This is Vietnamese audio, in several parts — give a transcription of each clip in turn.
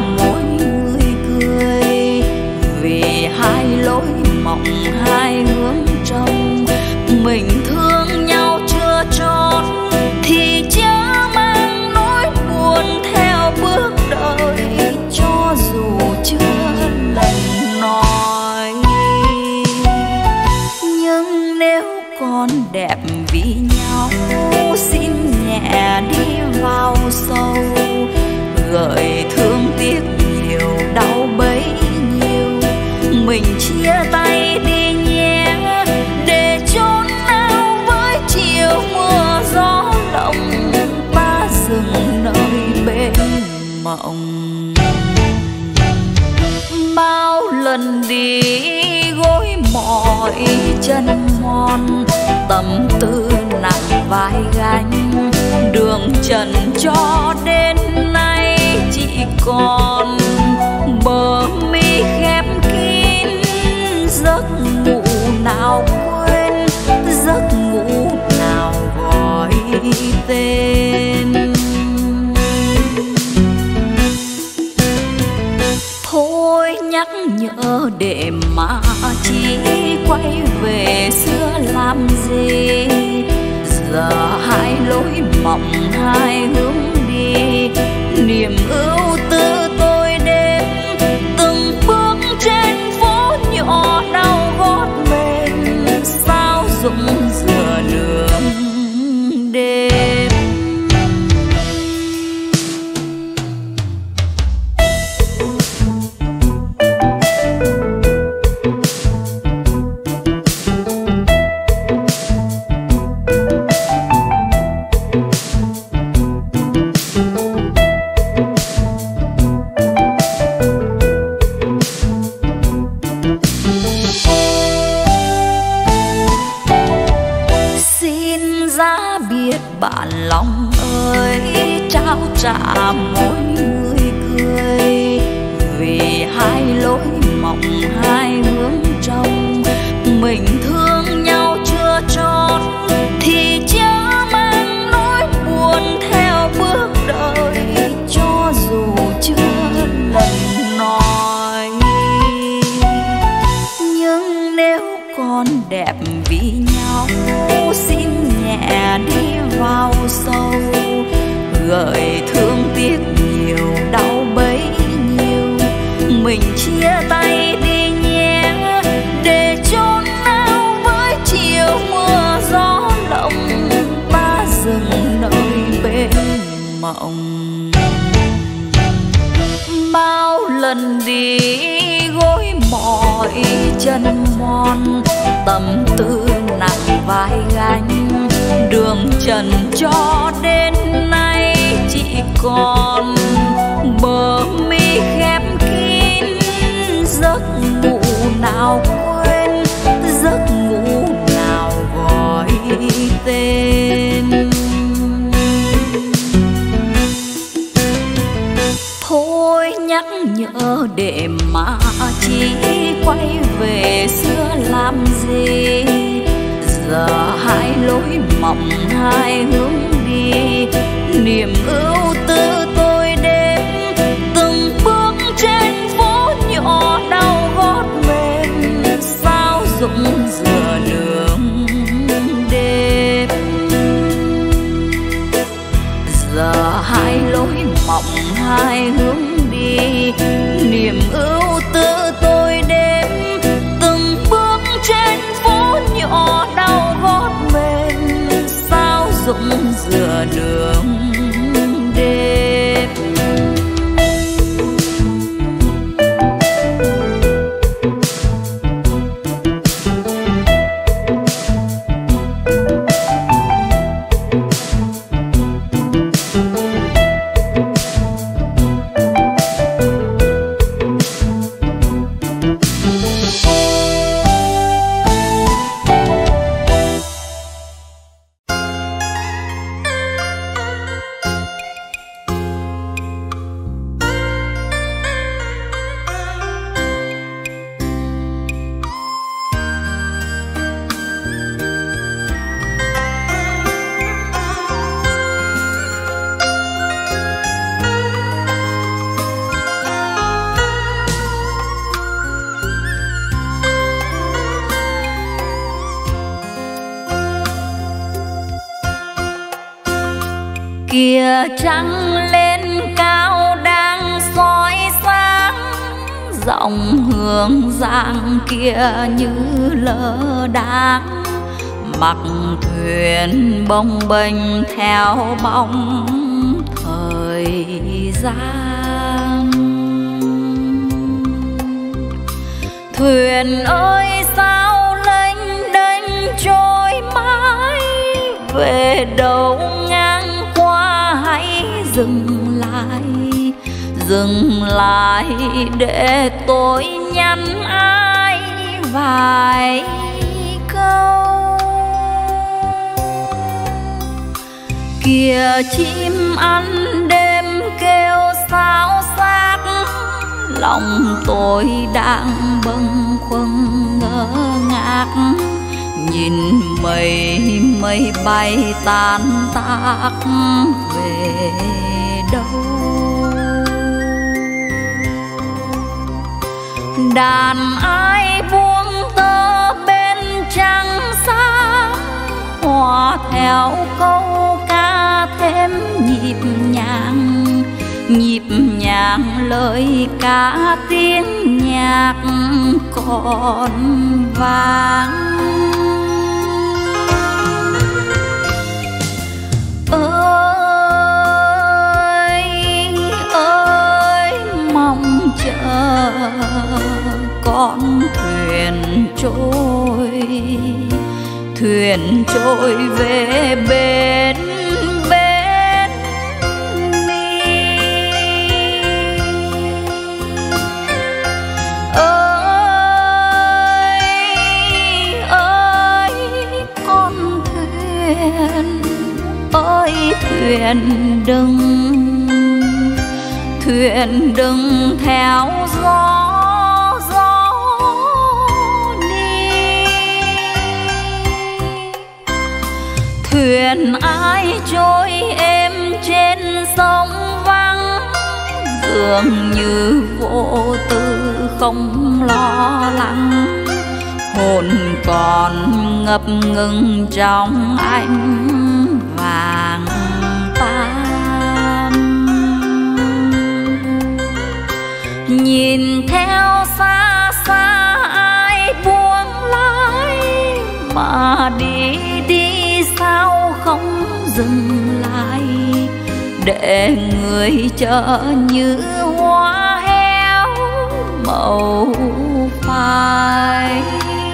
mỗi người cười, vì hai lối mộng hai hướng trong. Mình thương nhau chưa chót thì chớ mang nỗi buồn theo bước đời, cho dù chưa lần nói. Nhưng nếu còn đẹp vì nhau, xin nhẹ đi vào sâu, gợi thương tiếc nhiều đau bấy nhiêu. Mình chia tay đi nhé, để chốn nào với chiều mưa gió lộng, ta dừng nơi bên mộng. Bao lần đi gối mỏi chân mòn, tâm tư nặng vai gánh, đường trần cho đến nay chỉ còn bờ mi khép kín. Giấc ngủ nào quên, giấc ngủ nào gọi tên. Thôi nhắc nhở để mà chỉ quay về xưa làm gì. Giờ hai lối mộng hai hướng đi, niềm ưu tư tôi đêm từng bước trên phố nhỏ đau gót mềm, sao rụng dừa đường đêm. Bạn lòng ơi, trao trả mỗi người cười, vì hai lối mộng hai hướng trong. Mình thương nhau chưa chót thì chớ mang nỗi buồn theo bước đời, cho dù chưa lần nói. Nhưng nếu còn đẹp vì nhau, xin nhẹ đi vào sâu, gợi thương tiếc nhiều đau bấy nhiêu. Mình chia tay đi nhé, để chốn nào với chiều mưa gió lộng, ta dừng nơi bên mộng. Bao lần đi gối mỏi chân mòn, tâm tư nặng vai gánh, đường trần cho đến nay chỉ còn bờ mi khép kín. Giấc ngủ nào quên, giấc ngủ nào gọi tên. Thôi nhắc nhở để mà chỉ quay về xưa làm gì. Giờ hai lối mộng hai hướng đi, niềm ưu tư tôi đêm từng bước trên phố nhỏ đau gót mềm, sao rụng dừa đường đêm. Giờ hai lối mộng hai hướng đi, niềm ưu tư tôi đêm từng bước trên phố nhỏ đau gót mềm, sao rụng dừa đường đêm. Kìa trăng lên cao đang soi sáng, dòng hương giang kia như lơ đãng, mặc thuyền bồng bềnh theo bóng thời gian. Thuyền ơi sao lênh đênh trôi mãi, về đâu ngang qua hãy dừng lại để tôi nhắn ai vài câu. Kìa chim ăn đêm kêu sao xác, lòng tôi đang bâng khuâng ngơ ngác, nhìn mây bay tan tác về đâu. Đàn ai buông tơ bên trăng sáng, hòa theo câu ca thêm nhịp nhàng lời ca tiếng nhạc còn vang. Ơi mong chờ con thuyền trôi về bên mi. Ơi con thuyền ơi thuyền đừng theo gió đi. Thuyền ai trôi êm trên sông vắng, dường như vô tư không lo lắng, hồn còn ngập ngừng trong ánh vàng tan. Nhìn theo xa xa ai buông lái, mà đi sao không dừng lại, để người chờ như hoa héo màu phai.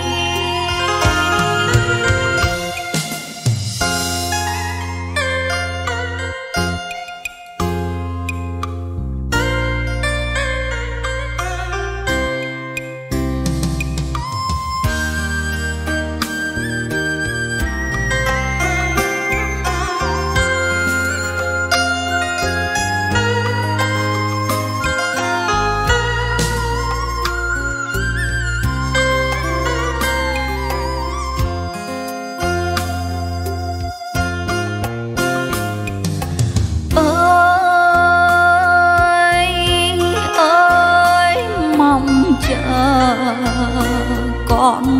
Con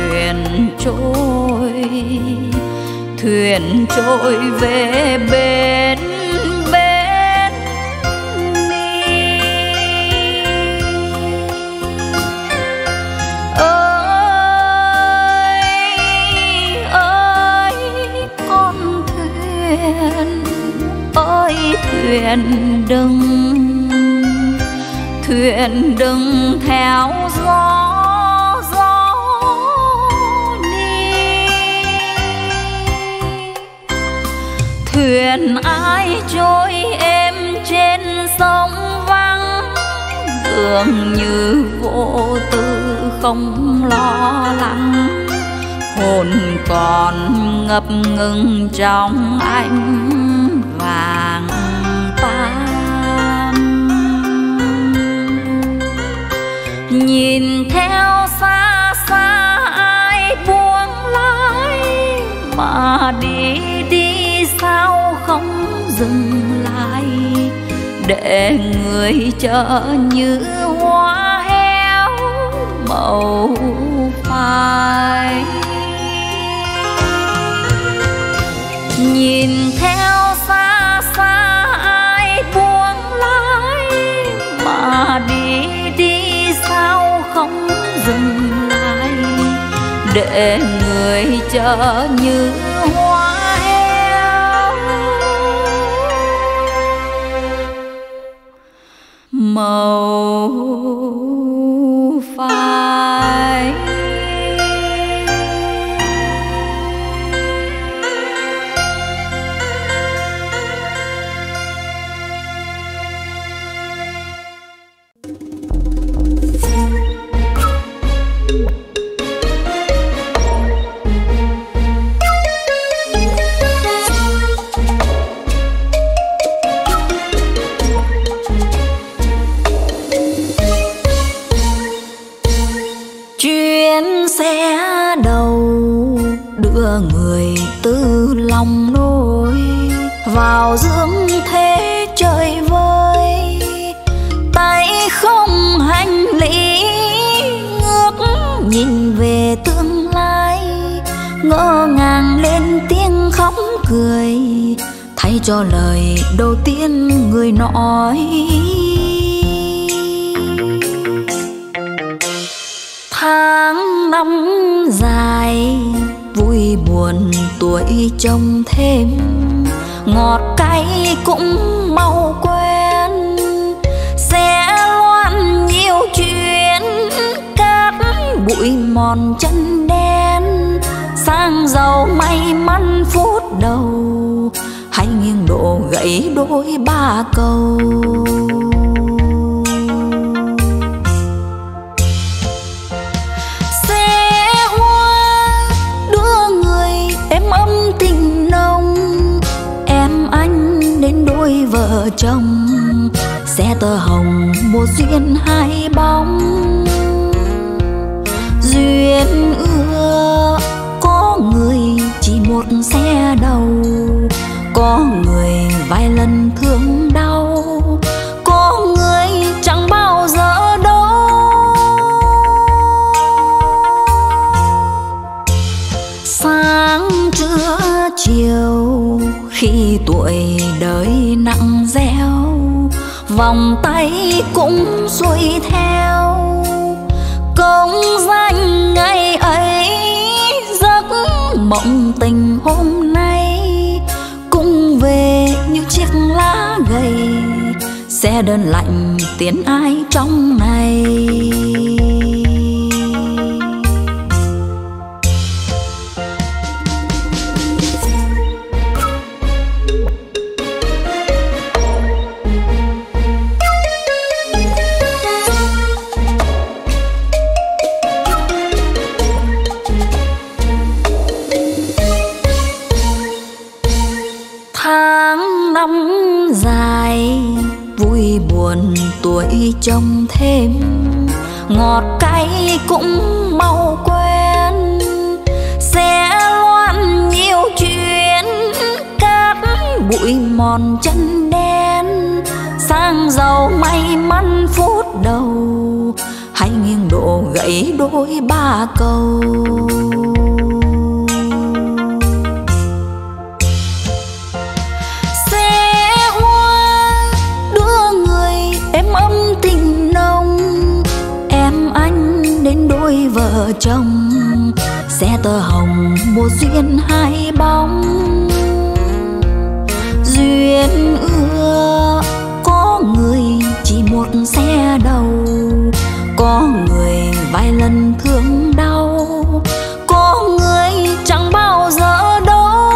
thuyền trôi về bên mi. Ơi con thuyền ơi thuyền đừng theo gió thuyền ai trôi êm trên sông vắng, dường như vô tư không lo lắng, hồn còn ngập ngừng trong ánh vàng tan. Nhìn theo xa xa ai buông lái, mà đi sao không dừng lại, để người chờ như hoa héo màu phai. Nhìn theo xa xa ai buông lái, mà đi đi sao không dừng lại, để người chờ như hoa héo màu phai. Xe đầu đưa người từ lòng nôi vào dưỡng thế chơi vơi, tay không hành lý ngước nhìn về tương lai, ngỡ ngàng lên tiếng khóc cười thay cho lời đầu tiên người nói. Tháng năm dài vui buồn tuổi trông thêm, ngọt cay cũng mau quen, sẽ loạn nhiều chuyện cát bụi mòn chân đen, sang giàu may mắn phút đầu hay nghiêng độ gãy đôi ba cầu. Đôi vợ chồng xe tơ hồng một duyên hai bóng, duyên ưa có người chỉ một xe đầu, có người vài lần thương đau, có người chẳng bao giờ đâu. Sáng trưa chiều khi tuổi đời nặng dẻo, vòng tay cũng xuôi theo, công danh ngày ấy giấc mộng tình hôm nay cũng về như chiếc lá gầy, xe đơn lạnh tiến ai trong này. Tháng năm dài vui buồn tuổi trông thêm, ngọt cay cũng mau quen, sẽ loạn nhiều chuyện cát bụi mòn chân đen, sang giàu may mắn phút đầu hay nghiêng độ gãy đôi ba cầu. Đôi vợ chồng xe tơ hồng một duyên hai bóng, duyên ưa có người chỉ một xe đầu, có người vài lần thương đau, có người chẳng bao giờ đâu.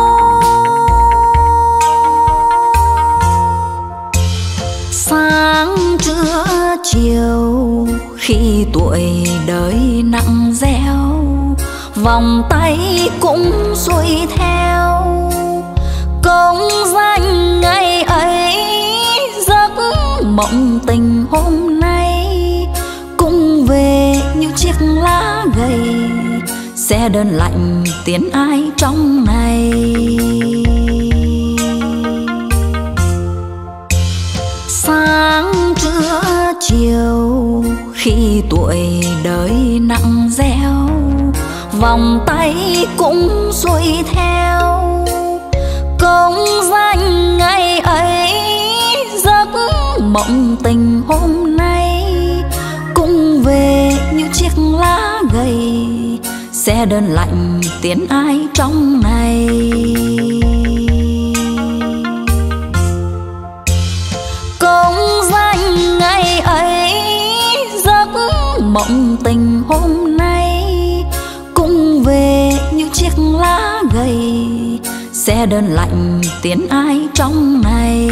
Sáng trưa chiều khi tuổi đời nặng dẻo, vòng tay cũng xuôi theo, công danh ngày ấy giấc mộng tình hôm nay cũng về như chiếc lá gầy, xe đơn lạnh tiến ai trong này. Sáng trưa chiều khi tuổi đời nặng dẻo, vòng tay cũng xuôi theo, công danh ngày ấy mộng tình hôm nay cũng về như chiếc lá gầy, xe đơn lạnh tiến ai trong này. Công danh ngày ấy giấc mộng tình hôm nay cũng về như chiếc lá gầy, xe đơn lạnh tiến ai trong này.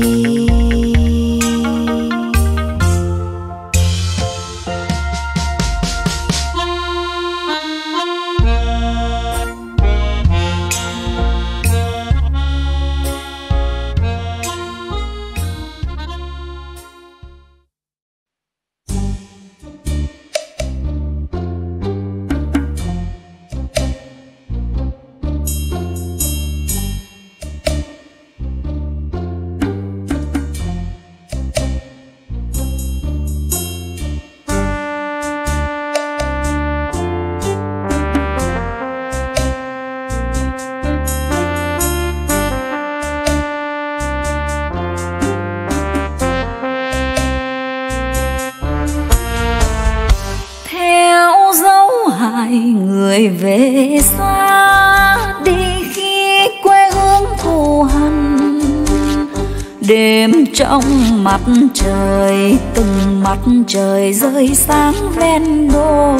Người về xa đi khi quê hương thù hằn, đêm trong mặt trời từng mặt trời rơi sáng ven đô.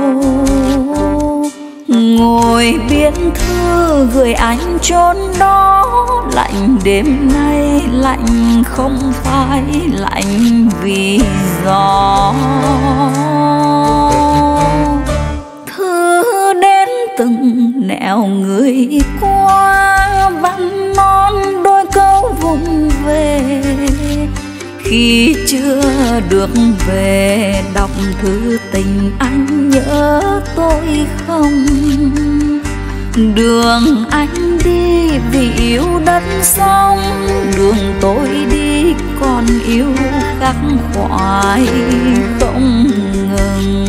Ngồi biên thư gửi anh chốn đó, lạnh đêm nay lạnh không phải lạnh vì gió. Từng nẻo người qua văn non đôi câu vùng về, khi chưa được về đọc thư tình anh nhớ tôi không. Đường anh đi vì yêu đất sông, đường tôi đi còn yêu khắc khoải không ngừng.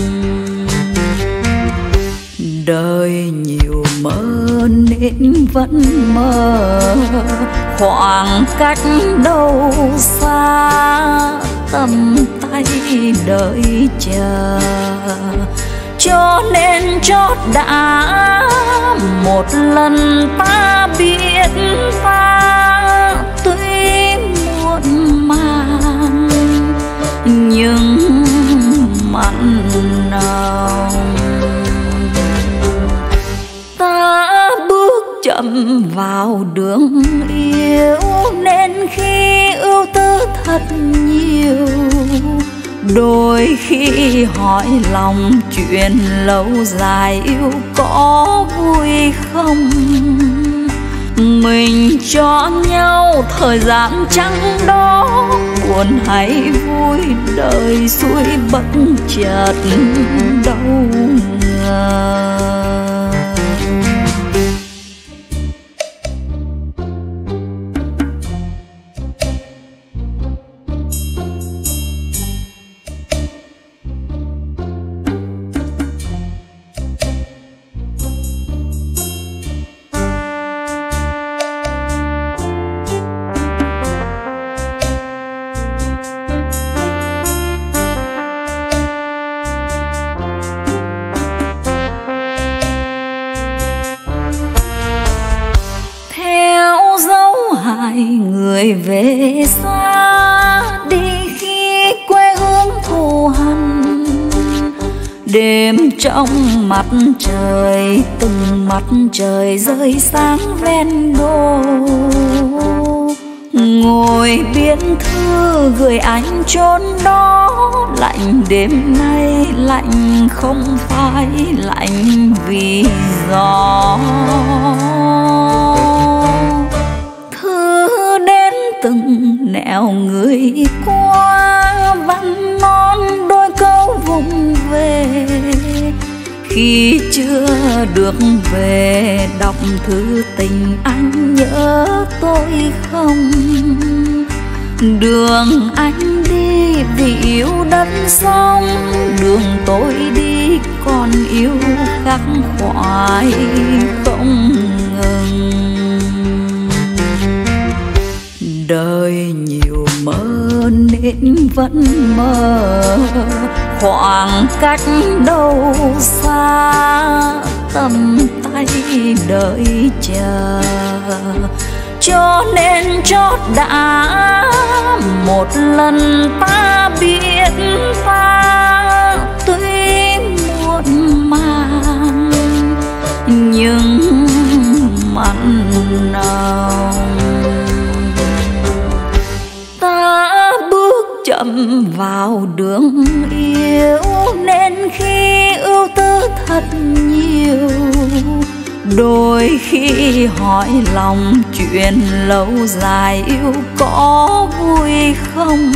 Đời nhiều mơ nên vẫn mơ, khoảng cách đâu xa tầm tay đợi chờ. Cho nên chót đã một lần ta biết ta tuy muộn màng nhưng mặn nồng. Ta bước chậm vào đường yêu nên khi ưu tư thật nhiều. Đôi khi hỏi lòng chuyện lâu dài yêu có vui không. Mình cho nhau thời gian trắng đó, buồn hay vui đời xuôi bất chợt đâu ngờ. Người về xa đi khi quê hương thù hằn, đêm trong mặt trời từng mặt trời rơi sáng ven đô. Ngồi biên thư gửi anh chốn đó, lạnh đêm nay lạnh không phải lạnh vì gió. Từng nẻo người qua văn non đôi câu vùng về, khi chưa được về đọc thư tình anh nhớ tôi không. Đường anh đi vì yêu đất sông, đường tôi đi còn yêu khắc khoải không ngừng. Đời nhiều mơ hình vẫn mờ, khoảng cách đâu xa, tầm tay đợi chờ. Cho nên chót đã một lần ta biết ta tuy muộn màng nhưng mặn nồng. Ta bước chậm vào đường yêu nên khi ưu tư thật nhiều, đôi khi hỏi lòng chuyện lâu dài yêu có vui không.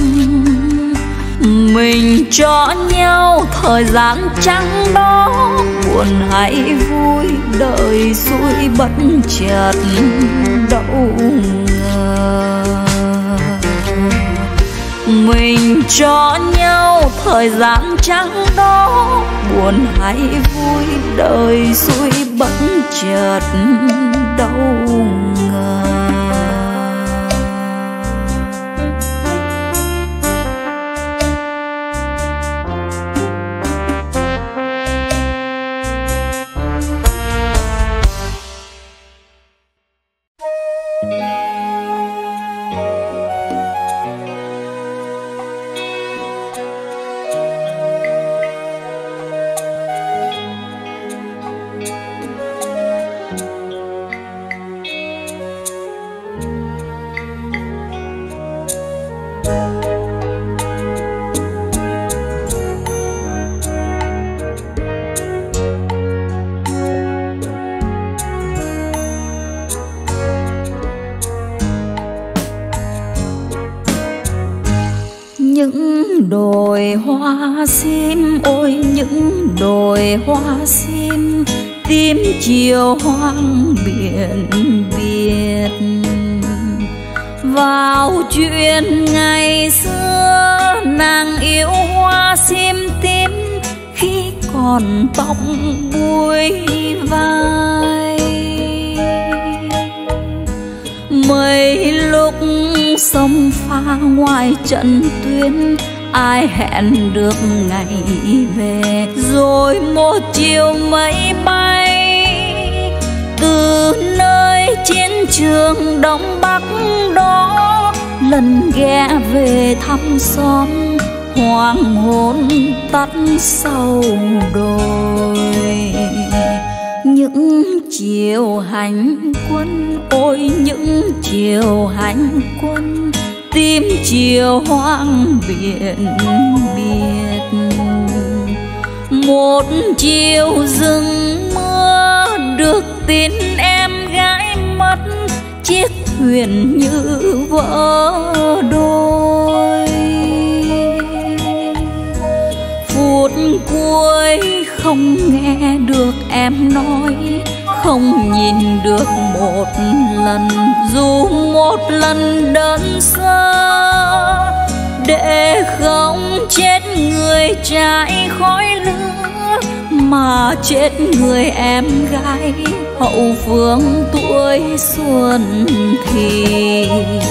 Mình cho nhau thời gian trắng đó, buồn hay vui đời xui bất chợt đâu ngờ. Mình cho nhau thời gian trắng đó, buồn hay vui đời xui bất chợt đâu ngờ. Những đồi hoa sim, ôi những đồi hoa sim, tím chiều hoang biển Việt. Vào chuyện ngày xưa nàng yêu hoa sim tím, khi còn tóc búi vai. Mấy lúc sông pha ngoài trận tuyến, ai hẹn được ngày về. Rồi một chiều mây bay từ nơi chiến trường Đông Bắc đó, lần ghé về thăm xóm, hoàng hôn tắt sau đồi. Những chiều hành quân, ôi những chiều hành quân, tím chiều hoang biển biệt. Một chiều rừng mưa được tin em gái mất, chiếc thuyền như vỡ đôi. Phút cuối không nghe được em nói, không nhìn được một lần, dù một lần đơn sơ, để không chết người trai khói lửa, mà chết người em gái hậu phương tuổi xuân thì.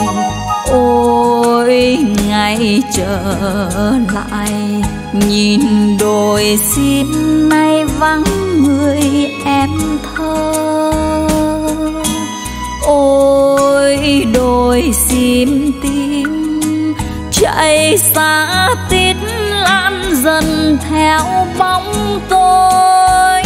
Ôi ngày trở lại, nhìn đồi sim nay vắng người em thơ. Ôi đồi sim tím chạy xa tít lan dần theo bóng tôi.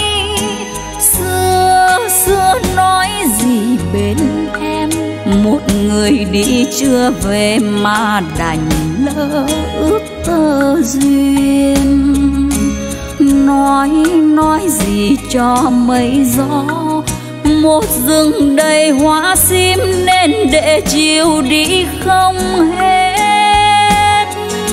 Xưa nói gì bên em, một người đi chưa về mà đành lỡ ước tơ duyên. Nói gì cho mây gió, một rừng đầy hoa sim nên để chiều đi không hết.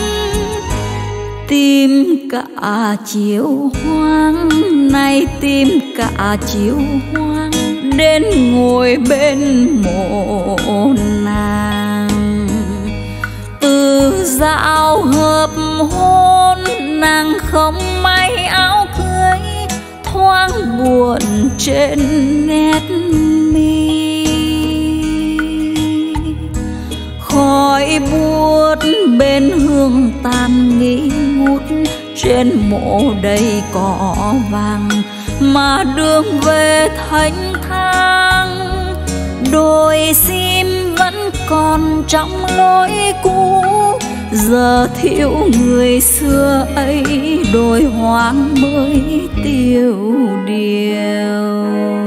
Tìm cả chiều hoang này, tìm cả chiều hoang, đến ngồi bên mộ nàng. Từ dạo hợp hôn nàng không may áo cưới, thoáng buồn trên nét mi. khói buốt bên hương tàn nghi ngút, trên mộ đầy cỏ vàng mà đường về thênh thang. Đồi sim vẫn còn trong lối cũ, giờ thiếu người xưa ấy, đồi hoang mới tiêu điều.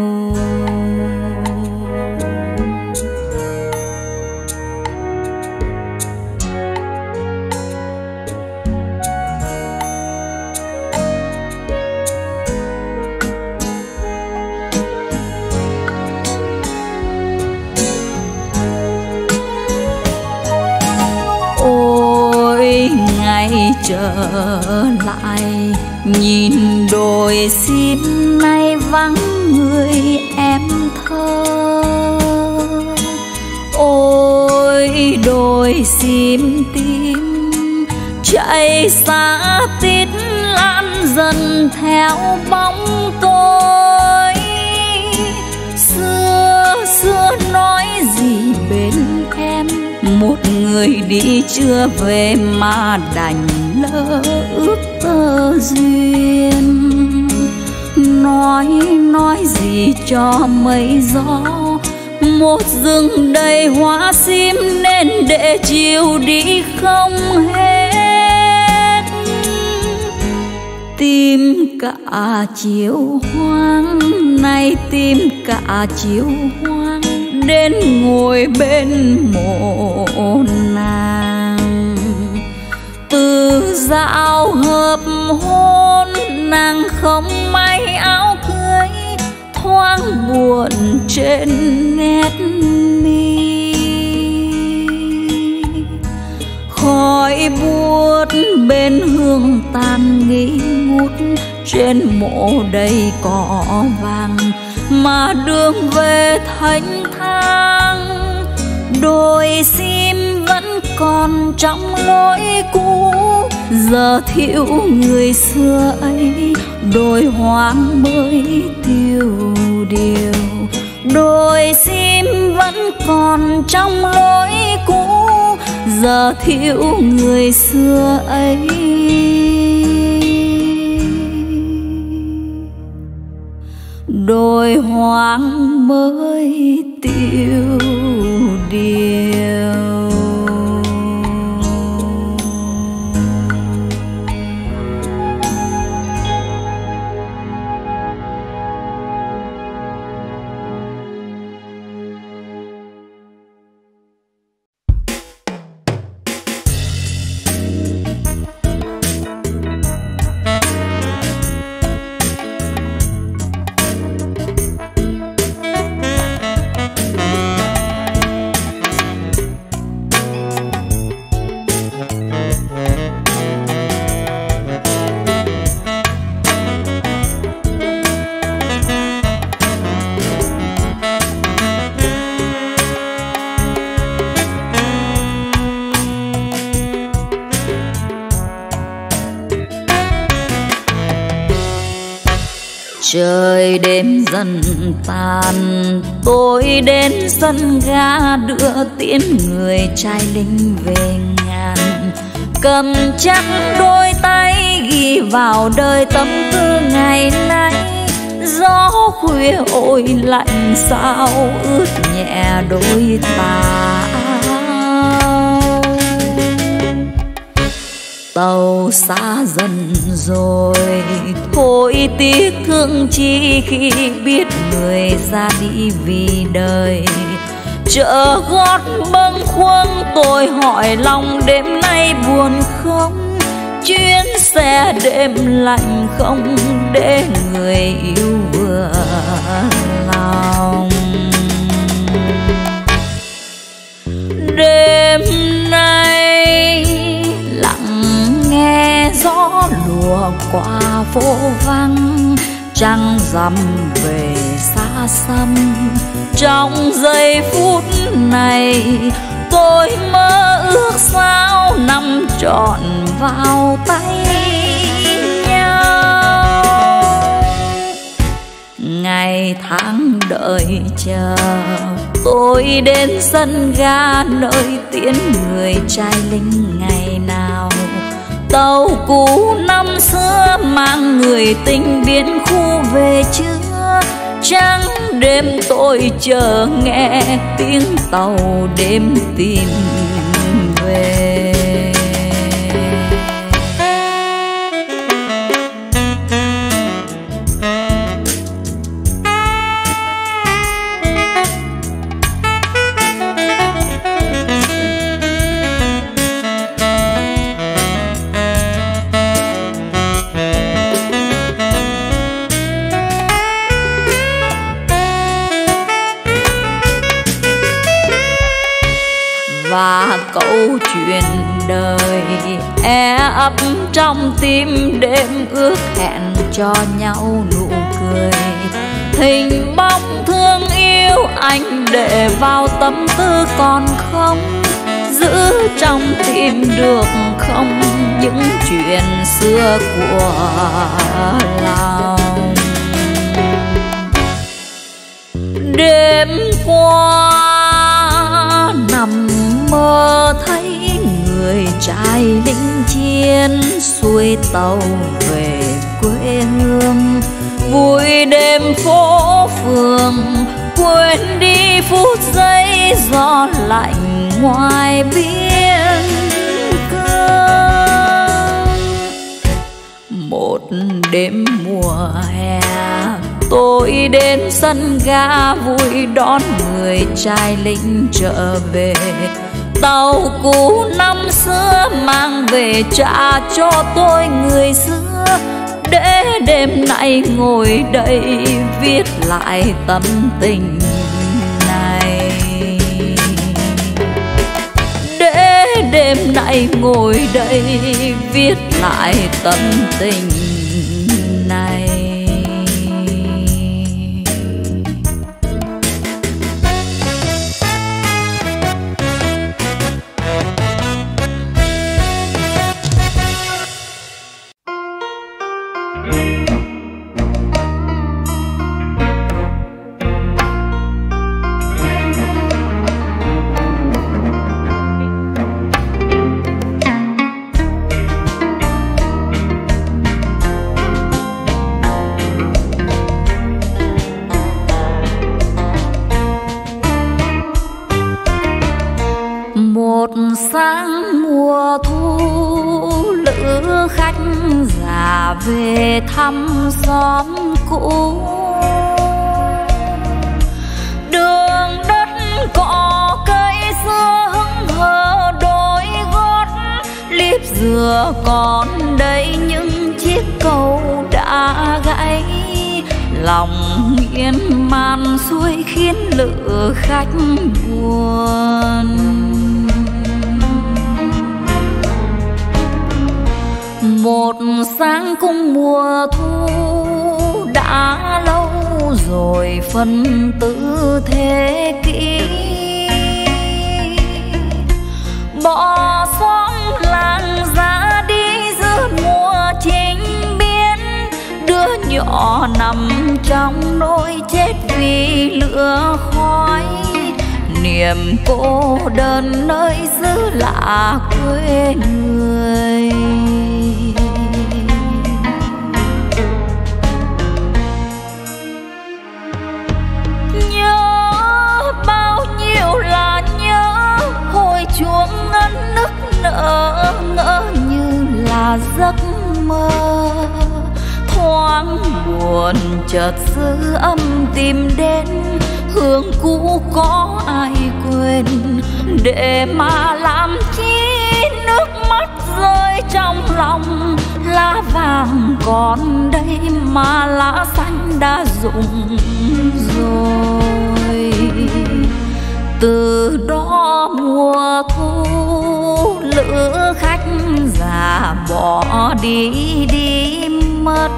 Ngày trở lại nhìn đồi sim nay vắng người em thơ. Ôi đồi sim tím chạy xa tít lan dần theo bóng tôi. Xưa nói gì bên em, một người đi chưa về mà đành lỡ ước tơ duyên. Nói gì cho mây gió, một rừng đầy hoa sim nên để chiều đi không hết. Tìm cả chiều hoang này, tìm cả chiều hoang đến ngồi bên mộ nàng. Từ dạo hợp hôn nàng không may áo cưới, thoáng buồn trên nét mi. Khói buốt bên hương tàn nghi ngút, trên mộ đầy cỏ vàng mà đường về thênh thang. Đồi sim vẫn còn trong lối cũ, giờ thiếu người xưa ấy, đồi hoang mới tiêu điều. Đồi sim vẫn còn trong lối cũ, giờ thiếu người xưa ấy, đồi hoang mới tiêu điều. Trời đêm dần tàn, tôi đến sân ga đưa tiễn người trai lính về ngàn. Cầm chắc đôi tay ghi vào đời tâm tư ngày nay. Gió khuya ôi lạnh sao ướt nhẹ đôi tà. Tàu xa dần rồi, thôi tiếc thương chi khi biết người ra đi vì đời. Chợ gót bâng khuâng tôi hỏi lòng đêm nay buồn không? Chuyến xe đêm lạnh không để người yêu vừa lòng. Đêm nay lặng nghe gió lùa qua phố vắng, trăng rằm về xa xăm. Trong giây phút này tôi mơ ước sao nằm trọn vào tay nhau. Ngày tháng đợi chờ tôi đến sân ga nơi tiễn người trai lính ngày nào. Tàu cũ năm xưa mang người tình biến khu về chưa, trắng đêm tôi chờ nghe tiếng tàu đêm tìm về. Và câu chuyện đời e ấp trong tim đêm ước hẹn cho nhau nụ cười. Hình bóng thương yêu anh để vào tâm tư còn không, giữ trong tim được không những chuyện xưa của lòng. Đêm qua nằm mơ thấy người trai lính chiến xuôi tàu về quê hương, vui đêm phố phường quên đi phút giây gió lạnh ngoài biên cương. Một đêm mùa hè tôi đến sân ga vui đón người trai lính trở về. Tàu cũ năm xưa mang về trả cho tôi người xưa, để đêm nay ngồi đây viết lại tâm tình này. Để đêm nay ngồi đây viết lại tâm tình này. Một sáng mùa thu lữ khách già về thăm xóm cũ. Đường đất cỏ cây xưa hững hờ đôi gót, liếp dừa còn đây những chiếc cầu đã gãy. Lòng miên man xuôi khiến lữ khách buồn. Một sáng cung mùa thu đã lâu rồi phân tử thế kỷ, bỏ xóm làng ra đi giữa mùa chinh biến. Đứa nhỏ nằm trong nỗi chết vì lửa khói, niềm cô đơn nơi xứ lạ quê người. Chuông ngân nức nở ngỡ như là giấc mơ, thoáng buồn chợt dư âm tìm đến. Hương cũ có ai quên, để mà làm chi nước mắt rơi trong lòng. Lá vàng còn đây mà lá xanh đã rụng rồi. Từ đó mùa thu lữ khách già bỏ đi mất.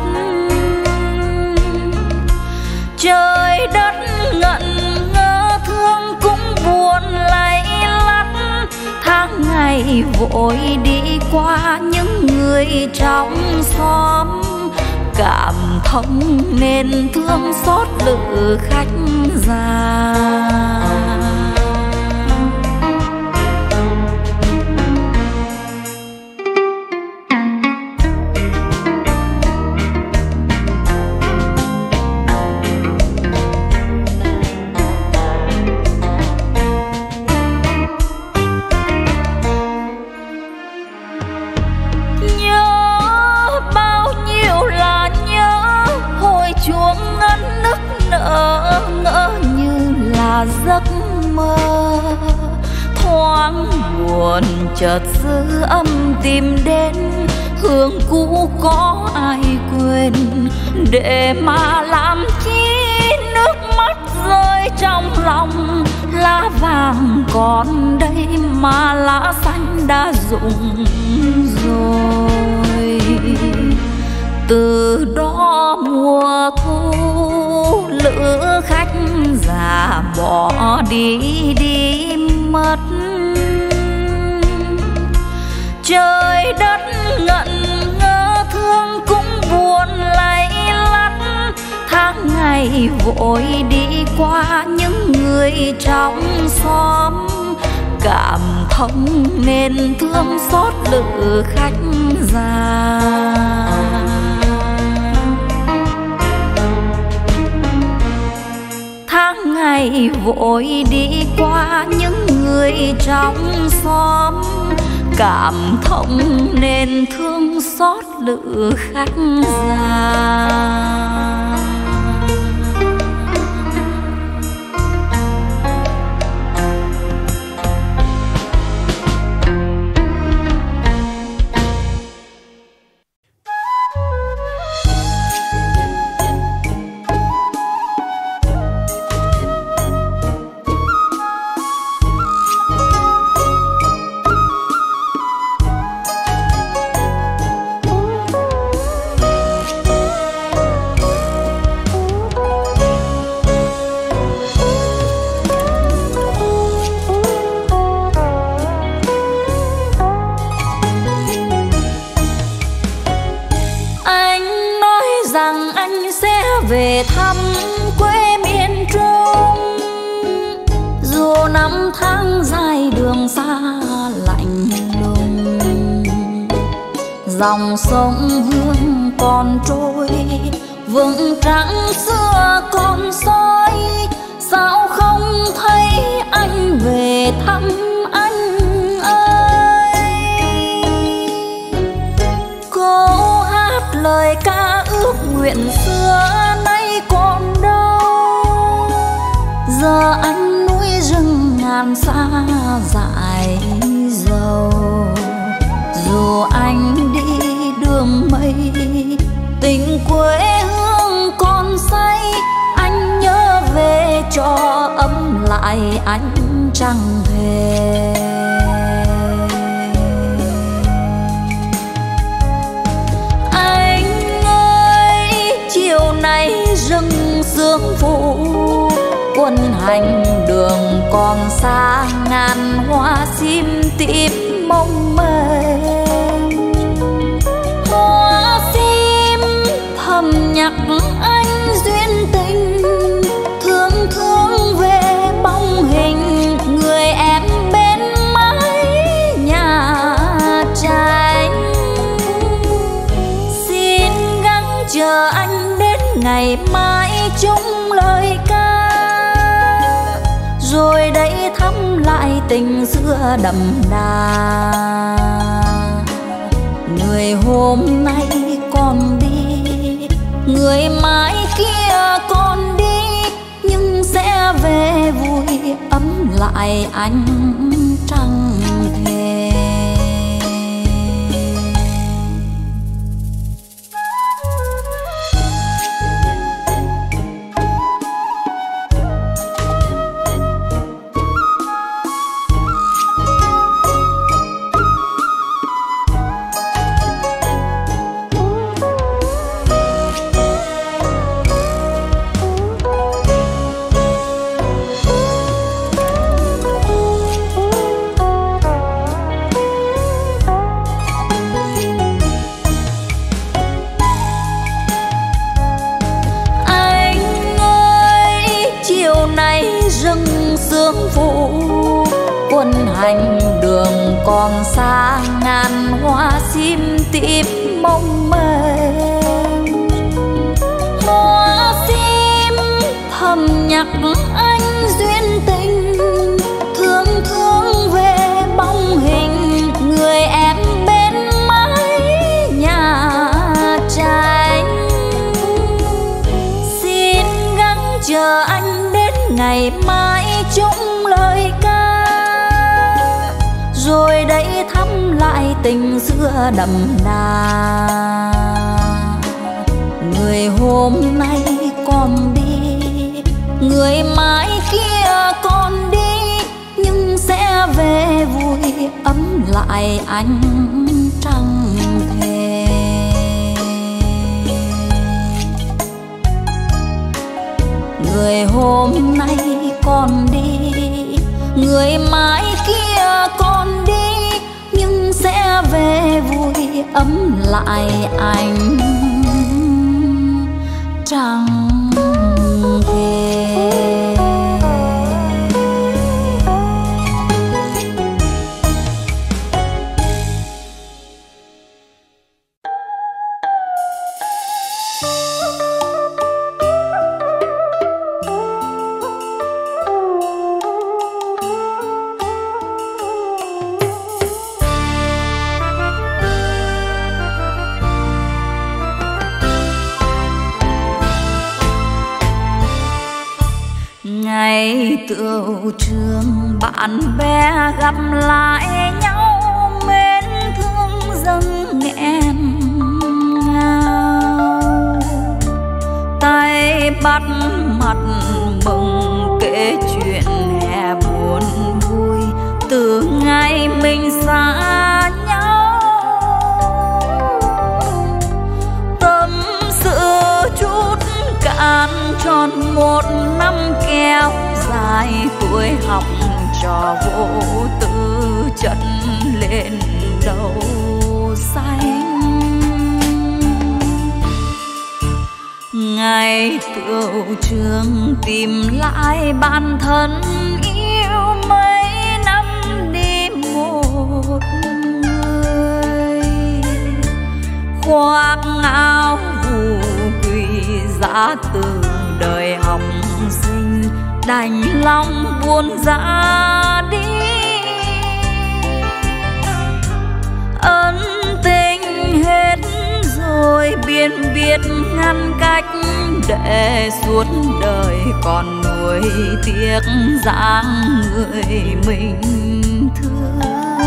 Trời đất ngẩn ngơ thương cũng buồn lay lắt. Tháng ngày vội đi qua những người trong xóm, cảm thông nên thương xót lữ khách già. thoáng buồn chợt dư âm tìm đến, hương cũ có ai quên, để mà làm chi nước mắt rơi trong lòng. Lá vàng còn đây mà lá xanh đã rụng rồi. Từ đó mùa thu lữ khách già bỏ đi đi mất, trời đất ngẩn ngơ thương cũng buồn lay lắt. Tháng ngày vội đi qua những người trong xóm, cảm thông nên thương xót lữ khách già. Tháng ngày vội đi qua những người trong xóm, cảm thông nên thương xót lữ khách già. Về thăm quê miền Trung, dù năm tháng dài đường xa lạnh lùng, dòng sông Hương còn trôi vững trắng xưa còn soi. Sao không thấy anh về thăm anh ơi? Cô hát lời ca ước nguyện xưa nay còn đâu, giờ anh núi rừng ngàn xa dại dầu. Dù anh đi đường mây tình quê hương còn say, anh nhớ về cho ấm lại anh chẳng về. Chiều nay rừng sương phủ quân hành đường còn xa, ngàn hoa sim tím mong manh. Hoa sim thầm nhắc anh duyên tình, thương thương về bóng hình người em bên mái nhà tranh. Xin gắng chờ anh đến ngày mai chung lời ca, rồi đây thăm lại tình xưa đậm đà. Người hôm nay còn đi, người mai kia còn đi, nhưng sẽ về vui ấm lại anh chẳng thề. Sương phủ quân hành đường còn xa, ngàn hoa sim tím mong manh. Hoa sim thầm nhắc anh duyên tình, thương thương về bóng hình người em bên mái nhà tranh. Xin gắng chờ anh đến ngày mai chung lời ca, rồi đây thăm lại tình xưa đậm đà. Người hôm nay còn đi, người mai kia còn đi, nhưng sẽ về vui ấm lại ánh trăng thề. Người hôm nay còn đi, người mai kia còn đi, nhưng sẽ về vui ấm lại ánh trăng thề. Ngày tựu trường bạn bè gặp lại nhau, mến thương dâng nghẹn ngào, tay bắt mặt mừng kể chuyện hè buồn vui từ ngày mình xa nhau. Tâm sự chút cạn tròn một năm kéo dài, tuổi học trò vô tư chất lên đầu xanh. Ngày tựu trường tìm lại bản thân yêu, mấy năm đi một người, khoác áo vũ quỳ giá từ đời học sinh, đành lòng buồn ra đi. Ân tình hết rồi biên biệt ngăn cách, để suốt đời còn nuối tiếc dáng người mình thương.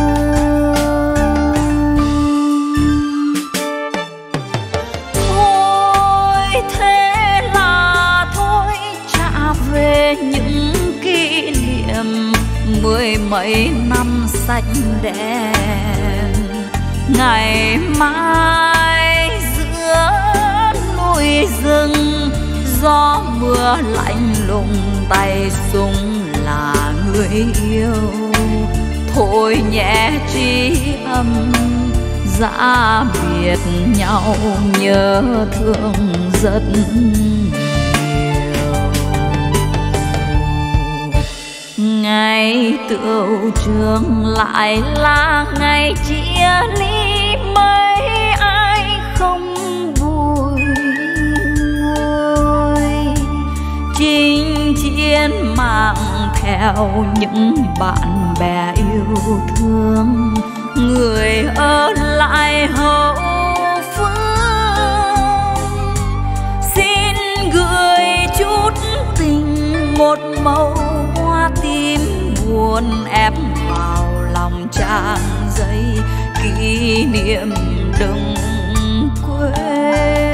Thôi thế là thôi, trả về những kỷ niệm mười mấy năm xanh đen. Ngày mai giữa núi rừng, gió mưa lạnh lùng, tay súng là người yêu. Thôi nhẹ tri âm, giã biệt nhau nhớ thương rất nhiều. Ngày tựu trường lại là ngày chia ly, mấy ai không vui nguôi. Chinh chiến mang theo những bạn bè yêu thương, người ở lại hậu phương. Xin gửi chút tình một màu hoa tím buồn, ép vào lòng trang giấy kỷ niệm đừng quên.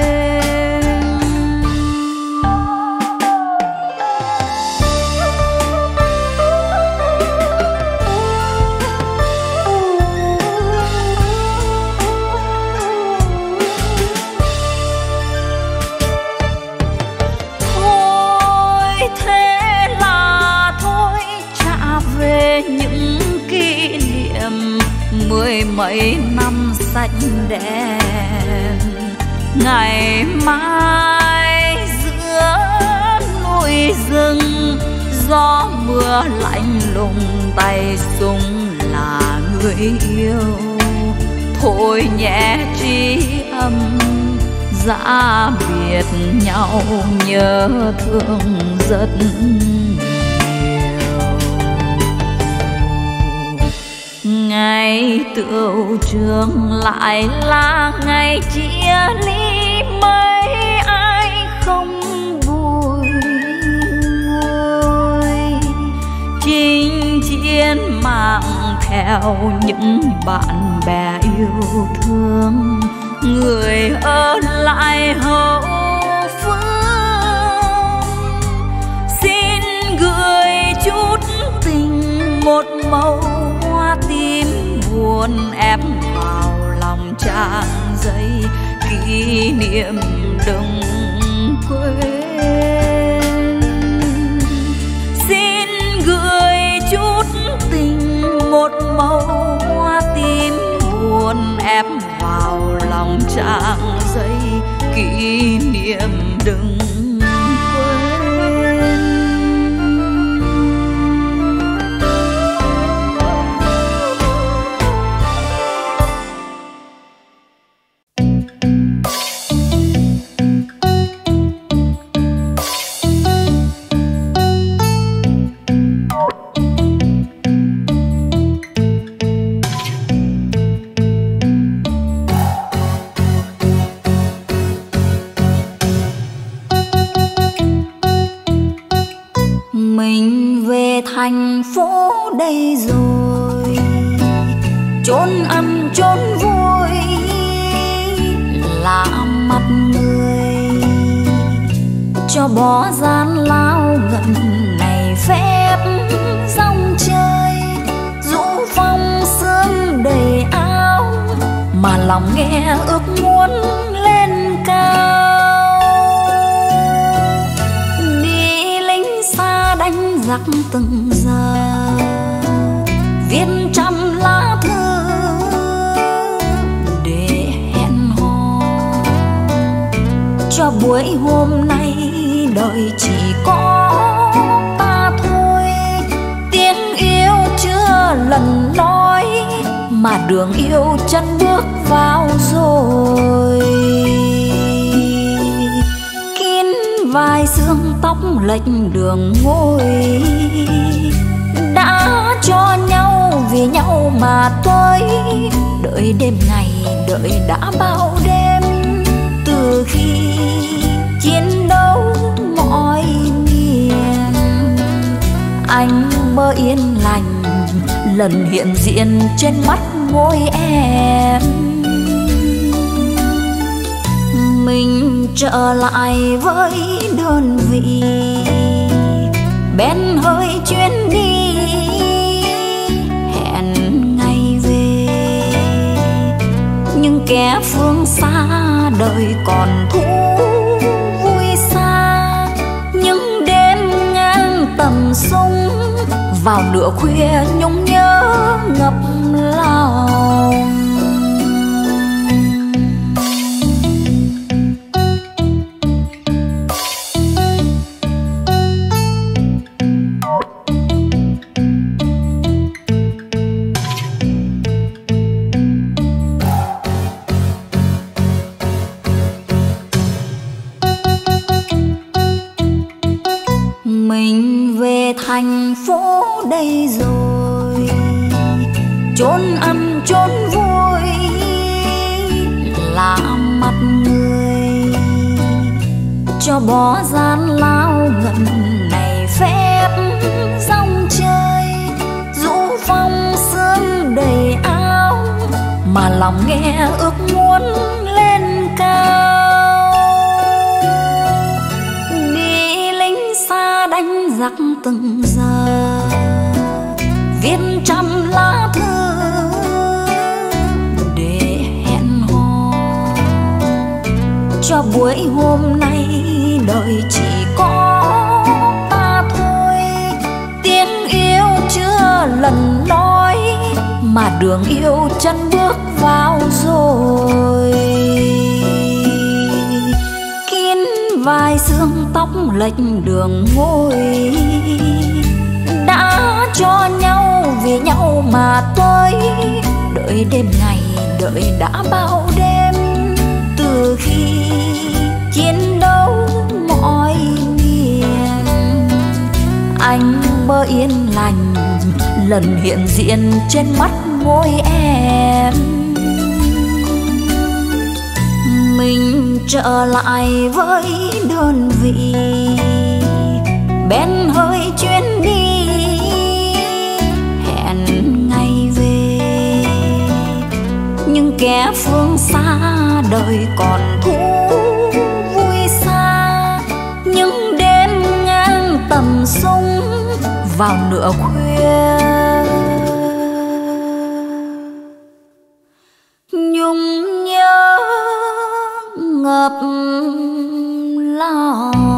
Những kỷ niệm mười mấy năm xanh đen. Ngày mai giữa núi rừng, gió mưa lạnh lùng, tay súng là người yêu. Thôi nhẹ tri âm, giã biệt nhau nhớ thương rất nhiều. Ngày tựu trường lại là ngày chia ly, mấy ai không vui nguôi. Chinh chiến mang theo theo những bạn bè yêu thương, người ở lại hậu phương. Xin gửi chút tình một màu hoa tím buồn ép vào lòng trang giấy kỷ niệm đừng quên. Xin gửi chút tình một màu hoa tím buồn ép vào lòng trang giấy kỷ niệm đừng quên. Thành phố đây rồi, chốn ăn chốn vui lạ mặt người, cho bỏ gian lao ngận này phép dòng chơi, rũ phong sương đầy áo mà lòng nghe ước muốn lên cao. Đi lính xa đánh giặc từng giờ, viết trăm lá thư để hẹn hò, cho buổi hôm nay đời chỉ có ta thôi. Tiếng yêu chưa lần nói mà đường yêu chân bước vào rồi. Kín vai xương tóc lệch đường ngôi, đã cho nhau vì nhau mà tới. Đợi đêm ngày đợi đã bao đêm, từ khi chiến đấu mọi miền. Anh mơ yên lành lần hiện diện trên mắt môi em. Mình trở lại với đơn vị, bén hơi chuyến đi hẹn ngày về. Nhưng kẻ phương xa đời còn thú vui xa, những đêm ngang tầm sung vào nửa khuya nhung nhớ ngập lòng. Mình về thành phố đây rồi, chốn ăn chốn vui lạ mặt người, cho bỏ gian lao ngận này phép dòng chơi, rũ phong sương đầy áo mà lòng nghe ước muốn lên cao. Đi lính xa đánh giặc từng giờ, viết trăm lá thư để hẹn hò, cho buổi hôm nay đời chỉ có ta thôi. Tiếng yêu chưa lần nói mà đường yêu chân bước vào rồi. Kín vai xương tóc lệch đường ngôi, đã cho nhau vì nhau mà tới. Đợi đêm ngày đợi đã bao đêm, từ khi chiến đấu mọi miền. Anh mơ yên lành lần hiện diện trên mắt môi em. Mình trở lại với đơn vị, bén hơi chuyến đi hẹn ngày về. kẻ phương xa đời còn thú vui xa. Những đêm ngang tầm sung vào nửa khuya, nhung nhớ ngập lòng.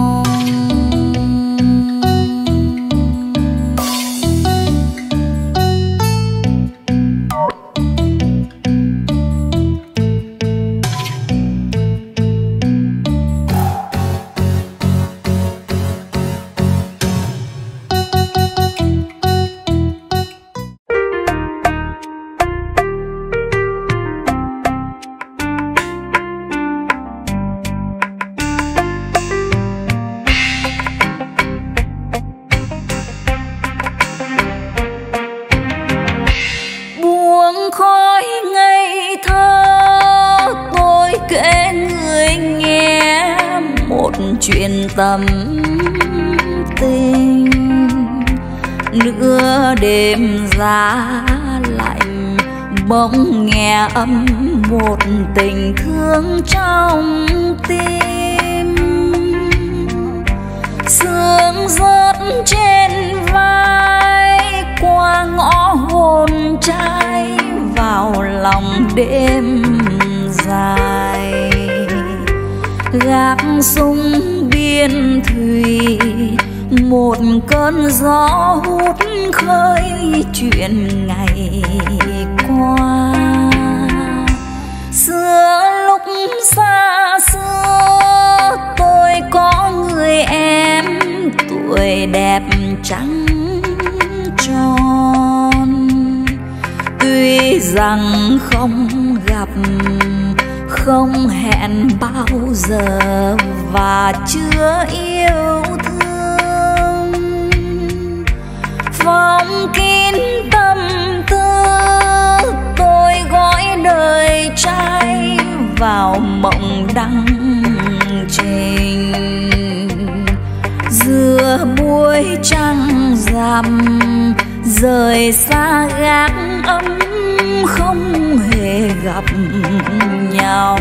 chuyện tâm tình. Nửa đêm giá lạnh bỗng nghe âm một tình thương trong tim. Sương rớt trên vai qua ngõ hồn trai vào lòng đêm dài. Gác súng biên thùy một cơn gió hút khơi chuyện ngày qua. Xưa lúc xa xưa tôi có người em tuổi đẹp trắng tròn. Tuy rằng không gặp không hẹn bao giờ và chưa yêu thương, phong kín tâm tư tôi gói đời trai vào mộng đăng trình. Giữa buổi trăng rằm rời xa gác ấm không hề gặp nhau.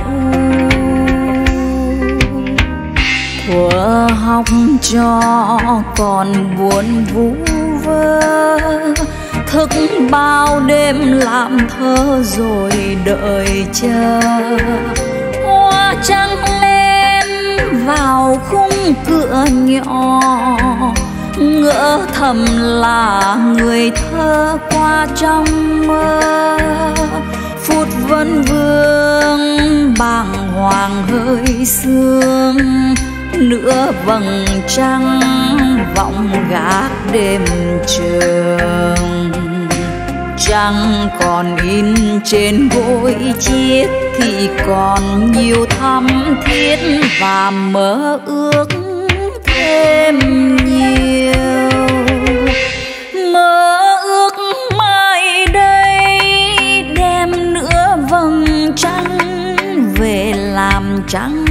Thuở học trò còn buồn vu vơ, thức bao đêm làm thơ rồi đợi chờ. Hoa trắng lên vào khung cửa nhỏ, ngỡ thầm là người thơ qua trong mơ. Phút vân vương bàng hoàng hơi sương, nửa vầng trăng vọng gác đêm trường. Trăng còn in trên gối chiếc thì còn nhiều thắm thiết và mơ ước thêm nhiều. Mơ ước mai đây đem nửa vầng trăng về làm trắng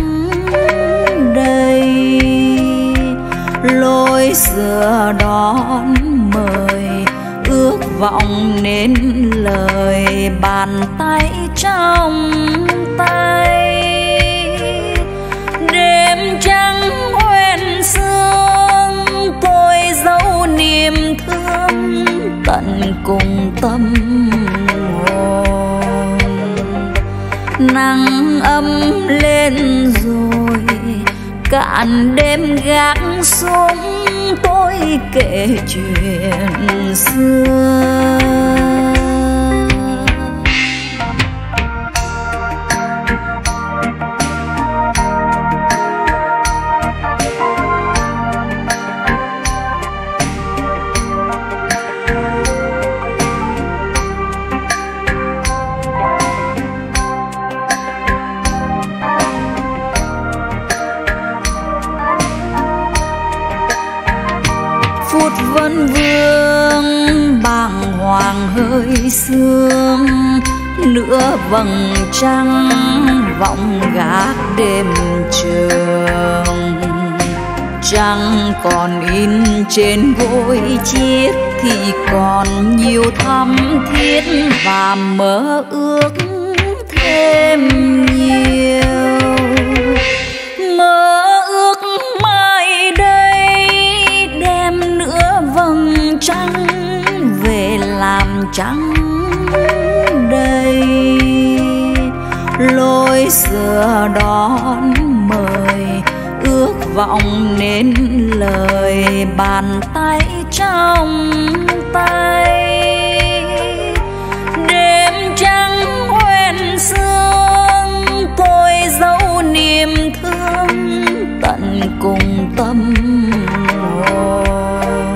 đây. Lối xưa đón mời ước vọng nên lời bàn tay trong tay. Đêm trăng hoen sương tôi dấu niềm thương tận cùng tâm hồn. Nắng ấm lên rồi cạn đêm gác xuống tôi kể chuyện xưa. Phút vân vương bàng hoàng hơi sương, nửa vầng trăng vọng gác đêm trường. Trăng còn in trên gối chiếc thì còn nhiều thắm thiết và mơ ước thêm nhiều. Mơ ước mai đây đem nửa vầng trăng về làm trắng đầy, lối xưa đón mời ước vọng nên lời, bàn tay trong tay. Đêm trăng hoen sương tôi dấu niềm thương tận cùng tâm hồn.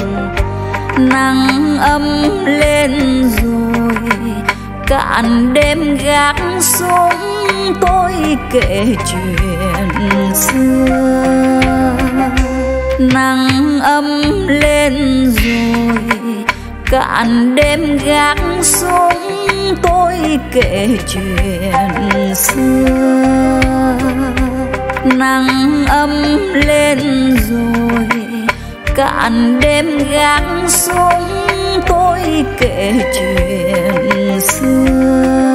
Nắng ấm lên rồi cạn đêm gác xuống, tôi kể chuyện xưa. Nắng ấm lên rồi cạn đêm gác xuống, tôi kể chuyện xưa. Nắng ấm lên rồi cạn đêm gác xuống, tôi kể chuyện xưa.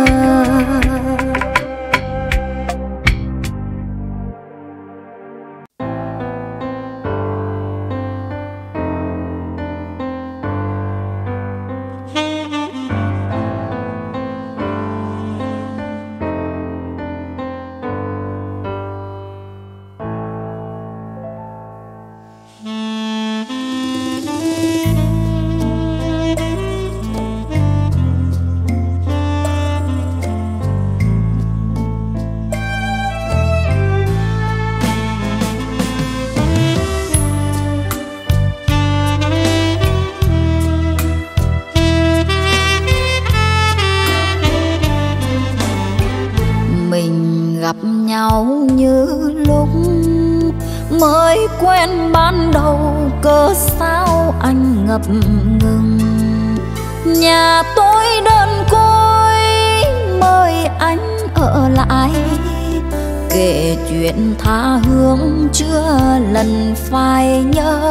Gặp nhau như lúc mới quen ban đầu, cớ sao anh ngập ngừng. Nhà tôi đơn côi mời anh ở lại, kể chuyện tha hương chưa lần phai nhớ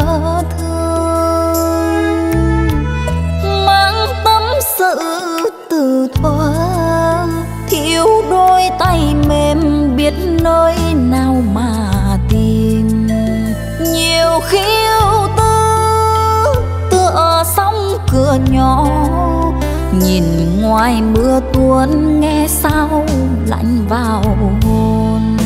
thương. Mang tâm sự từ thuở thiếu đôi tay mềm, biết nơi nào mà tìm. Nhiều khi ưu tư tựa sóng cửa nhỏ, nhìn ngoài mưa tuôn nghe sao lạnh vào hồn.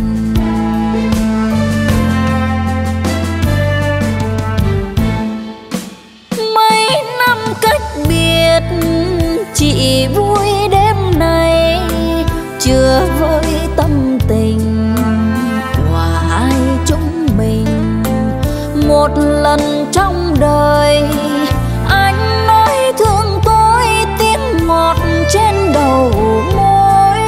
Mấy năm cách biệt chỉ vui đêm nay, chưa với tâm tình của hai chúng mình. Một lần trong đời anh nói thương tôi, tiếng ngọt trên đầu môi.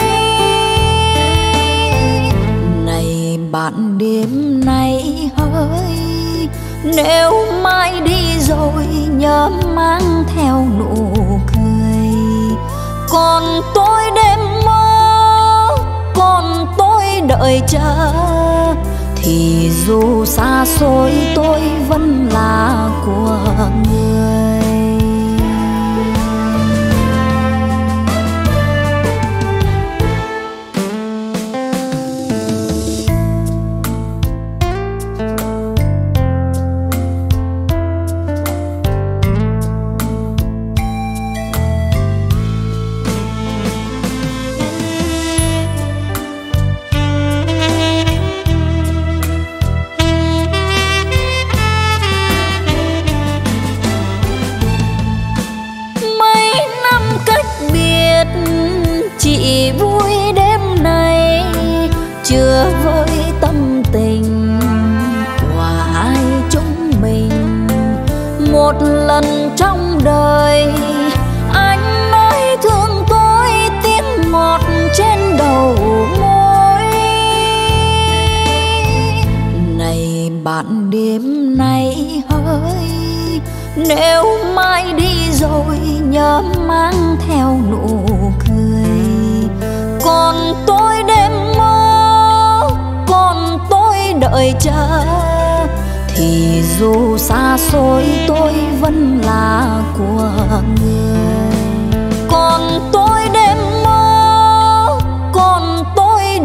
Này bạn đêm nay hỡi, nếu mai đi rồi nhớ mang theo nụ cười. Còn tôi đêm mơ, còn tôi đợi chờ, thì dù xa xôi tôi vẫn là của người. Chỉ vui đêm nay, chưa với tâm tình của hai chúng mình. Một lần trong đời anh nói thương tôi, tiếng ngọt trên đầu môi. Này bạn đêm nay hỡi, nếu mai đi rồi nhớ mang theo nụ cười. Còn tôi đêm mơ, còn tôi đợi chờ, thì dù xa xôi tôi vẫn là của người. Còn tôi đêm mơ,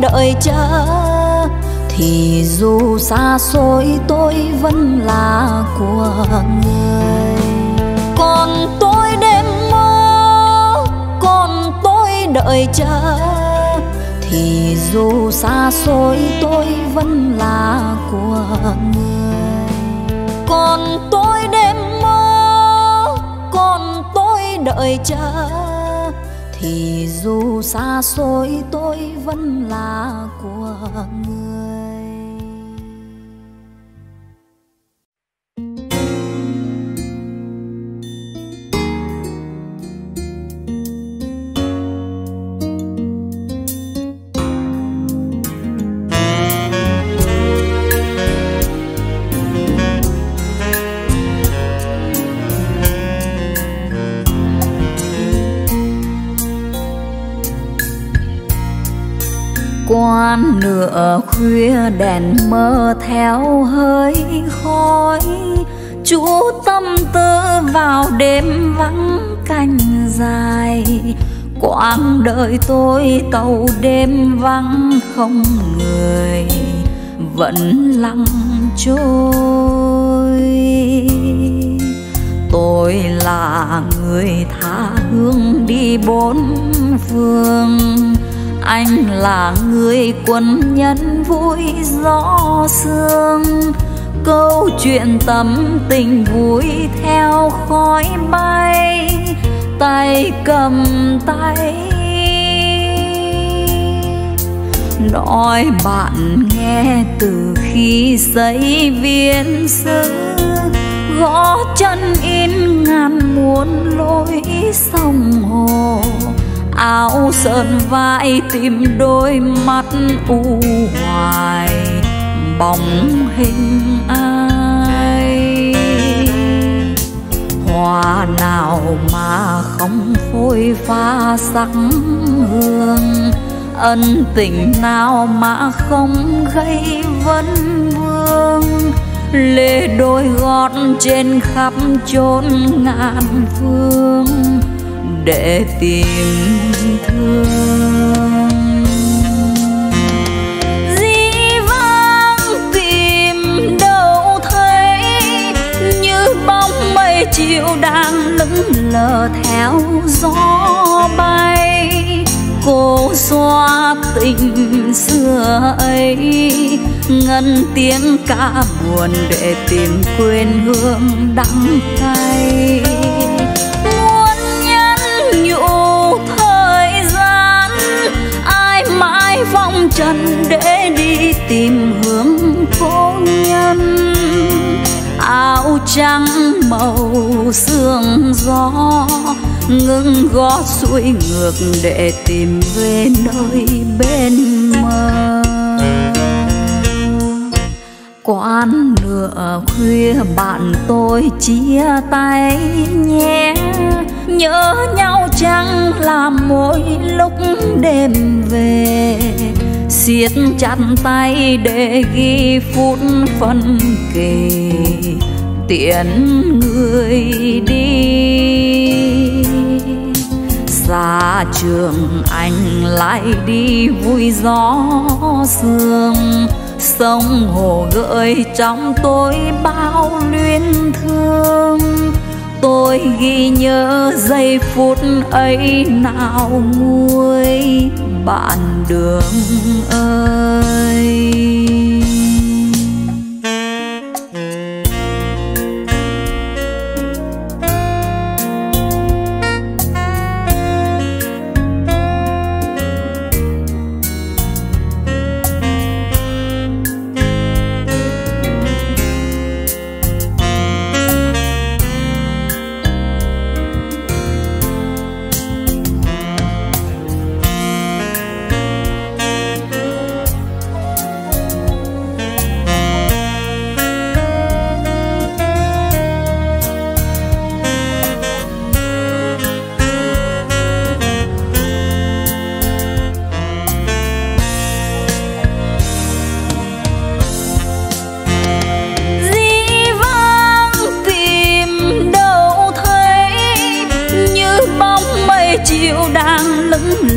đợi chờ thì dù xa xôi tôi vẫn là của người. Còn tôi đêm mơ, còn tôi đợi chờ thì dù xa xôi tôi vẫn là của người. Còn tôi đêm mơ, còn tôi đợi chờ thì dù xa xôi tôi vẫn là của người. Quan nửa khuya đèn mơ theo hơi khói, chú tâm tư vào đêm vắng canh dài. Quãng đời tôi tàu đêm vắng không người vẫn lặng trôi. Tôi là người tha hương đi bốn phương, anh là người quân nhân vui gió sương. Câu chuyện tâm tình vui theo khói bay, tay cầm tay. Nói bạn nghe từ khi xây viên xứ, gõ chân in ngàn muôn lối sông hồ. Áo sờn vai tìm đôi mắt u hoài, bóng hình ai. Hoa nào mà không phôi pha sắc hương, ân tình nào mà không gây vấn vương. Lê đôi gót trên khắp chốn ngàn phương để tìm thương. Dĩ vãng tìm đâu thấy, như bóng mây chiều đang lững lờ theo gió bay. Cô xóa tình xưa ấy, ngân tiếng ca buồn để tìm quên hương đắng cay. Phong trần để đi tìm hướng cố nhân. Áo trắng màu sương gió, ngưng gót xuôi ngược để tìm về nơi bên mơ. Quán nửa khuya bạn tôi chia tay nhé, nhớ nhau chẳng là mỗi lúc đêm về. Siết chặt tay để ghi phút phân kề, tiễn người đi. Xa trường anh lại đi vui gió sương, sông hồ gợi trong tôi bao luyến thương. Tôi ghi nhớ giây phút ấy nào nguôi bạn đường ơi.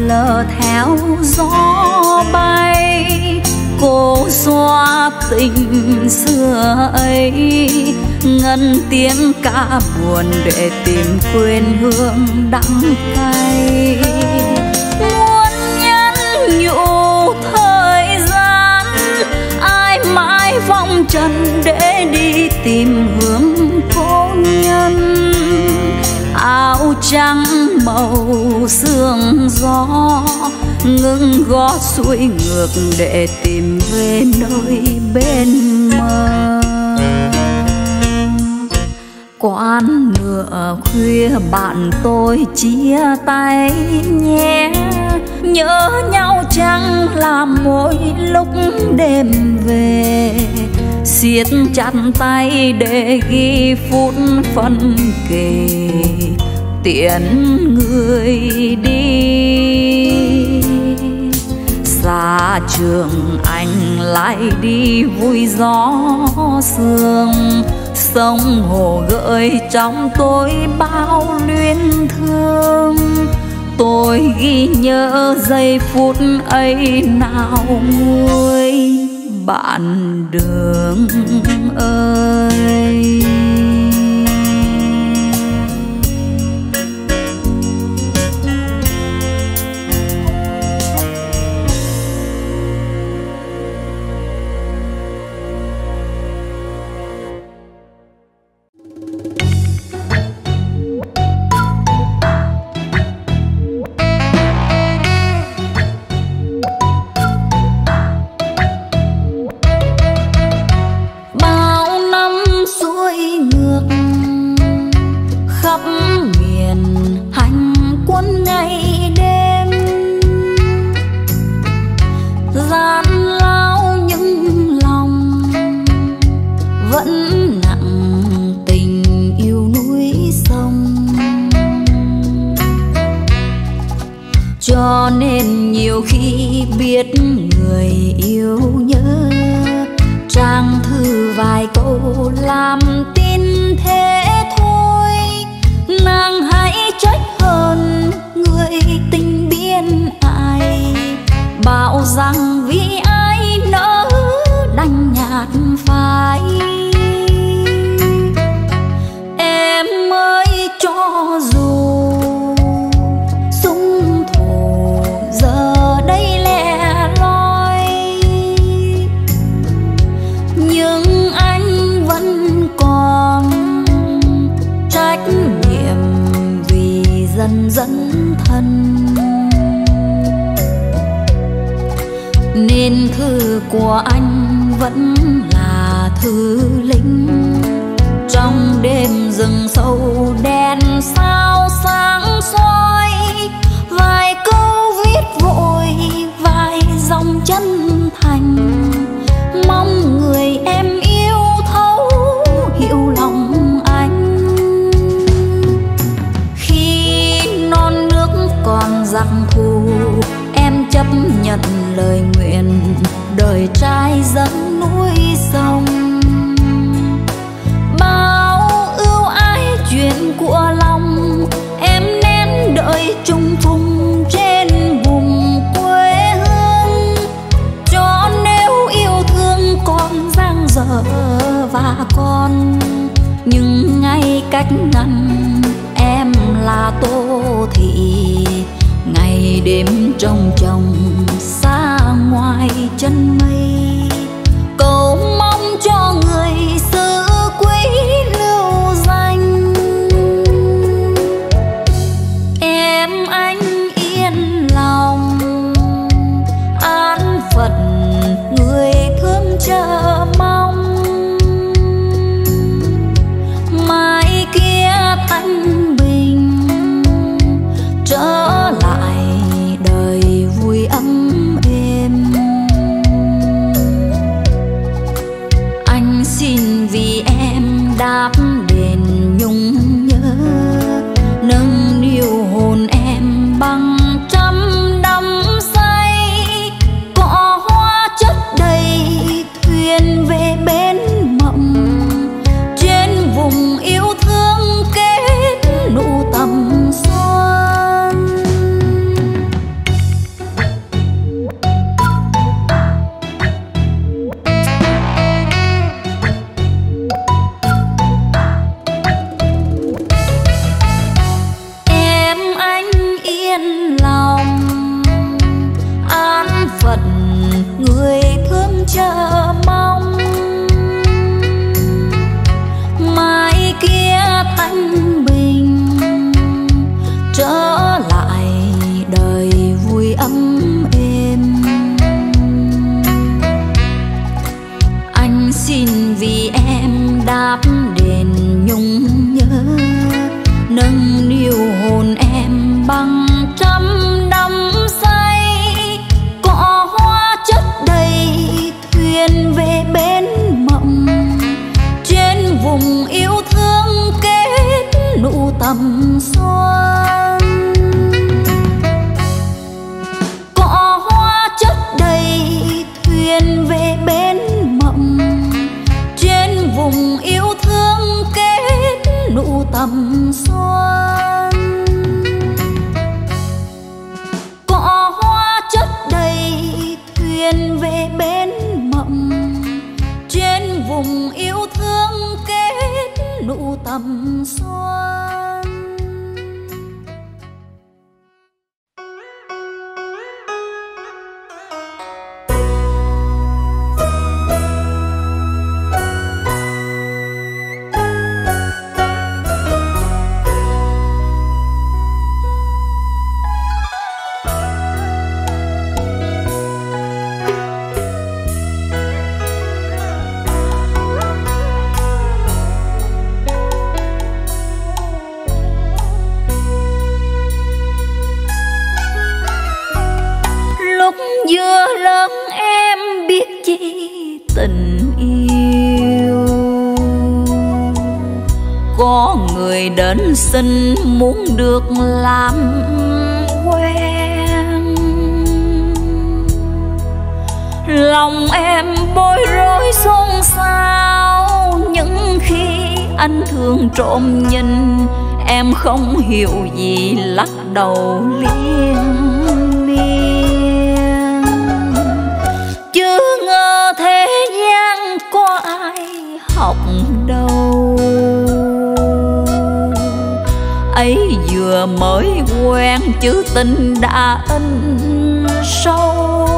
lờ theo gió bay, cô xóa tình xưa ấy, ngân tiếng ca buồn để tìm quên hương đắng cay. Muốn nhắn nhủ thời gian, ai mãi vòng trần để đi tìm hướng cố nhân. Áo trắng màu sương gió, ngưng gót xuôi ngược để tìm về nơi bên mơ. Quán nửa khuya bạn tôi chia tay nhé, nhớ nhau chẳng làm mỗi lúc đêm về. Siết chặt tay để ghi phút phân kề, tiễn người đi. Xa trường anh lại đi vui gió sương, sông hồ gợi trong tôi bao luyến thương. Tôi ghi nhớ giây phút ấy nào nguôi bạn đường ơi. Cho nên nhiều khi biết người yêu nhớ, trang thư vài câu làm tin thế thôi. Nàng hãy trách hơn người tình biên ai, bảo rằng vì ai nỡ đành nhạt phai. Em ơi cho dù dẫn thân, nên thư của anh vẫn là thư lính. Trong đêm rừng sâu đèn sao sáng soi, vài câu viết vội vài dòng chân thành, mong người em yêu thấu hiểu lòng anh. Còn giặc thù em chấp nhận lời nguyện, đời trai dẫn núi sông. Bao ưu ái chuyện của lòng em nén đợi trung phùng trên vùng quê hương. Cho nếu yêu thương còn dang dở và còn, nhưng ngay cách ngăn em là Tô Thị. Ngày đêm trông trông xa ngoài chân mây, cầu mong cho người xứ quý lưu danh. Em anh yên lòng an phận, người thương chờ mong. Mai kia thanh bình trở lại đời vui ấm êm. Anh xin vì em đáp đền nhung nhớ, nâng niu hồn em bằng trăm đắm say. Cỏ hoa chất đầy thuyền cùng yêu thương kết nụ tầm xuân. Vừa lớn em biết chi tình yêu, có người đến xin muốn được làm quen. Lòng em bối rối xôn xao, những khi anh thường trộm nhìn, em không hiểu gì lắc đầu liên miên. Chứ ngờ thế gian có ai học đâu, ấy vừa mới quen chứ tình đã in sâu.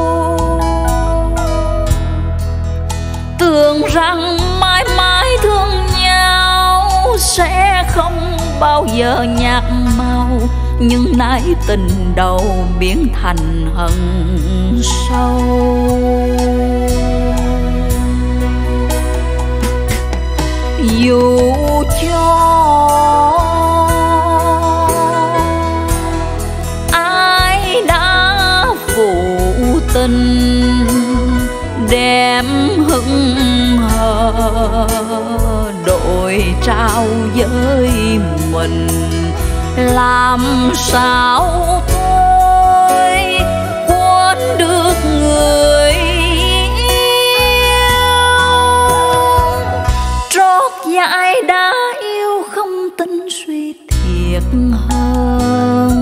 Tưởng rằng mãi mãi thương nhau sẽ không bao giờ nhạt màu, nhưng nay tình đầu biến thành hận sâu. Dù cho ai đã phụ tình đem hững hờ đổi trao với mình, làm sao tôi quên được người yêu. Trót dại đã yêu không tin suy thiệt hơn,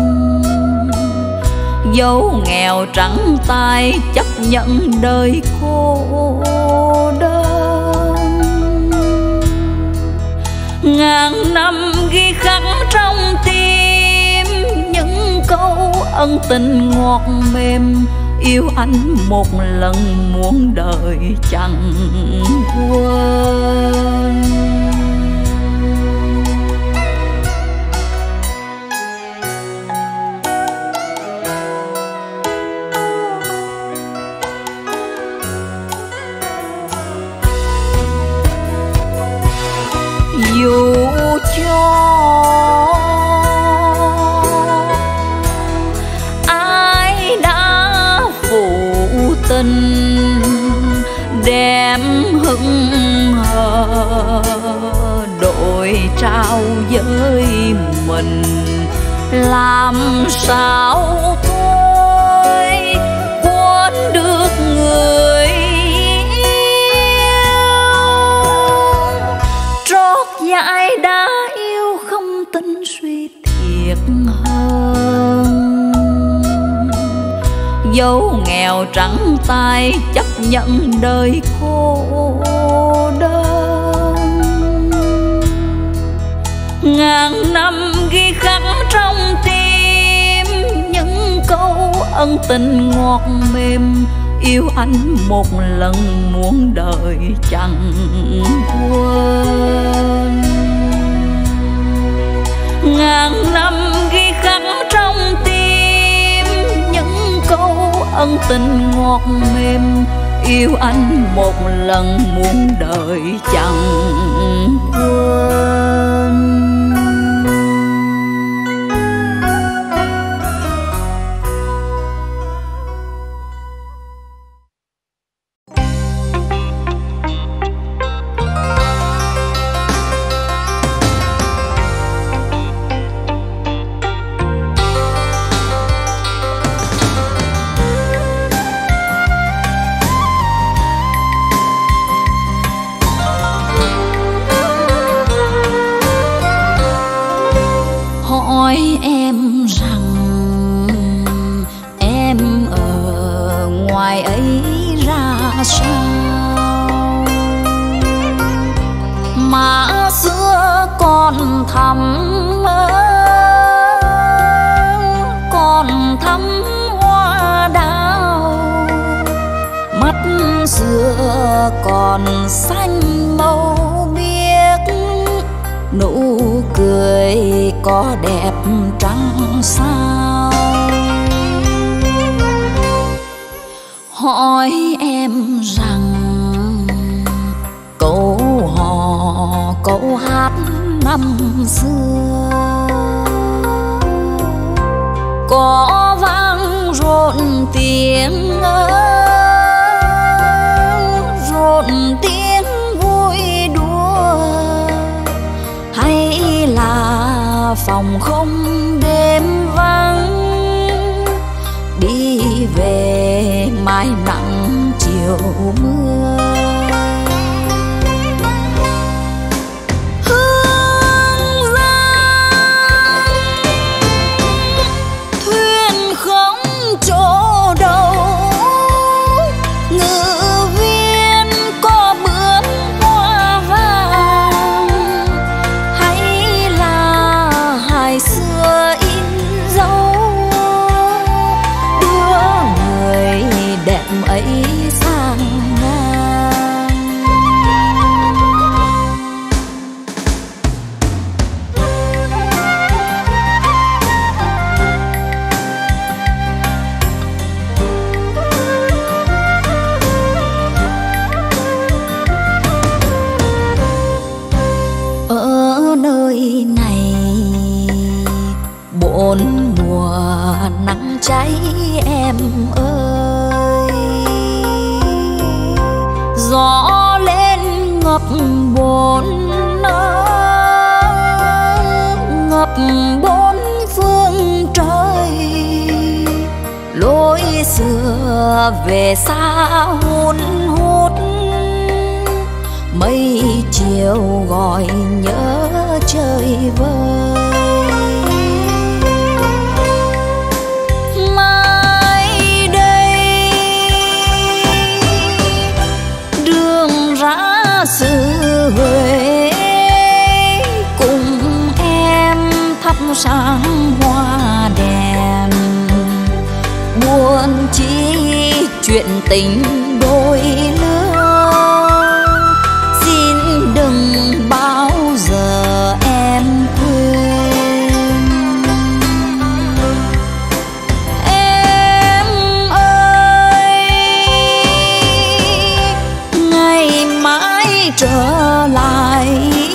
dẫu nghèo trắng tay chấp nhận đời cô đơn. Ngàn năm ghi khắc trong tim những câu ân tình ngọt mềm, yêu anh một lần muôn đời chẳng quên. Dù cho ai đã phụ tình đem hững hờ đổi trao với mình, làm sao tôi quên được người dại đã yêu không tin suy thiệt hơn, dẫu nghèo trắng tay chấp nhận đời cô đơn. Ngàn năm ghi khắc trong tim những câu ân tình ngọt mềm, yêu anh một lần muôn đời chẳng quên. Ngàn năm ghi khắc trong tim những câu ân tình ngọt mềm, yêu anh một lần muôn đời chẳng quên. Hỏi em rằng em ở ngoài ấy ra sao, xưa còn xanh màu biếc, nụ cười có đẹp trăng sao. Hỏi em rằng câu hò câu hát năm xưa có vang rộn tiếng vui đùa, hay là phòng không đêm vắng đi về mai nắng chiều mưa. Cháy em ơi, gió lên ngập bốn phương trời, lối xưa về xa hun hút, mây chiều gọi nhớ trời vơi. Xứ Huế cùng em thắp sáng hoa đèn, buồn chi chuyện tình đôi lứa, xin đừng bao giờ em quên. Em ơi, ngày mai trở lại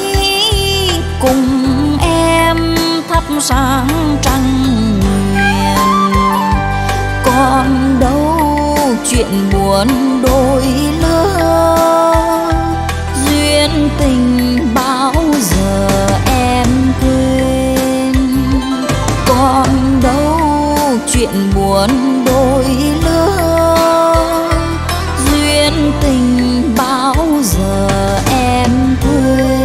cùng em thắp sáng trăng nguyện, còn đâu chuyện buồn đôi lứa, duyên tình bao giờ em quên, còn đâu chuyện buồn đôi lứa, duyên tình bao giờ em quên.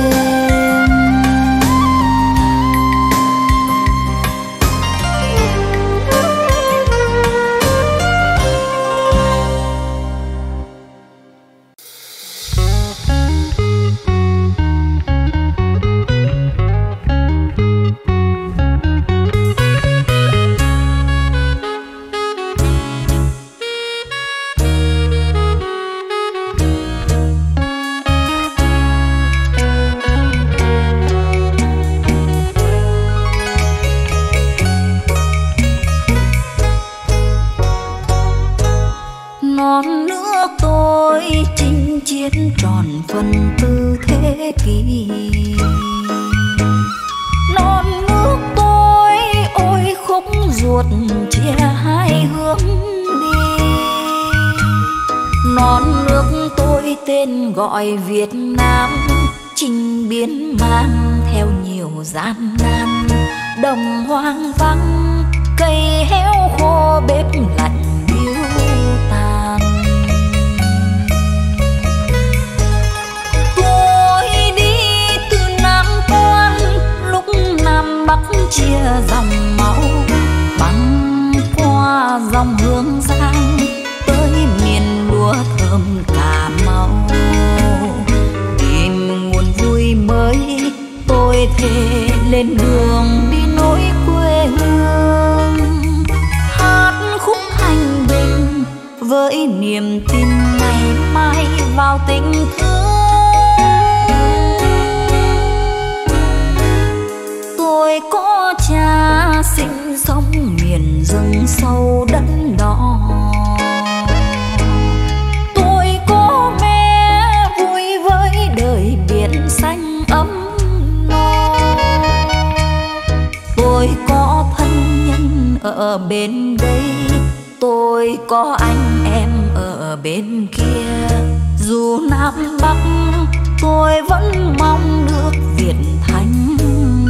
Non nước tôi chinh chiến tròn phần tư thế kỷ, non nước tôi ôi khúc ruột chia hai hướng đi, non nước tôi tên gọi Việt Nam, chinh biến mang theo nhiều gian nan, đồng hoang vắng cây héo khô bếp lạnh biêu tàn. Tôi đi từ Nam Quan lúc Nam Bắc chia dòng máu, băng qua dòng Hương Giang tới miền lúa thơm Cà Mau, tìm nguồn vui mới tôi thề lên đường đi nối quê hương, hát khúc hành bình với niềm tin ngày mai vào tình thương. Tôi có cha sinh sống miền rừng sâu đất đỏ, tôi có mẹ vui với đời biển xanh ấm no, tôi có thân nhân ở bên đây, tôi có anh em ở bên kia. Dù Nam Bắc tôi vẫn mong nước Việt thanh bình.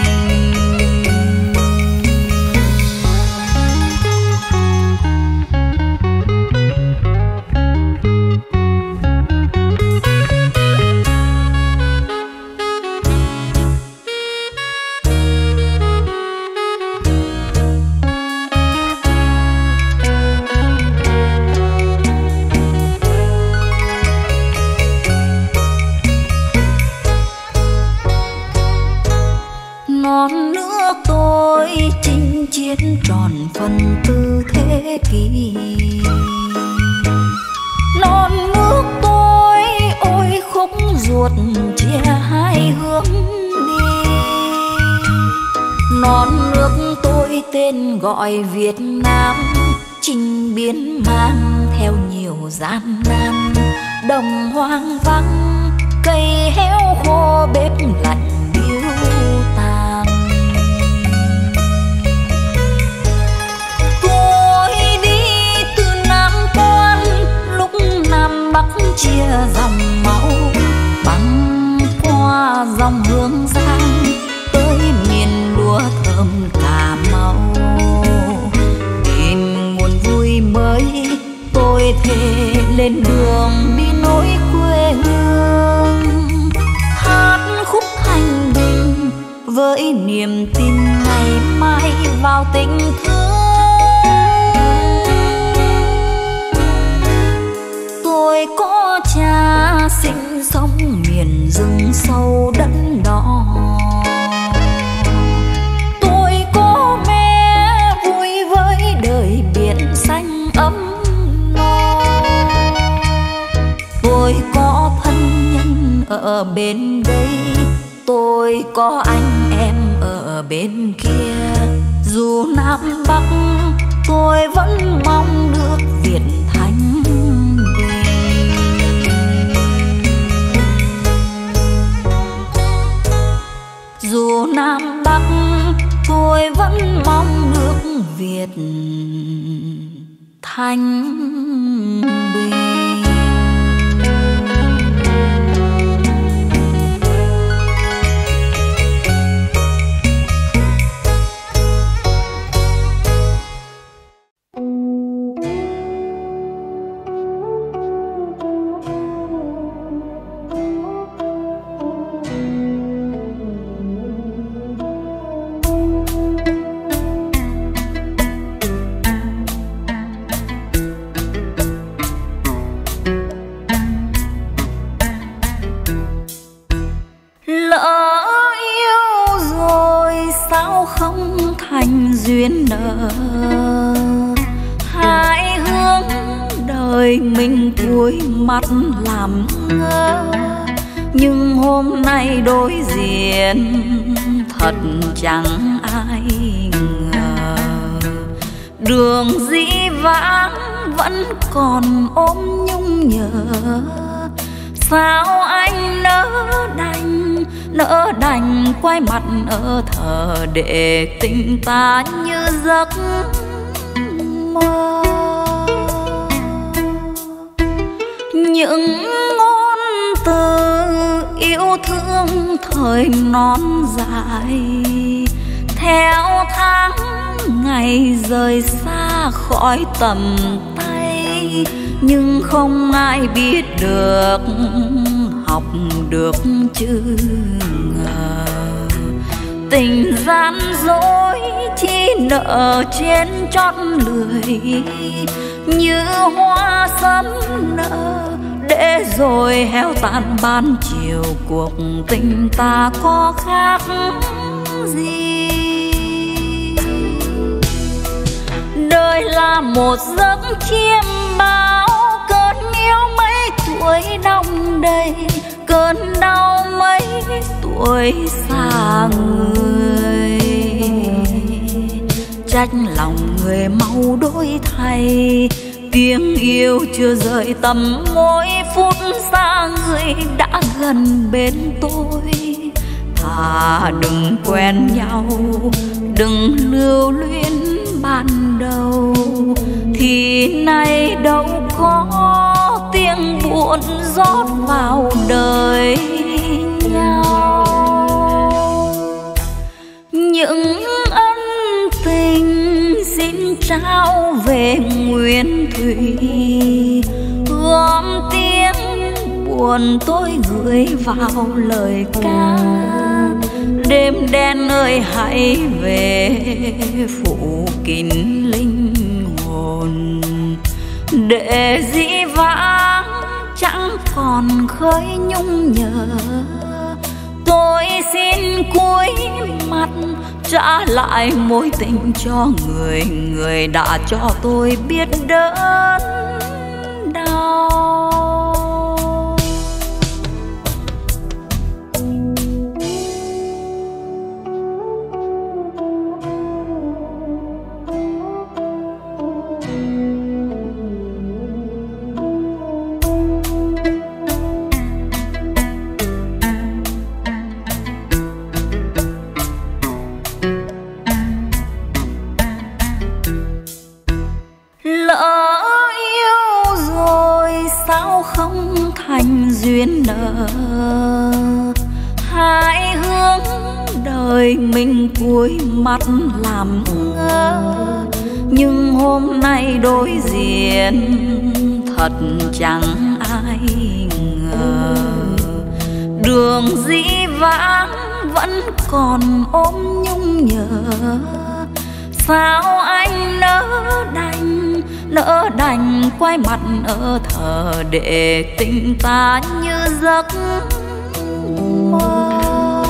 Non nước tôi chinh chiến tròn phần tư thế kỷ, non nước tôi ôi khúc ruột chia hai hướng đi. Non nước tôi tên gọi Việt Nam, chinh biến mang theo nhiều gian nan, đồng hoang vắng cây héo khô bếp lạnh biếu tàn. Tôi đi từ Nam Quan lúc Nam Bắc chia dòng máu, băng qua dòng Hương Giang tới miền lúa thơm Cà Mau. Tìm nguồn vui mới tôi thề lên đường đi nối quê hương, hát khúc thanh bình với niềm tin ngày mai vào tình thương. Tôi có cha sinh sống miền rừng sâu đất đỏ, tôi có mẹ vui với đời biển xanh ấm no, tôi có thân nhân ở bên đây, tôi có anh em ở bên kia. Dù Nam Bắc tôi vẫn mong nước Việt thanh bình. Dù Nam Bắc tôi vẫn mong nước Việt thanh bình. Duyên nợ hai hướng đời mình cúi mắt làm ngơ, nhưng hôm nay đối diện thật chẳng ai ngờ. Đường dĩ vãng vẫn còn ôm nhung nhớ, sao anh nỡ đành quay mặt ở thờ để tình ta như giấc mơ. Những ngôn từ yêu thương thời non dài, theo tháng ngày rời xa khỏi tầm tay, nhưng không ai biết được học được chữ ngờ. Tình gian dối chỉ nở trên chót lưỡi, như hoa sớm nở để rồi héo tàn ban chiều. Cuộc tình ta có khác gì? Đời là một giấc chiêm bao cơn yêu mấy tuổi đong đầy, cơn đau mấy tuổi xa người. Trách lòng người mau đổi thay, tiếng yêu chưa rời tầm mỗi phút xa người đã gần bên tôi. Thà đừng quen nhau, đừng lưu luyến ban đầu, thì nay đâu có tiếng buồn rót vào đời nhau. Những ân tình xin trao về nguyên thủy, gom tiếng buồn tôi gửi vào lời ca. Đêm đen ơi hãy về phủ kín linh hồn, để dĩ vãng chẳng còn khơi nhung nhớ. Tôi xin cúi mặt trả lại mối tình cho người, người đã cho tôi biết đớn đau. Duyên nợ hai hướng đời mình cúi mắt làm ngơ, nhưng hôm nay đối diện thật chẳng ai ngờ. Đường dĩ vãng vẫn còn ôm nhung nhớ, sao anh nỡ đành quay mặt ở thờ, để tình ta như giấc mơ.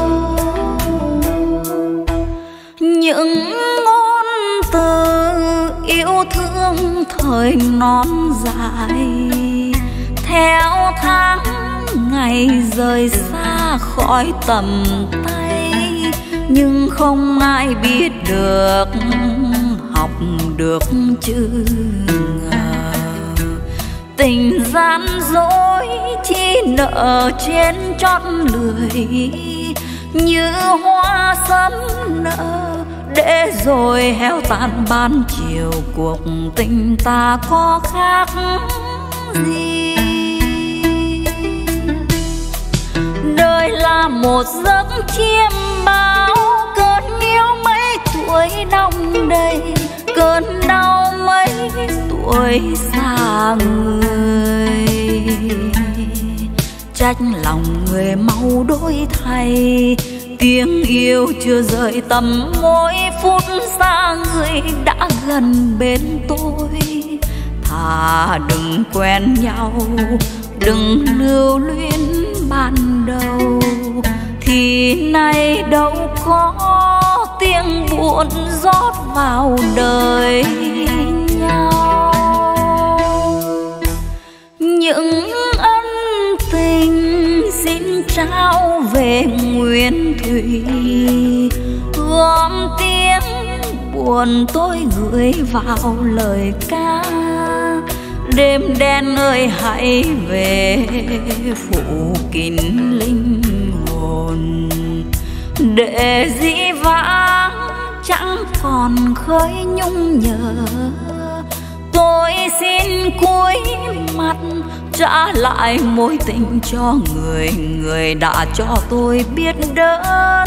Những ngôn từ yêu thương thời non dài, theo tháng ngày rời xa khỏi tầm tay, nhưng không ai biết được, học được chứ ngờ. Tình gian dối chỉ nợ trên chót lưỡi, như hoa sớm nở để rồi héo tàn ban chiều. Cuộc tình ta có khác gì? Đời là một giấc chiêm bao, cơn yêu mấy tuổi đong đầy, cơn đau mấy tuổi xa người. Trách lòng người mau đổi thay, tiếng yêu chưa rời tầm mỗi phút xa người đã gần bên tôi. Thà đừng quen nhau, đừng lưu luyến ban đầu, thì nay đâu có tiếng buồn rót vào đời nhau. Những ân tình xin trao về nguyên thủy, gom tiếng buồn tôi gửi vào lời ca. Đêm đen ơi hãy về phủ kín linh hồn, để dĩ vãng chẳng còn khơi nhung nhớ. Tôi xin cúi mặt trả lại mối tình cho người, người đã cho tôi biết đớn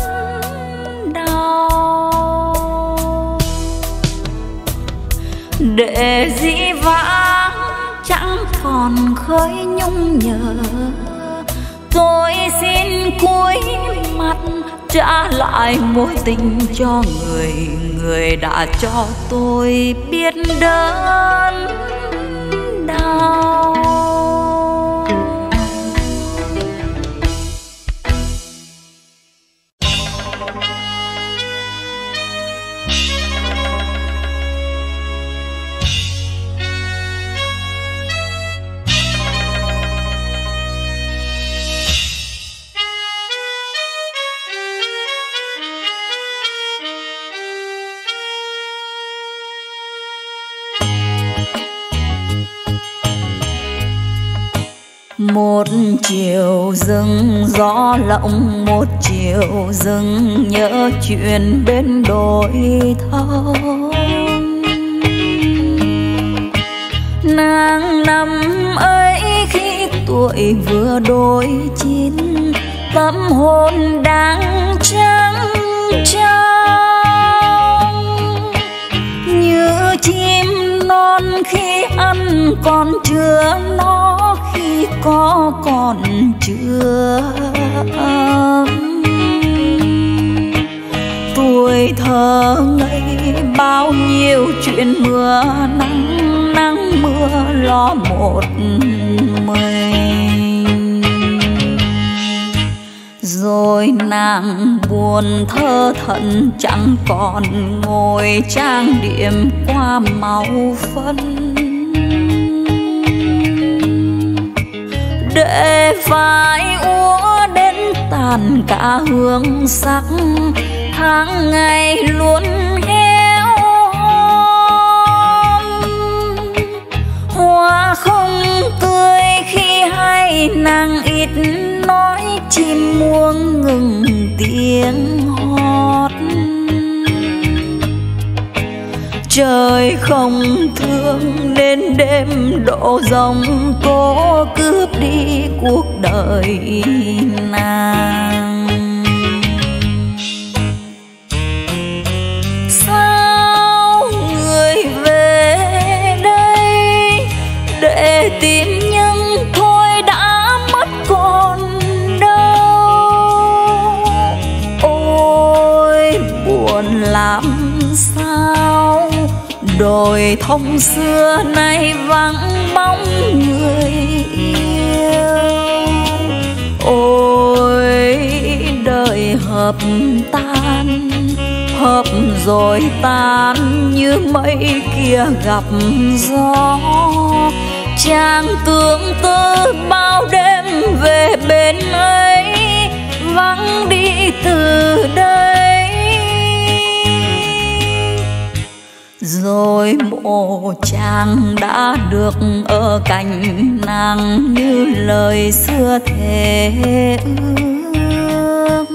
đau. Để dĩ vãng chẳng còn khơi nhung nhớ, tôi xin cúi mặt trả lại mối tình cho người, người đã cho tôi biết đớn đau. Một chiều rừng gió lộng, một chiều rừng nhớ chuyện bên đồi thông. Nàng năm ấy khi tuổi vừa đôi chín, tâm hồn đang trắng trong, như chim non khi ăn còn chưa nó, khi có còn chưa tuổi thơ ngây bao nhiêu chuyện mưa nắng, nắng mưa lo một mình. Rồi nàng buồn thơ thẫn chẳng còn ngồi trang điểm qua màu phấn, để phải úa đến tàn cả hương sắc, tháng ngày luôn héo hon. Hoa không tươi khi hay nàng ít nói, chim muông ngừng tiếng hót. Trời không thương nên đêm độ giông tố cướp đi cuộc đời nàng. Sao người về đây để tìm nhưng thôi đã mất còn đâu. Ôi buồn làm sao, đồi thông xưa nay vắng bóng người yêu. Ôi đời hợp tan, hợp rồi tan như mây kia gặp gió. Chàng tương tư bao đêm về bên ấy, vắng đi từ đây. Rồi mộ chàng đã được ở cạnh nàng, như lời xưa thề ước.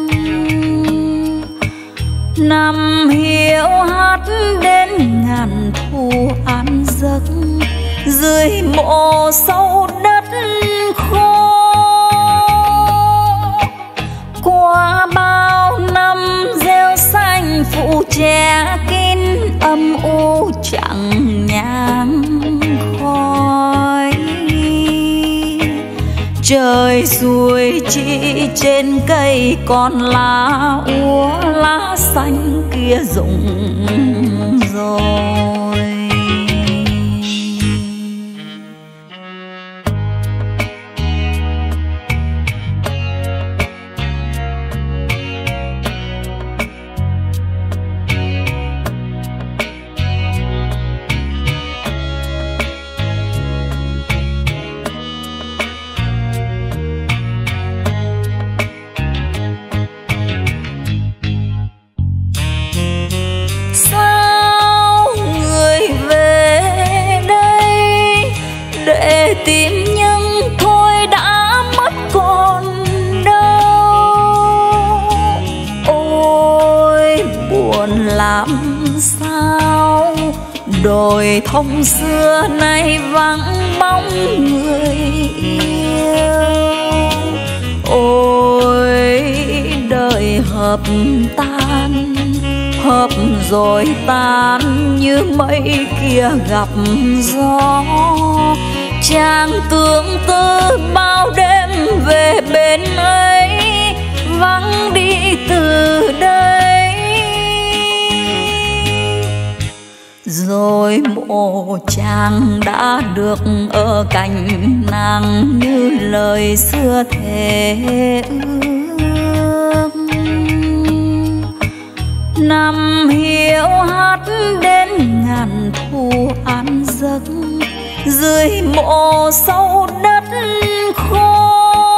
Năm hiếu hát đến ngàn thu an giấc, dưới mộ sâu đất khô. Qua bao năm rêu xanh phụ che kín, âm u chẳng nhang khói. Trời xuôi chỉ trên cây còn lá úa, lá xanh kia rụng rồi. Tìm nhưng thôi đã mất còn đâu. Ôi buồn làm sao, đồi thông xưa nay vắng bóng người yêu. Ôi đời hợp tan, hợp rồi tan như mây kia gặp gió. Chàng tương tư bao đêm về bên ấy, vắng đi từ đây. Rồi mộ chàng đã được ở cạnh nàng, như lời xưa thề ước. Năm hiếu hát đến ngàn thu an giấc, dưới mộ sâu đất khô.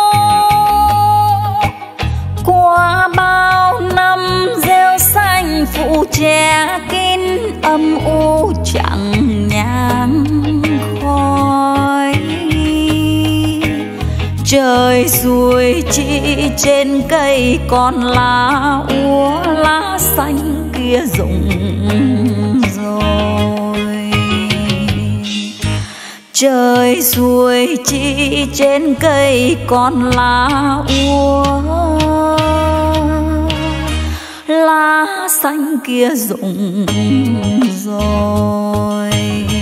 Qua bao năm rêu xanh phụ che kín, âm u chẳng nhang khói. Trời ruồi chỉ trên cây còn lá úa, lá xanh kia rụng rồi. Trời ruồi chỉ trên cây còn lá úa, lá xanh kia rụng rồi.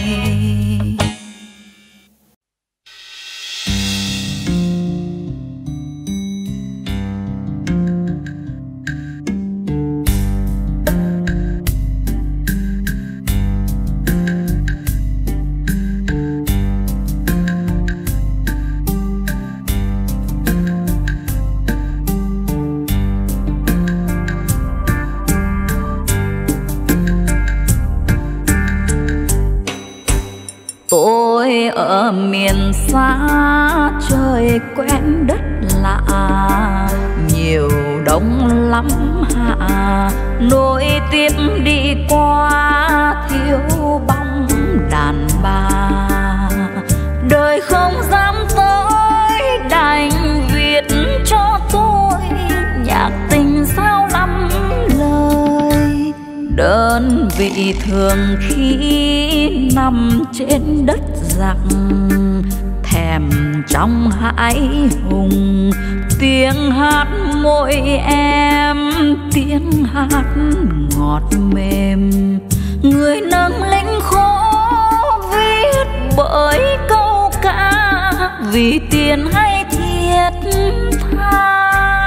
Tôi ở miền xa trời quen đất lạ, nhiều đông lắm hạ nối tiếp đi qua thiếu bóng đàn bà. Đời không dám tới đành viết cho tôi nhạc tình sao lắm lời. Đơn vị thường khi nằm trên đất giặc, thèm trong hãi hùng tiếng hát môi em, tiếng hát ngọt mềm. Người nâng lính khổ viết bởi câu ca, vì tiền hay thiết tha.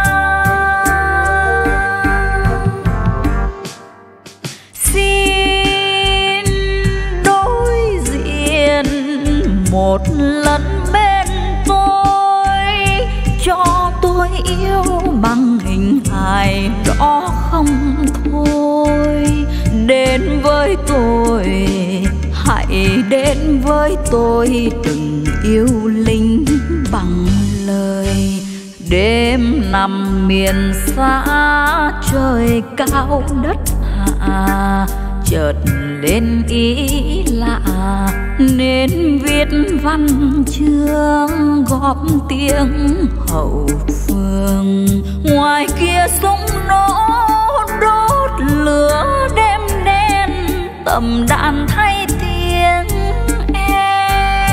Xin đối diện một lần bên tôi, cho tôi yêu bằng hình hài đó không thôi. Đến với tôi, hãy đến với tôi, đừng yêu lính bằng lời. Đêm nằm miền xa trời cao đất hạ, chợt lên ý lạ nên viết văn chương góp tiếng hậu phương. Ngoài kia súng nổ đốt lửa đêm đen, tầm đạn thay tiếng em.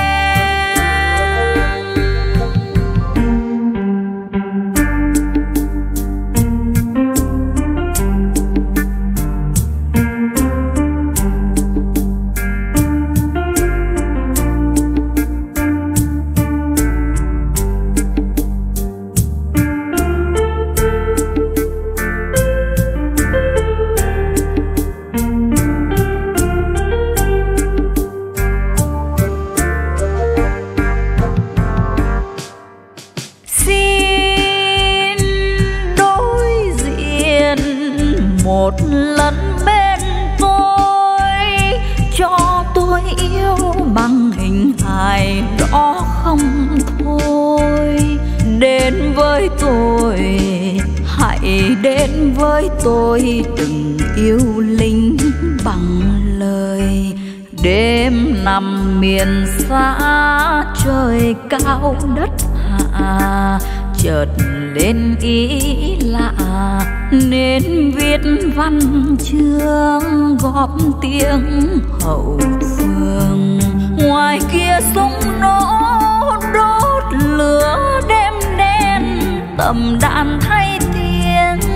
Một lần bên tôi, cho tôi yêu bằng hình hài đó không thôi. Đến với tôi, hãy đến với tôi, đừng yêu lính bằng lời. Đêm nằm miền xa trời cao đất hạ, chợt lên ý lạ nên viết văn chương góp tiếng hậu phương. Ngoài kia súng nổ đốt lửa đêm đen, tầm đạn thay tiếng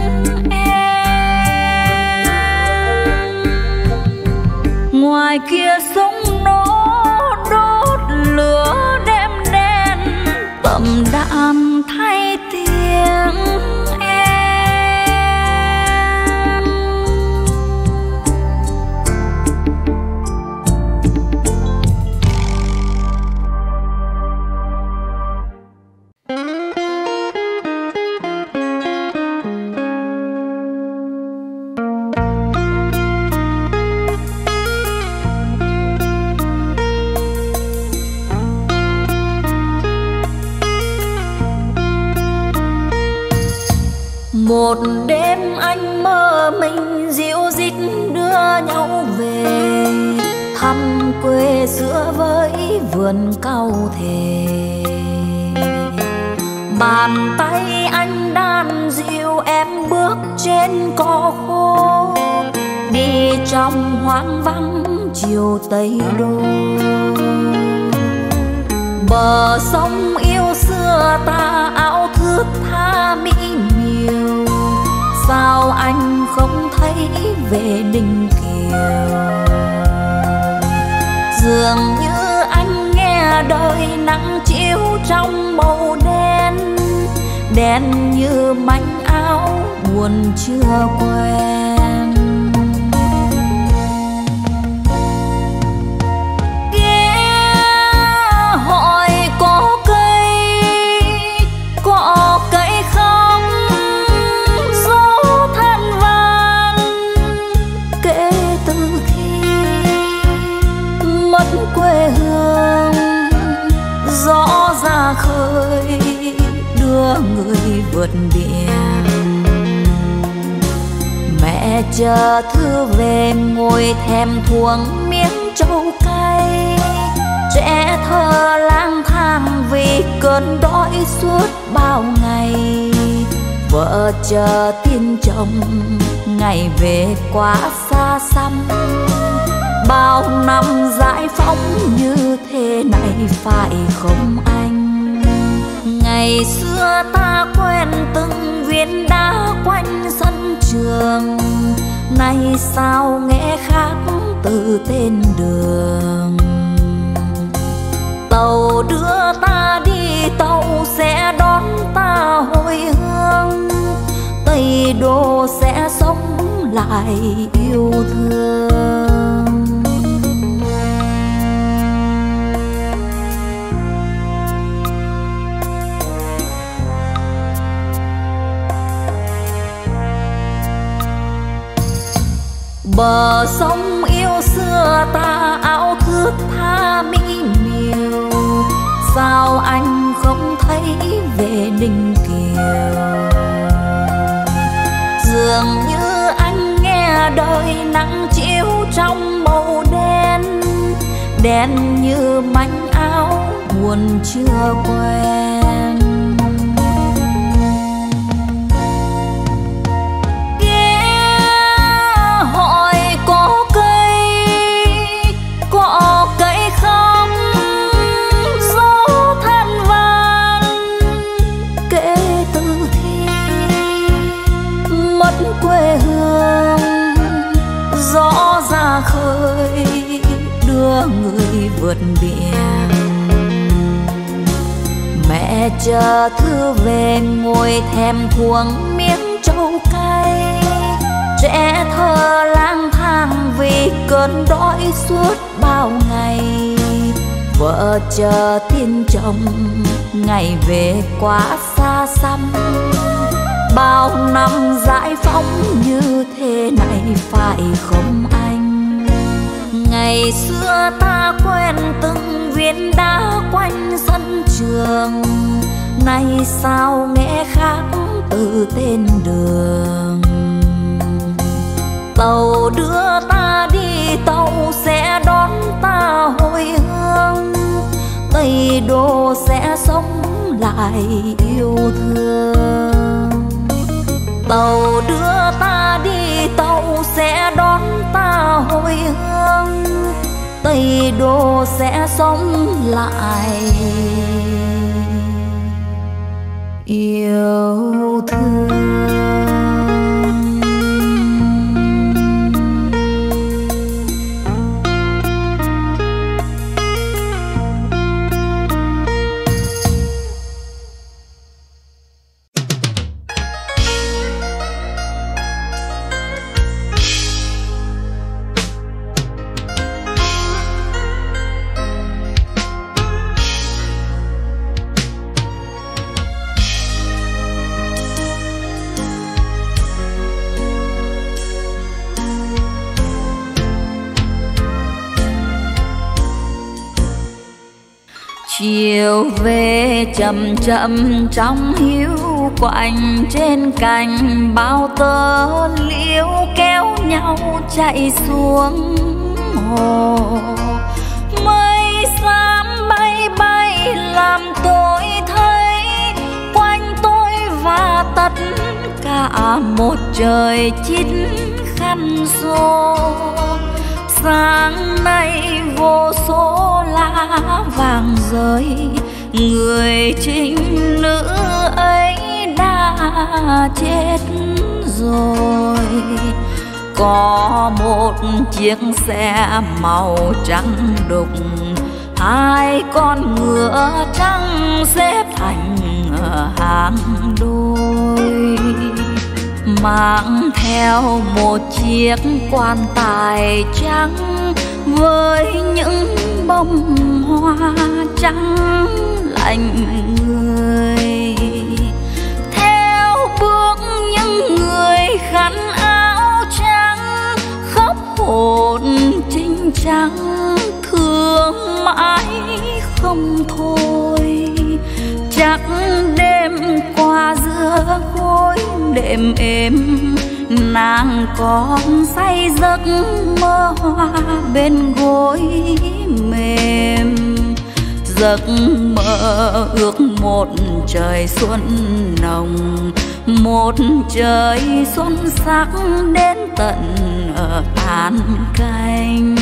em. Ngoài kia súng nổ đốt lửa đêm đen, tầm đạn thay tiếng em. Một đêm anh mơ mình dịu dít đưa nhau về, thăm quê xưa với vườn cau thề. Bàn tay anh đan dịu em bước trên cỏ khô, đi trong hoang vắng chiều Tây Đô. Bờ sông yêu xưa ta áo thướt tha mỹ miều, sao anh không thấy về Ninh Kiều? Dường như anh nghe đời nắng chiếu trong màu đen, đen như manh áo buồn chưa quen. Ghé hỏi có cây không, gió than vang kể từ khi mất quê hương. Gió ra khơi đưa người vượt biển, mẹ chờ thư về ngồi thèm thuồng miếng trâu cay. Trẻ thơ lang thang vì cơn đói suốt bao ngày, vợ chờ tin chồng ngày về quá xa xăm. Bao năm giải phóng như thế này phải không anh? Ngày xưa ta quen từng viên đá quanh sân trường, nay sao nghe khác từ tên đường. Tàu đưa ta đi, tàu sẽ đón ta hồi hương. Tây Đô sẽ sống lại yêu thương. Bờ sông yêu xưa ta áo thướt tha mỹ miều, sao anh không thấy về Ninh Kiều? Dường như anh nghe đời nắng chiếu trong màu đen, đen như manh áo buồn chưa quen. Cây không, gió than vang kể từ khi mất quê hương. Gió ra khơi đưa người vượt biển, mẹ chờ thư về ngồi thèm thuồng miếng trâu cay. Trẻ thơ lang thang vì cơn đói suốt bao ngày, vợ chờ tin chồng ngày về quá xa xăm. Bao năm giải phóng như thế này phải không anh? Ngày xưa ta quen từng viên đá quanh sân trường, nay sao nghe khác từ tên đường. Tàu đưa ta đi, tàu sẽ đón ta hồi hương. Tây Đô sẽ sống lại yêu thương. Tàu đưa ta đi, tàu sẽ đón ta hồi hương. Tây Đô sẽ sống lại yêu thương. Chiều về chậm chậm trong hiu quạnh, trên cành bao tơ liễu kéo nhau chạy xuống hồ. Mây xám bay bay làm tôi thấy quanh tất cả một trời chít khăn xô. Sáng nay vô số lá vàng rơi, người trinh nữ ấy đã chết rồi. Có một chiếc xe màu trắng đục, hai con ngựa trắng xếp thành hàng đôi, mang theo một chiếc quan tài trắng với những bông hoa trắng lạnh người. Theo bước những người khăn áo trắng, khóc hồn trinh trắng thương mãi không thôi. Chắc đêm qua giữa gối đêm êm, nàng còn say giấc mơ hoa bên gối mềm. Giấc mơ ước một trời xuân nồng, một trời xuân sắc đến tận tàn canh.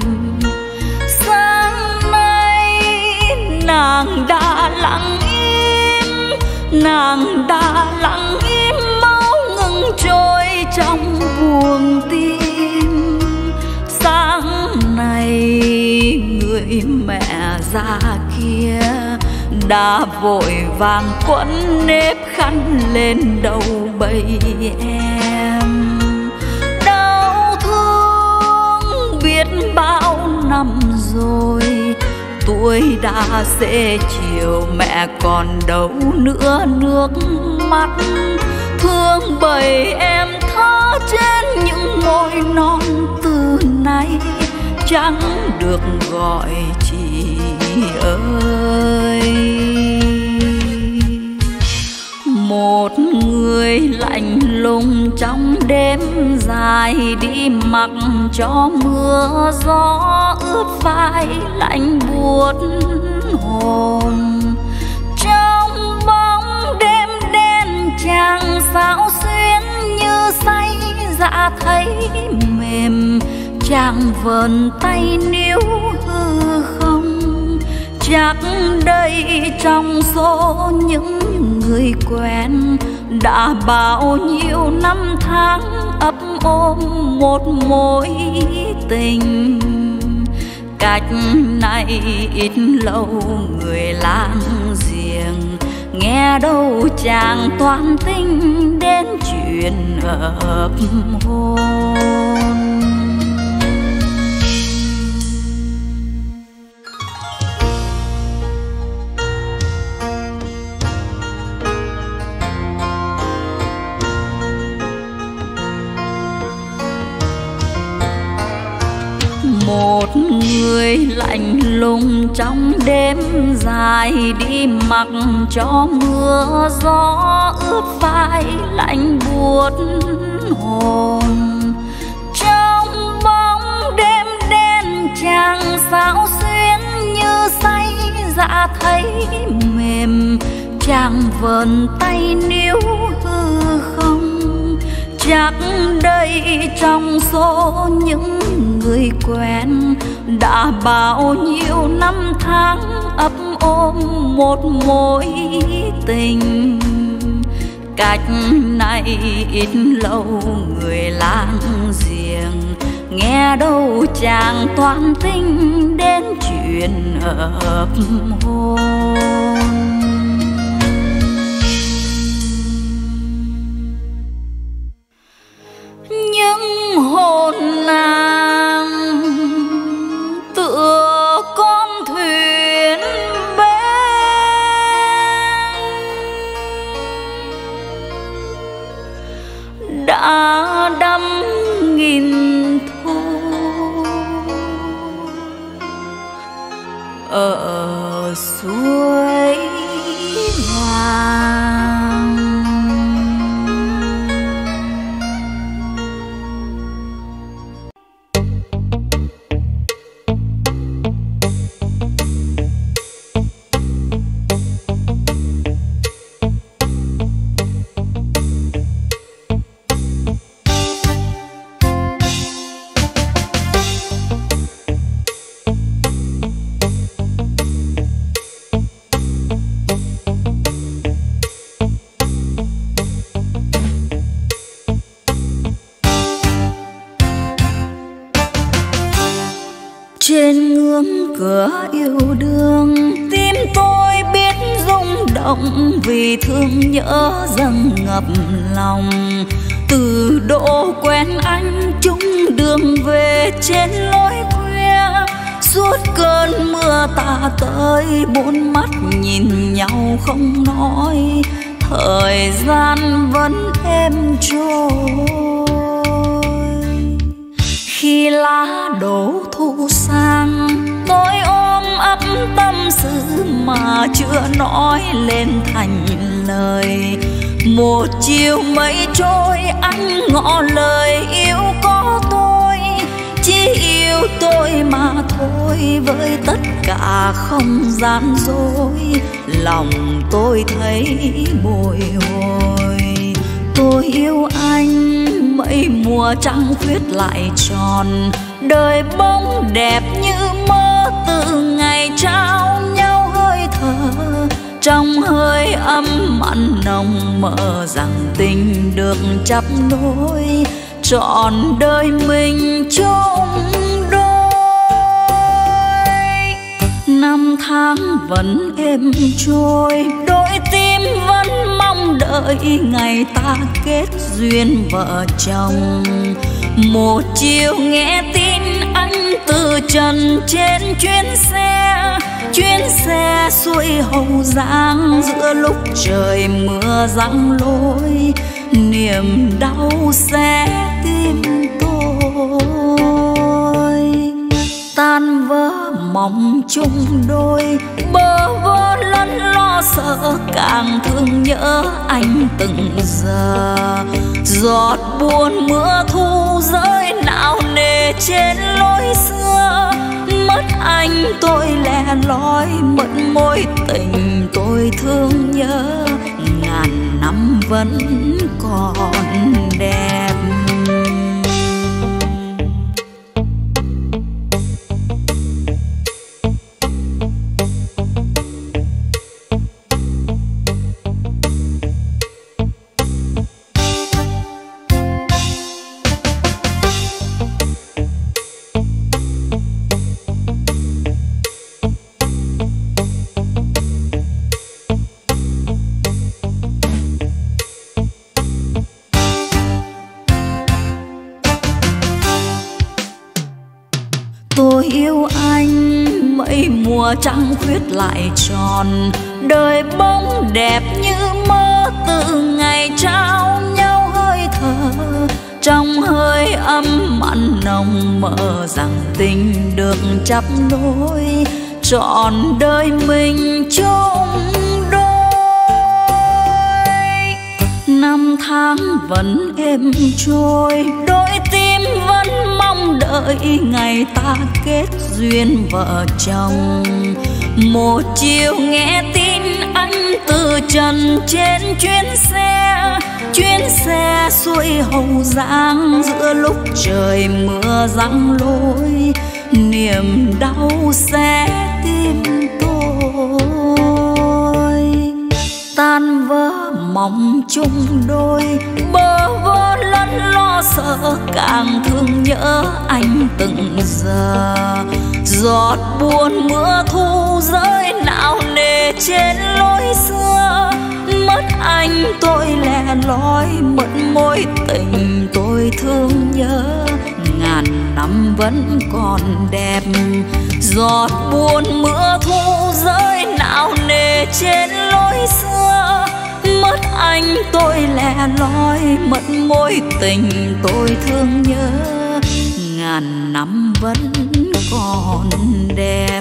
Sáng nay nàng đã lặng im, nàng đã lặng im, máu ngừng trôi trong buồng tim. Sáng nay người mẹ già kia đã vội vàng quấn nếp khăn lên đầu bầy em. Đau thương biết bao năm rồi, tuổi đã xế chiều, mẹ còn đâu nữa nước mắt. Thương bầy em thơ trên những môi non từ nay chẳng được gọi chị ơi. Một người lạnh lùng trong đêm dài, đi mặc cho mưa gió ướt vai lạnh buốt hồn. Trong bóng đêm đen chàng xao xuyến như say dạ thấy mềm, chàng vờn tay níu hư không. Chắc đây trong số những người quen đã bao nhiêu năm tháng ấp ôm một mối tình. Cách này ít lâu người láng giềng, nghe đâu chàng toan tính đến chuyện ấp hôn. Một người lạnh lùng trong đêm dài, đi mặc cho mưa gió ướt vai lạnh buốt hồn. Trong bóng đêm đen chàng xao xuyến như say dạ thấy mềm, chàng vờn tay níu hư không. Chắc đây trong số những người quen đã bao nhiêu năm tháng ấp ôm một mối tình. Cách này ít lâu người láng giềng, nghe đâu chàng toan tính đến chuyện ấp hôn. Nhưng hồn nàng tựa con thuyền bên, đã đắm nghìn thu ở suối vàng. cửa yêu đương, tim tôi biết rung động vì thương nhớ dâng ngập lòng. Từ độ quen anh chung đường về trên lối khuya, suốt cơn mưa tà tới bốn mắt nhìn nhau không nói, thời gian vẫn êm trôi. Khi lá đổ thu sang, tôi ôm ấp tâm sự mà chưa nói lên thành lời. Một chiều mây trôi anh ngỏ lời yêu có tôi, chỉ yêu tôi mà thôi, với tất cả không gian dối. Lòng tôi thấy bồi hồi. Tôi yêu anh, mấy mùa trăng khuyết lại tròn, đời bóng đẹp như mơ từ ngày trao nhau hơi thở. Trong hơi ấm mặn nồng mơ rằng tình được chấp nối, trọn đời mình chung đôi. Năm tháng vẫn êm trôi, đôi tim vẫn mong đợi ngày ta kết duyên vợ chồng. Một chiều nghe tin anh từ trần trên chuyến xe xuôi Hậu Giang, giữa lúc trời mưa giăng lối, niềm đau xé tim tôi. Tan vỡ mong chung đôi, bơ vơ lẫn lo sợ, càng thương nhớ anh từng giờ. Giọt buồn mưa thu rơi nặng nề trên lối xưa, mất anh tôi lẻ loi, mất mối tình tôi thương nhớ, ngàn năm vẫn còn đẹp. Tôi yêu anh, mấy mùa trăng khuyết lại tròn, đời bóng đẹp như mơ từ ngày trao nhau hơi thở. Trong hơi ấm mặn nồng mơ rằng tình được chấp nối, trọn đời mình chung đôi. Năm tháng vẫn êm trôi, đôi tim vẫn mong đợi ngày ta kết duyên vợ chồng. Một chiều nghe tin anh từ trần trên chuyến xe xuôi Hậu Giang, giữa lúc trời mưa giăng lối, niềm đau xé tim tôi. Tan vỡ mong chung đôi, bơ vơ lẫn lo sợ, càng thương nhớ anh từng giờ. Giọt buồn mưa thu rơi nặng nề trên lối xưa, mất anh tôi lẻ loi, mất mối tình tôi thương nhớ, ngàn năm vẫn còn đẹp. Giọt buồn mưa thu rơi nặng nề trên lối xưa, mất anh tôi lẻ loi, mất mối tình tôi thương nhớ, ngàn năm vẫn còn đẹp.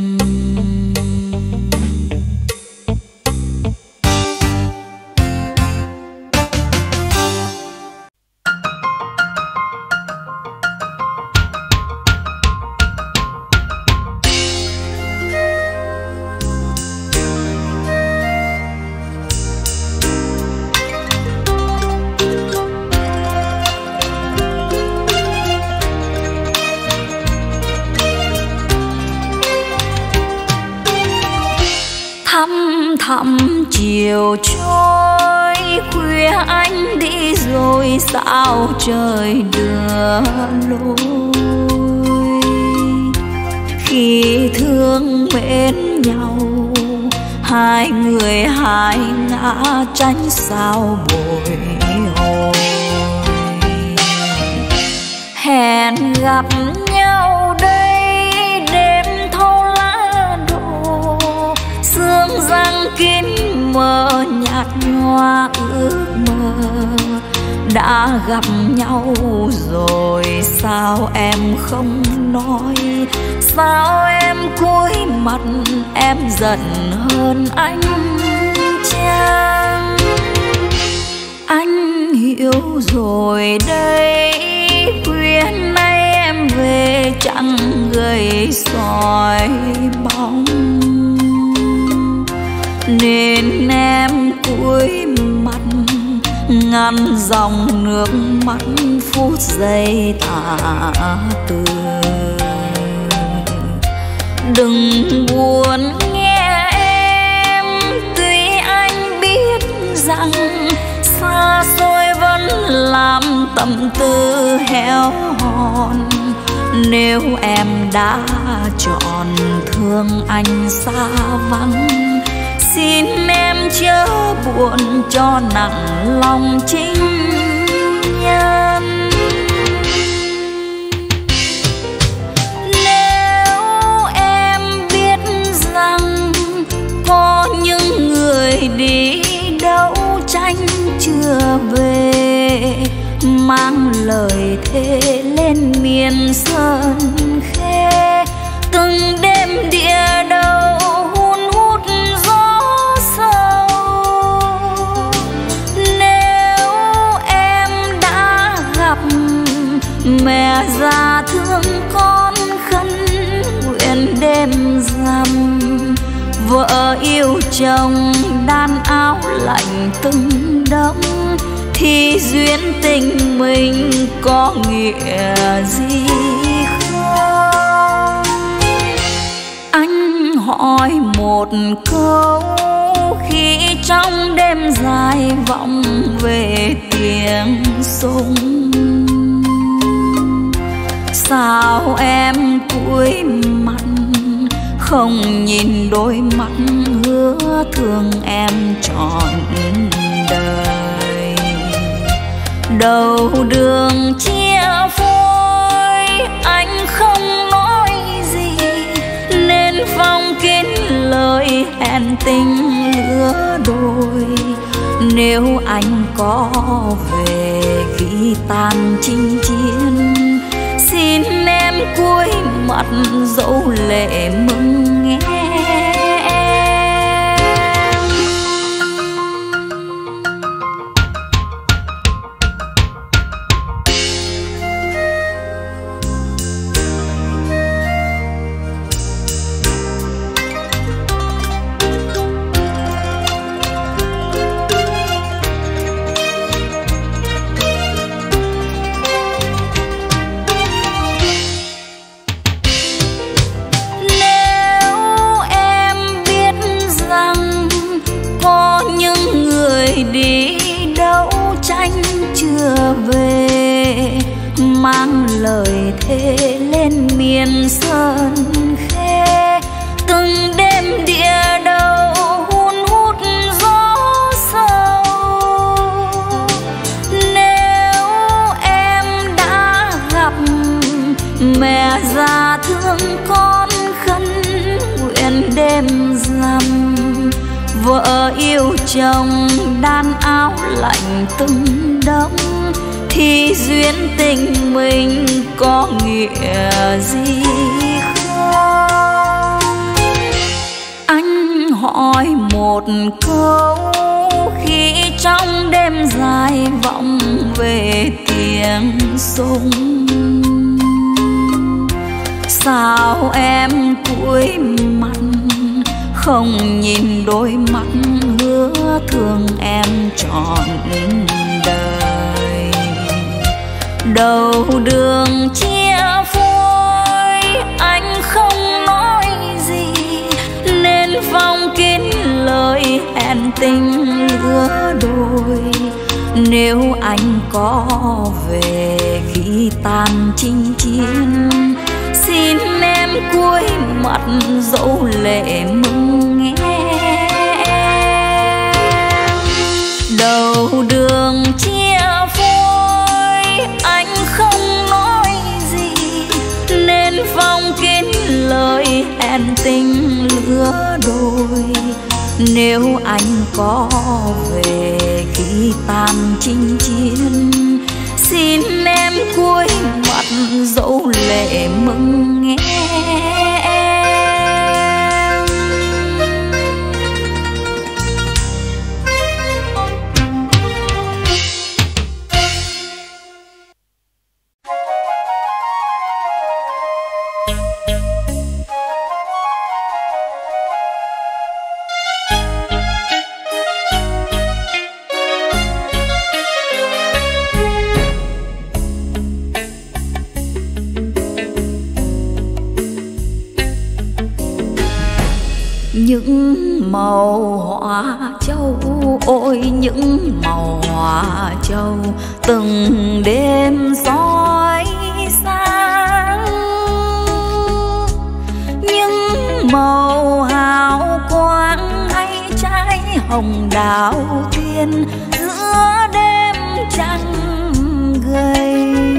Thăm chiều trôi, khuya anh đi rồi sao trời đưa lối. khi thương mến nhau, hai người hai ngã tránh sao bồi hồi. Hẹn gặp nhau đây đêm thâu lá đổ, sương răng kín mờ nhạt nhòa ước mơ. Đã gặp nhau rồi sao em không nói, sao em cúi mặt em giận hơn anh chăng? Anh hiểu rồi đây, khuya nay em về chẳng gầy soi bóng, nên em cúi mặt ngăn dòng nước mắt phút giây tả từ. Đừng buồn nghe em, tuy anh biết rằng xa xôi vẫn làm tâm tư héo hon. Nếu em đã chọn thương anh xa vắng, xin em chớ buồn cho nặng lòng chính nhân. Nếu em biết rằng có những người đi đấu tranh chưa về, mang lời thề lên miền Sơn Khê, từng đêm địa đầu hun hút gió sâu. Nếu em đã gặp mẹ già thương con khấn nguyện đêm rằm, vợ yêu chồng đan áo lạnh từng đống, thì duyên tình mình có nghĩa gì không? Anh hỏi một câu khi trong đêm dài vọng về tiếng súng, sao em cúi mặt không nhìn đôi mắt hứa thương em trọn đời? Đầu đường chia phôi anh không nói gì, nên phong kín lời hẹn tình lứa đôi. Nếu anh có về khi tan chinh chiến, xin em cúi mặt dẫu lệ mừng nghe. Đi đấu tranh chưa về, mang lời thề lên miền Sơn Khê, từng đêm địa đầu hun hút gió sâu. Nếu em đã gặp mẹ già thương con khấn nguyện đêm rằm, vợ yêu chồng đan áo lạnh từng đống, thì duyên tình mình có nghĩa gì không? Anh hỏi một câu khi trong đêm dài vọng về tiếng súng, sao em cúi mặt không nhìn đôi mắt hứa thương em trọn đời? Đầu đường chia phôi anh không nói gì, nên phong kín lời hẹn tình lứa đôi. Nếu anh có về khi tan chinh chiến, xin em em cuối mặt dẫu lệ mừng nghe. Đầu đường chia phôi anh không nói gì, nên phong kín lời hẹn tình lứa đôi. Nếu anh có về khi tan chinh chiến, xin em cuối mặt dẫu lệ mừng nghe. Những màu hoa châu, ôi những màu hoa châu, từng đêm soi sáng. Những màu hào quang hay trái hồng đào tiên, giữa đêm trăng gầy.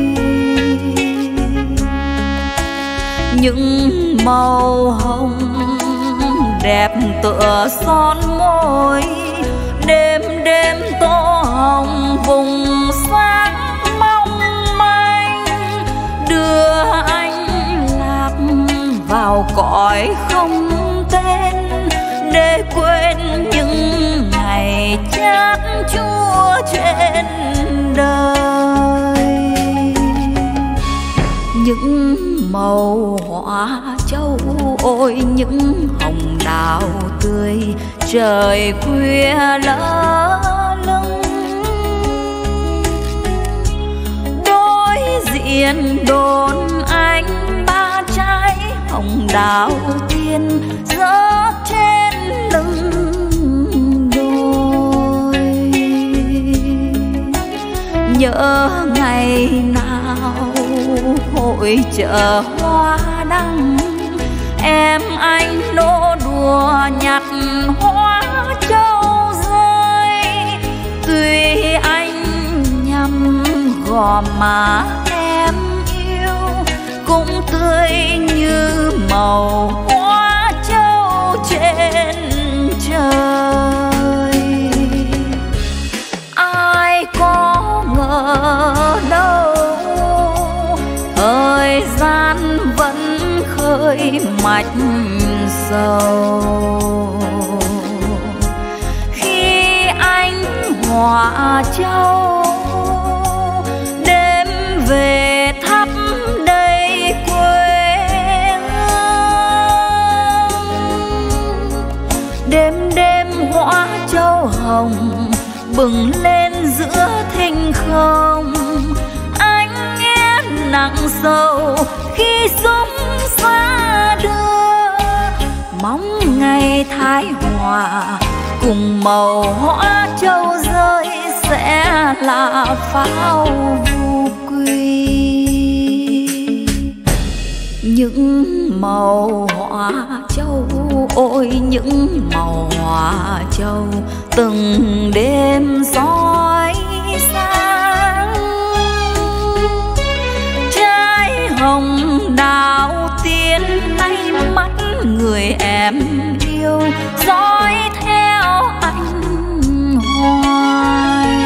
Những màu hồng đẹp tựa son môi, đêm đêm tô hồng vùng sáng mong manh, đưa anh lạc vào cõi không tên, để quên những ngày chát chúa trên đời. Những màu hoa châu, ôi những hồng đào tươi, trời khuya lỡ lưng. Đối diện đồn anh ba trái hồng đào tiên, rớt trên lưng đôi. Nhớ ngày nào hội chợ hoa đăng, em anh nô đùa nhặt hoa châu rơi. Tuy anh nhằm gò má em yêu, cũng tươi như màu hoa châu trên trời. Ai có ngờ đâu thời gian vẫn khơi mạch sầu, khi anh Hòa Châu đêm về thắp đầy quê hương. Đêm đêm hoa châu hồng bừng lên giữa thinh không, anh nghe nặng sầu khi súng xa đưa. Mong ngày thái hòa cùng màu hoa châu rơi, sẽ là pháo vu quy. Những màu hoa châu, ôi những màu hoa châu, từng đêm soi sáng. Trái hồng đào tiên tay mắt người em yêu, dõi theo anh hoài.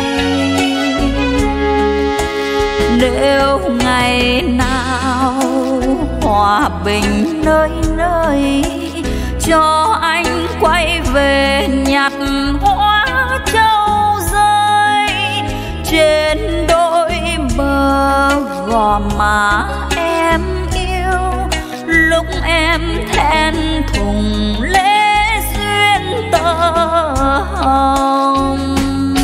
Nếu ngày nào hòa bình nơi nơi, cho anh quay về nhặt hoa châu rơi trên đôi bờ gò má em yêu. Lúc em thẹn thùng lễ duyên tơ hồng,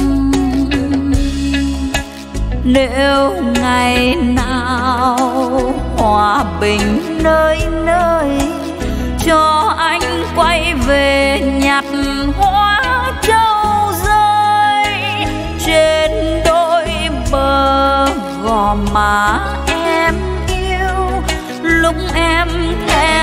nếu ngày nào hòa bình nơi nơi, cho anh quay về nhặt hoa châu rơi trên đôi bờ gò má em yêu. Lúc em thẹn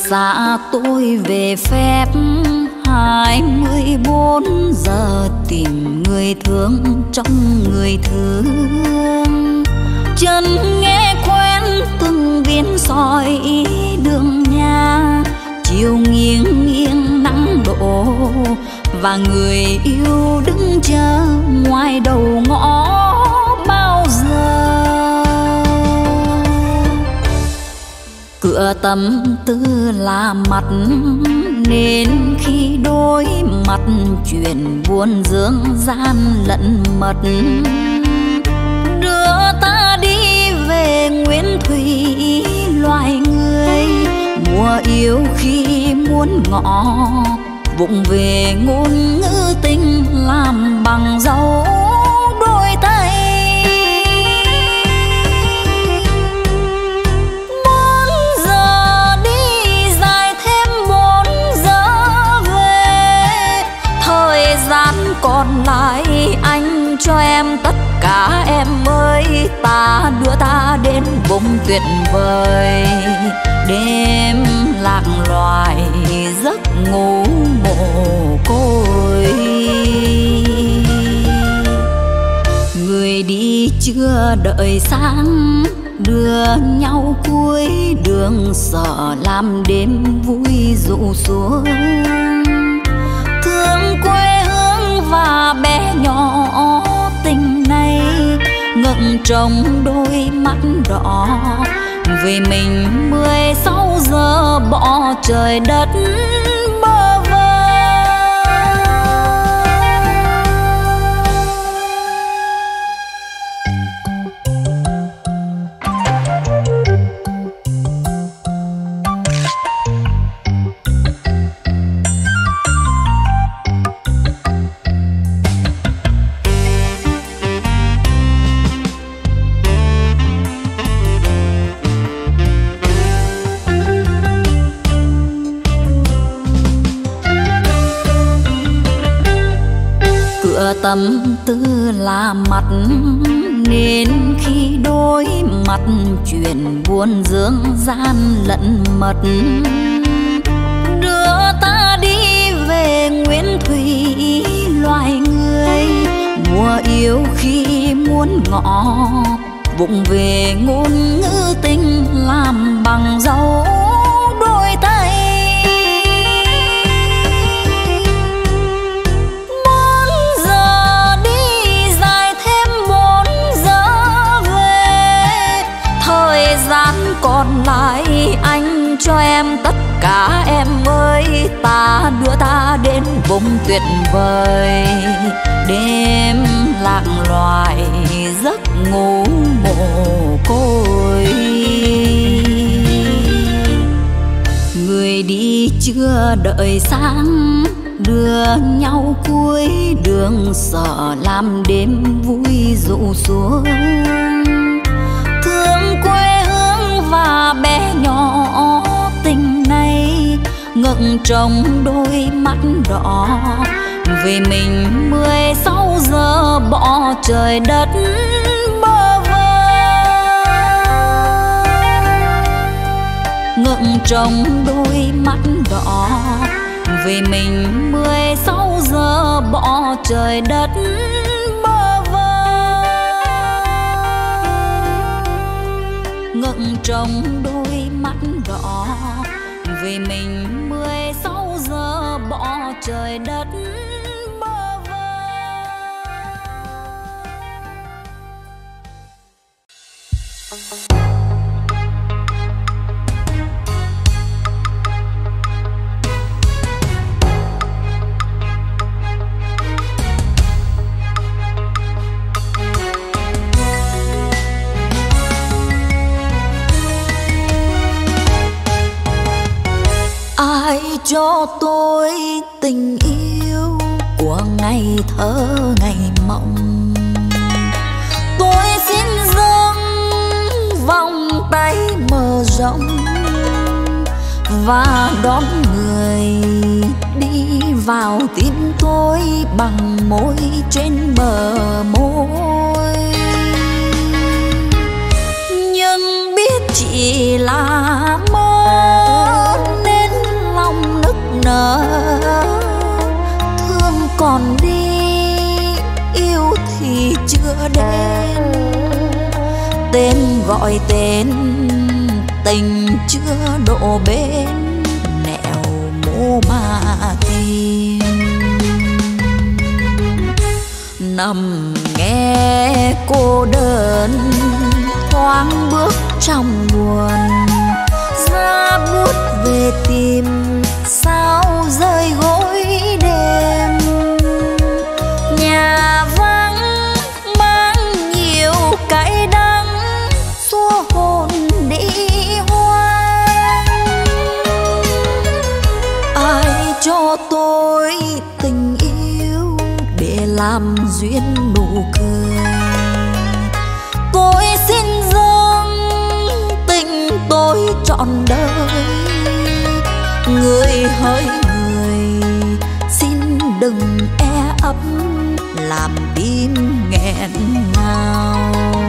xa tôi về phép 24 giờ tìm người thương trong người thương. Chân nghe quen từng viên sỏi đường nhà, chiều nghiêng nghiêng nắng đổ và người yêu đứng chờ ngoài đầu ngõ bao giờ. Cửa tâm tư là mặt nên khi đối mặt chuyện buồn dương gian lẫn mật. Đưa ta đi về nguyên thủy loài người, mùa yêu khi muốn ngọ vụng về ngôn ngữ tình làm bằng dấu đôi tay. 4 giờ đi dài thêm 4 giờ về, thời gian còn lại anh cho em tất cả em ơi. Ta đưa ta đến vùng tuyệt vời, đêm lạc loài giấc ngủ mồ côi. Người đi chưa đợi sáng, đưa nhau cuối đường sợ làm đêm vui rụ xuống. Thương quê hương và bé nhỏ tình này, ngậm trong đôi mắt đỏ. Vì mình 16 giờ bỏ trời đất bơ vơ. Tâm tư là mặt nên khi đối mặt chuyện buồn dương gian lẫn mật. Đưa ta đi về nguyên thủy loài người, mùa yêu khi muốn ngọ vụng về ngôn ngữ tình làm bằng dấu đôi tay. 4 giờ đi dài thêm 4 giờ về, thời gian còn lại anh cho em tất cả em ơi. Ta đưa ta đến vùng tuyệt vời, đêm lạc loài giấc ngủ mồ côi. Người đi chưa đợi sáng, đưa nhau cuối đường sợ làm đêm vui rụ xuống. Thương quê hương và bé nhỏ tình này, ngậm trong đôi mắt đỏ. Vì mình 16 giờ bỏ trời đất bơ vơ. Ngậm trong đôi mắt đỏ, vì mình 16 giờ bỏ trời đất bơ vơ. Ngậm trong đôi mắt đỏ, vì mình 16 giờ bỏ trời đất bơ vơ. Ai cho tôi tình yêu của ngày thơ ngày mộng? Tôi xin dâng vòng tay mở rộng và đón người đi vào tim tôi bằng môi trên bờ môi. Nhưng biết chỉ là mơ nên tên gọi tên tình chưa độ bên nẻo mô mà tìm. Nằm nghe cô đơn thoáng bước trong buồn, ra bút về tìm sao rơi gối đêm. Nhà vắng mang nhiều cay đắng xua hồn đi hoang. Ai cho tôi tình yêu để làm duyên nụ cười, tôi xin dâng tình tôi trọn đời. Người hỡi người xin đừng e ấp làm tim nghẹn ngào.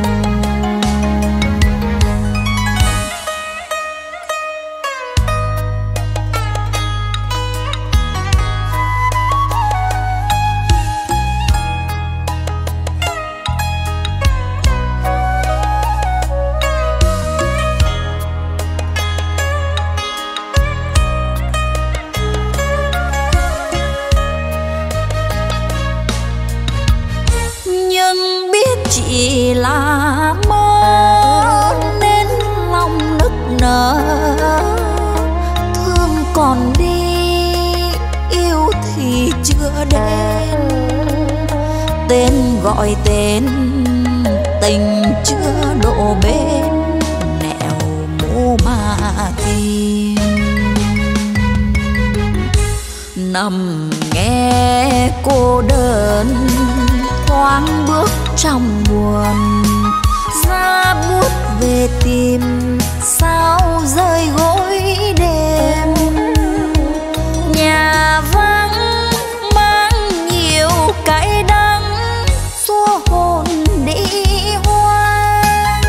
Chỉ là mơ nên lòng nức nở, thương còn đi yêu thì chưa đến. Tên gọi tên tình chưa độ bên nẻo mô mà tìm. Nằm nghe cô đơn thoáng bước trong buồn, ra bút về tìm sao rơi gối đêm. Nhà vắng mang nhiều cay đắng xua hồn đi hoang.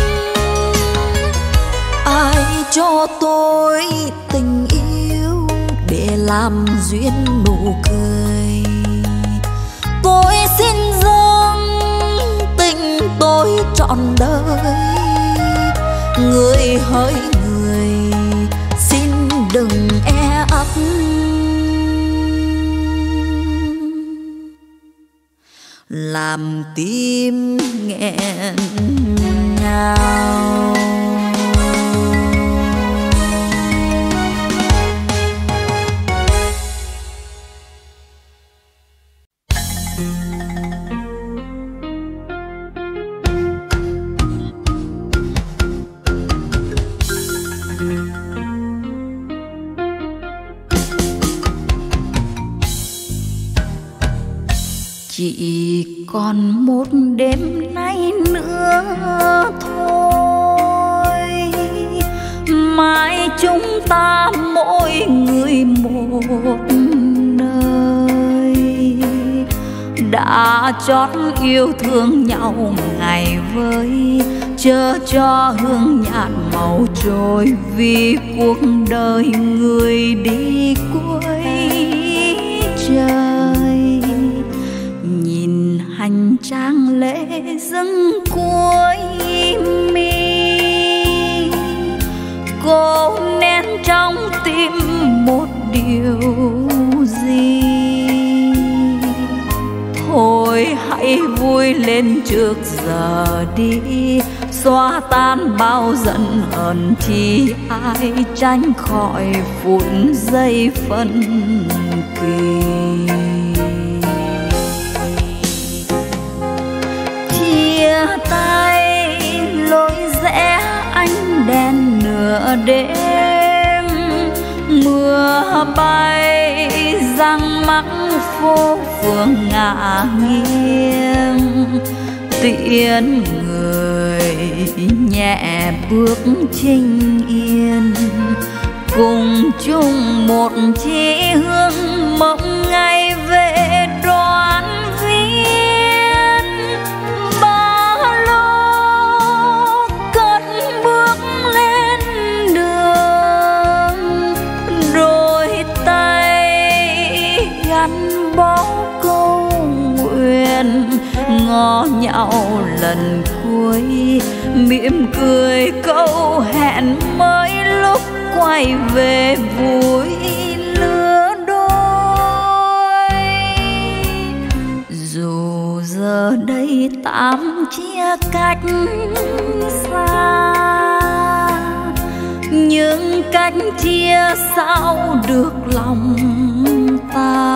Ai cho tôi tình yêu để làm duyên nụ cười, tôi xin dâng tình tôi trọn đời. Người hỡi người xin đừng e ấp làm tim nghẹn ngào. Chỉ còn một đêm nay nữa thôi, mai chúng ta mỗi người một nơi. Đã chót yêu thương nhau ngày với, chớ cho hương nhạt màu trôi vì cuộc đời người đi cuối trời. Nhìn hành trang lễ dâng cuối mi, cô nén trong tim một điều gì. Thôi hãy vui lên trước giờ đi, xóa tan bao giận hờn chi ai tránh khỏi phút giây phân kỳ. Chia tay lối rẽ ánh đèn nửa đêm, mưa bay răng mắc phố phường ngả nghiêng. Tiễn người nhẹ bước chinh yên, cùng chung một chí hướng mộng ngày về đoàn viên. Ba lô cất bước lên đường, đôi tay gắn bó câu nguyện ngó nhau lần cuối, mỉm cười câu hẹn mới lúc quay về vui lứa đôi. Dù giờ đây tạm chia cách xa, nhưng cách chia sao được lòng ta.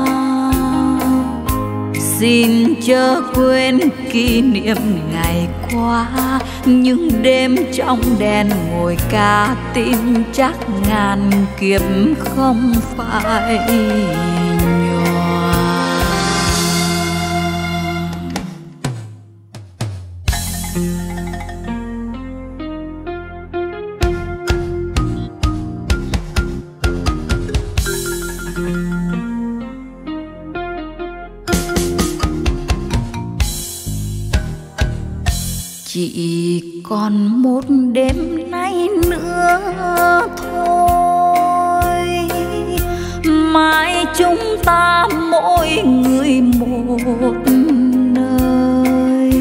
Xin chớ quên kỷ niệm ngày qua, những đêm trong đèn ngồi ca tim chắc ngàn kiếp không phải nhòa. Chỉ còn một đêm nay nữa thôi, mai chúng ta mỗi người một nơi.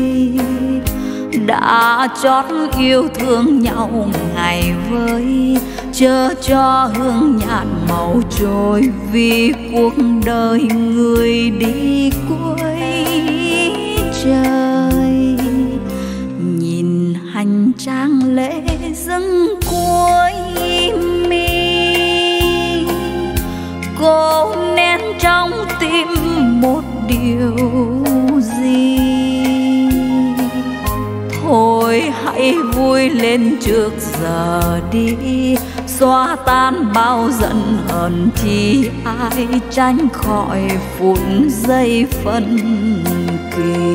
Đã chót yêu thương nhau ngày với, chớ cho hương nhạt màu trôi, vì cuộc đời người đi cuối trời. Hành trang lễ dâng cuối mi, cô nén trong tim một điều gì. Thôi hãy vui lên trước giờ đi, xóa tan bao giận hờn chi ai tránh khỏi phút giây phân kỳ.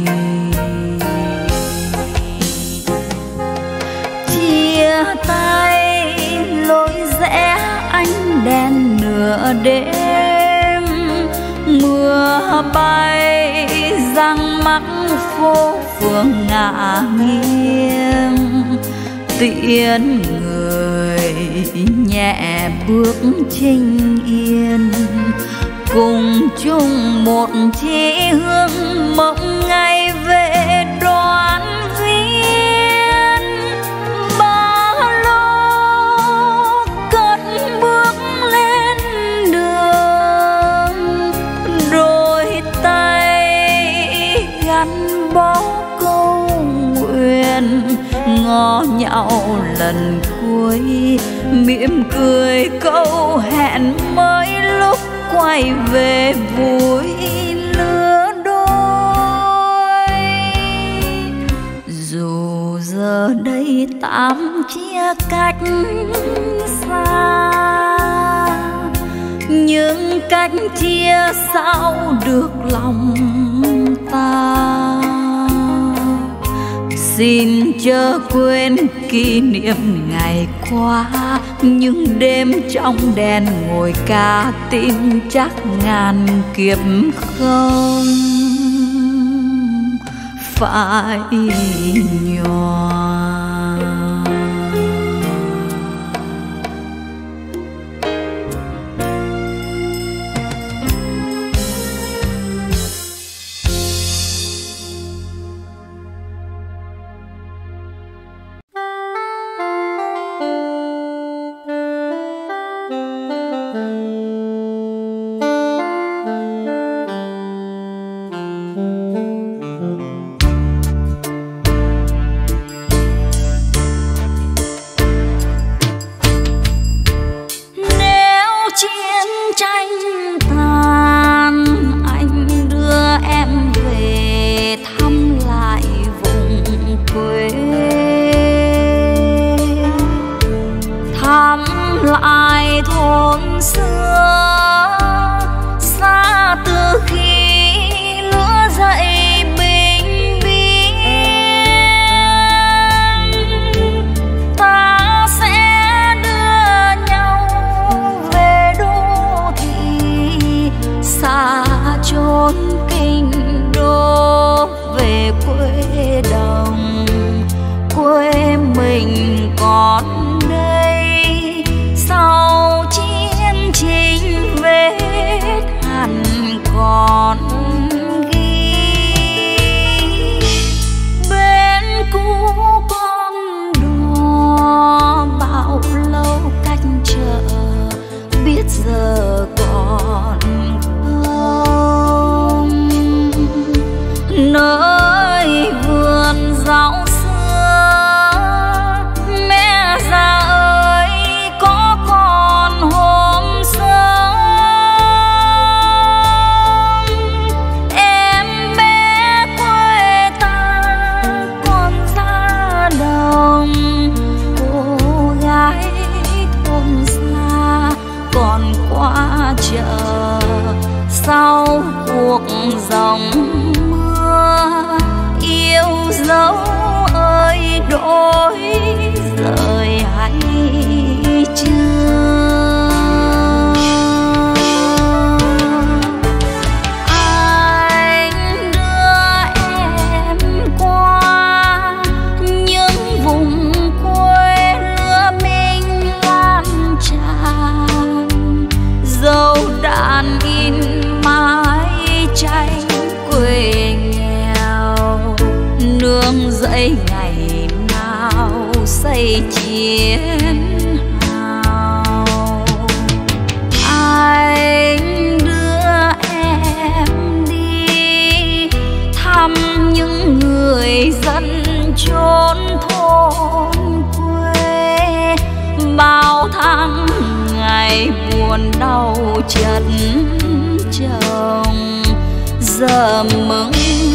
Chia tay lối rẽ ánh đèn nửa đêm, mưa bay răng mắc phố phường ngả nghiêng. Tiễn người nhẹ bước chinh yên, cùng chung một chí hướng mộng ngày về đoan viên. Ba lô cất bước lên đường, đôi tay gắn bó câu nguyện. Ngó nhau lần cuối, mỉm cười câu hẹn mới lúc quay về vui lứa đôi. Dù giờ đây tạm chia cách xa, nhưng cách chia sao được lòng ta. Xin chớ quên kỷ niệm ngày qua, những đêm trong đèn ngồi ca tim chắc ngàn kiếp không phải nhòa. xây chiến hào. Anh đưa em đi thăm những người dân chốn thôn quê, bao tháng ngày buồn đau chất chồng giờ mừng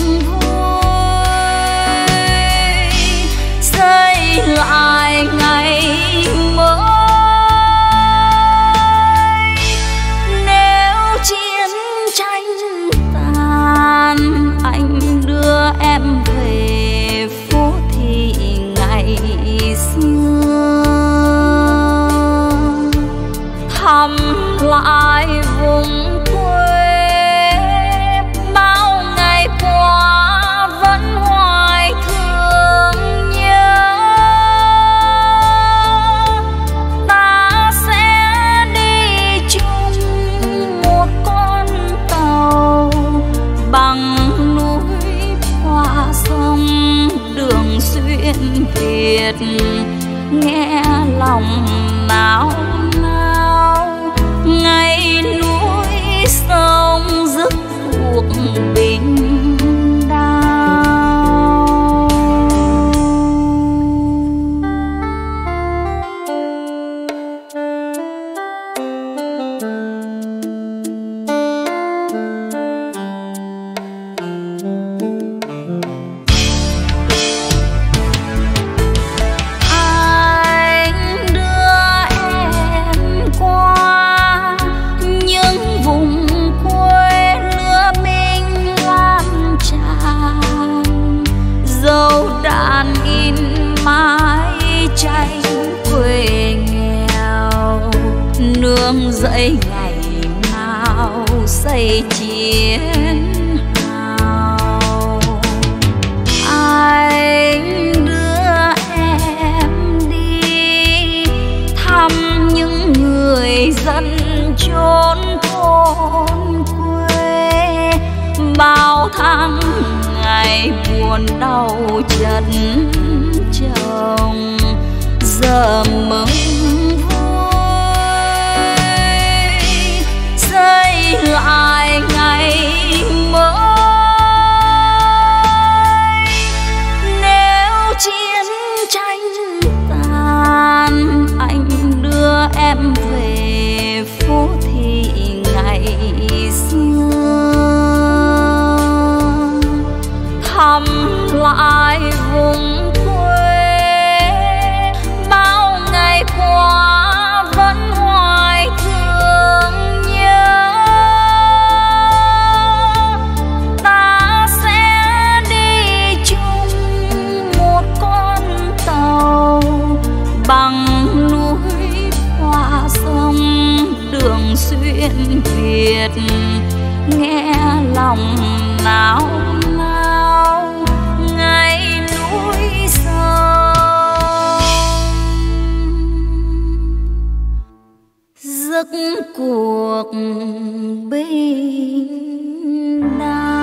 vui xây lại ngày mới. Nếu chiến tranh tàn anh đưa em về phố thị ngày xưa, thăm lại vùng quê bao ngày qua vẫn hoài thương nhớ. Ta sẽ đi chung một con tàu bằng núi qua sông đường xuyên Việt, nghe lòng nao nao ngày núi sông rực cuộc bình dậy ngày nào xây chiến hào. Anh đưa em đi thăm những người dân chốn thôn quê, bao tháng ngày buồn đau chất chồng giờ mừng lại ngày mới. Nếu chiến tranh tàn anh đưa em về phố thị ngày xưa, thăm lại vùng quê bao ngày qua vẫn hoài thương nhớ. Bằng núi qua sông đường xuyên Việt, nghe lòng nao nao ngày núi sông giấc cuộc bình đẳng.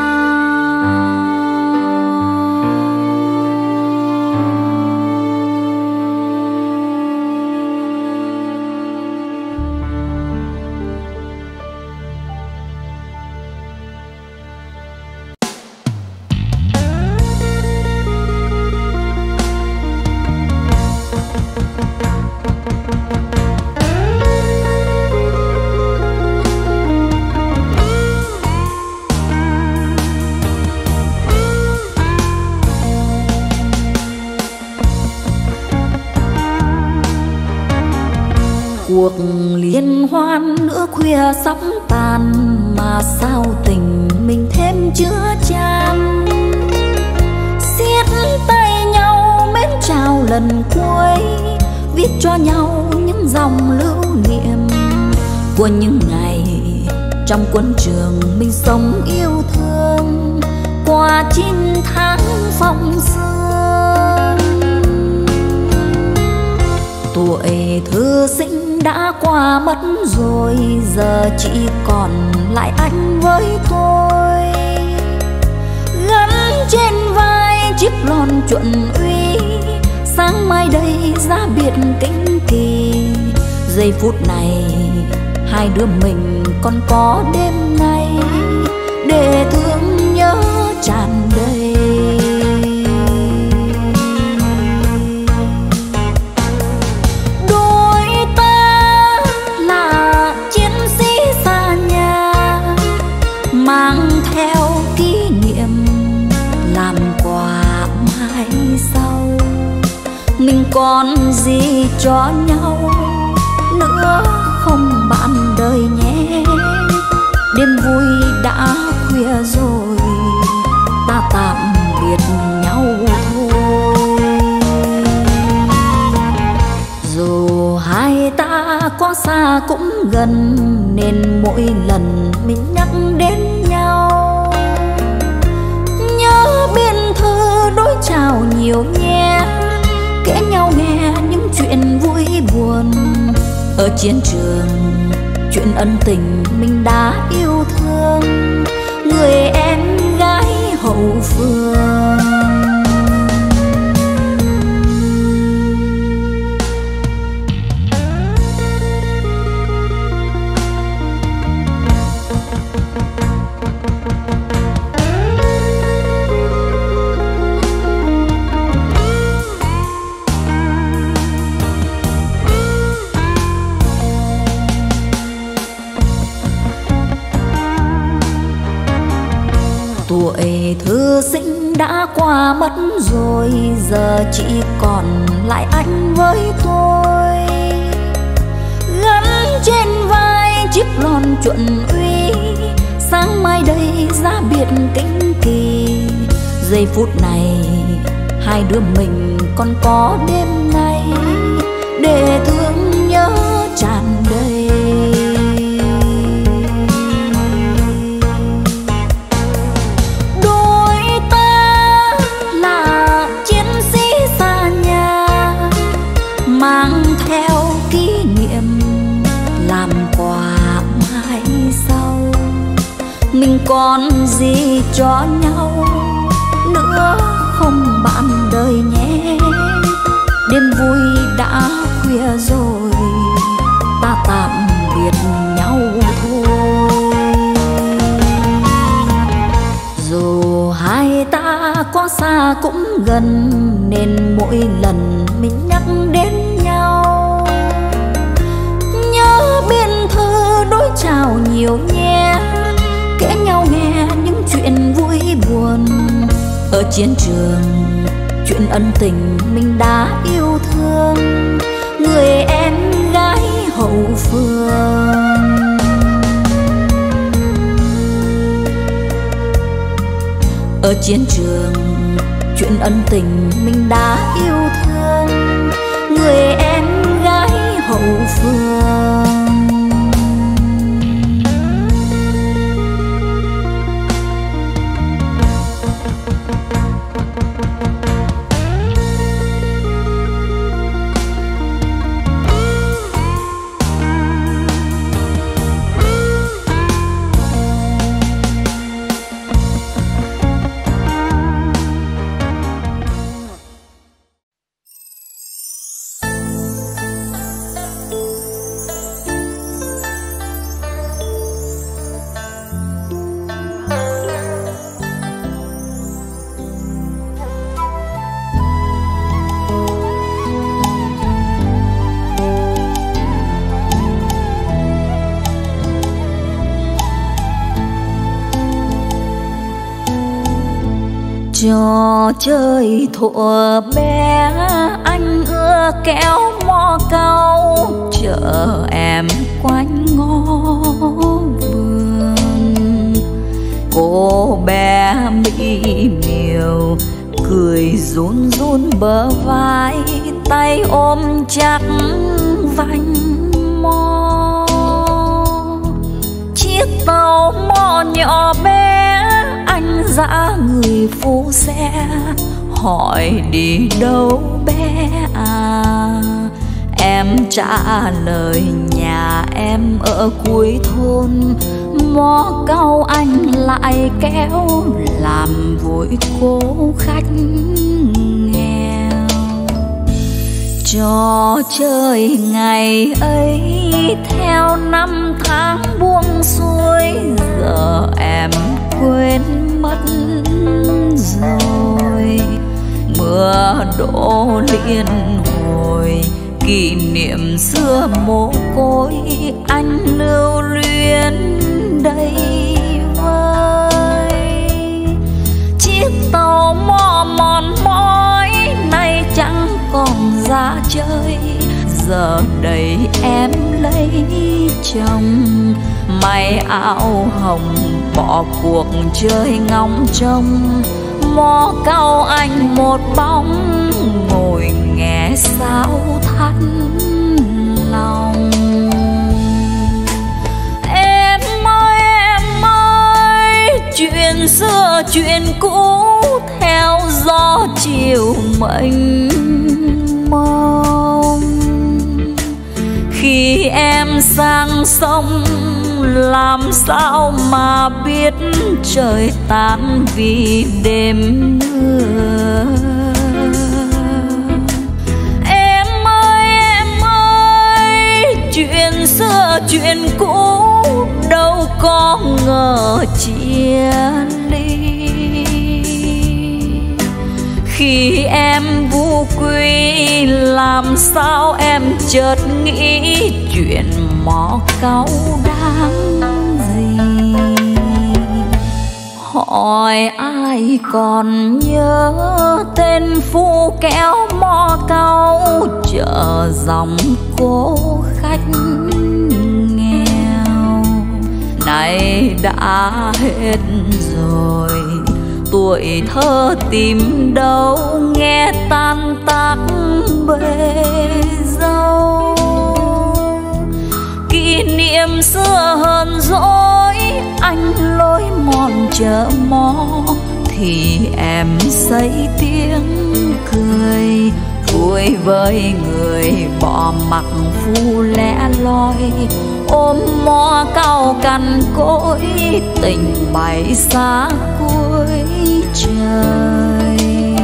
Cuộc liên hoan nửa khuya sắp tàn mà sao tình mình thêm chứa chan. Siết tay nhau mến chào lần cuối, viết cho nhau những dòng lưu niệm của những ngày trong quân trường mình sống yêu thương qua 9 tháng phong sương. Tuổi thư sinh đã qua mất rồi, giờ chỉ còn lại anh với tôi. Gắn trên vai chiếc lon chuẩn uy, sáng mai đây ra biệt kinh kỳ. Giây phút này hai đứa mình còn có đêm nay để thương nhớ tràn đầy. Đôi ta là chiến sĩ xa nhà, mang theo kỷ niệm làm quà mai sau. Mình còn gì cho nhau nữa không bạn đời nhé. Đêm vui đã khuya rồi, ta tạm biệt nhau thôi. Dù hai ta có xa cũng gần, nên mỗi lần mình nhắc đến nhau nhớ biên thư đối chào nhiều nhé. Kể nhau nghe những chuyện vui buồn ở chiến trường, chuyện ân tình mình đã yêu thương người em gái hậu phương. Tuổi thư sinh đã qua mất rồi, giờ chỉ còn lại anh với tôi. Gắn trên vai chiếc lon chuẩn uy, sáng mai đây ra biệt kinh kỳ. Giây phút này hai đứa mình còn có đêm nay để thương nhớ tràn đầy. Mang theo kỷ niệm làm quà mai sau. Mình còn gì cho nhau nữa không bạn đời nhé. Đêm vui đã khuya rồi, ta tạm biệt nhau thôi. Dù hai ta có xa cũng gần, nên mỗi lần mình nhắc đến nhau nhớ biên thư đối chào nhiều nhé. Kể nhau nghe những chuyện vui buồn ở chiến trường, chuyện ân tình mình đã yêu thương người em gái hậu phương. Ở chiến trường, chuyện ân tình mình đã yêu thương người em gái hậu phương. Trò chơi thuở bé anh ưa kéo mò cau, chở em quanh ngõ vườn. Cô bé mỹ miều cười run run bờ vai, tay ôm chặt vành mò. Chiếc tàu mò nhỏ bé anh dã người phu xe, hỏi đi đâu bé à. Em trả lời nhà em ở cuối thôn, mò cau anh lại kéo làm vội cô khách nghèo. trò chơi ngày ấy theo năm tháng buông xuôi, giờ em quên mất rồi. Mưa đổ liên hồi kỷ niệm xưa mồ côi, anh lưu luyến đây vơi. Chiếc tàu mò mòn mỏi nay chẳng còn ra chơi, giờ đây em lấy chồng. May áo hồng bỏ cuộc chơi ngóng trông, mò cau anh một bóng ngồi nghe sao thắt lòng. Em ơi, chuyện xưa chuyện cũ theo gió chiều mênh mông. Khi em sang sông làm sao mà biết trời tan vì đêm mưa. Em ơi, chuyện xưa chuyện cũ đâu có ngờ chia ly. Khi em vu quy làm sao em chợt nghĩ chuyện mò cáu đáng gì. Hỏi ai còn nhớ tên phu kéo mò cáu chợ dòng cô khách nghèo. Nay đã hết rồi tuổi thơ tìm đâu, nghe tan tác bề dâu. Kỷ niệm xưa hờn dỗi anh lối mòn chợ mò, thì em xây tiếng cười vui với người bỏ mặc phu lẻ loi. Ôm mò cau cằn cỗi tình bay xa cuối trời.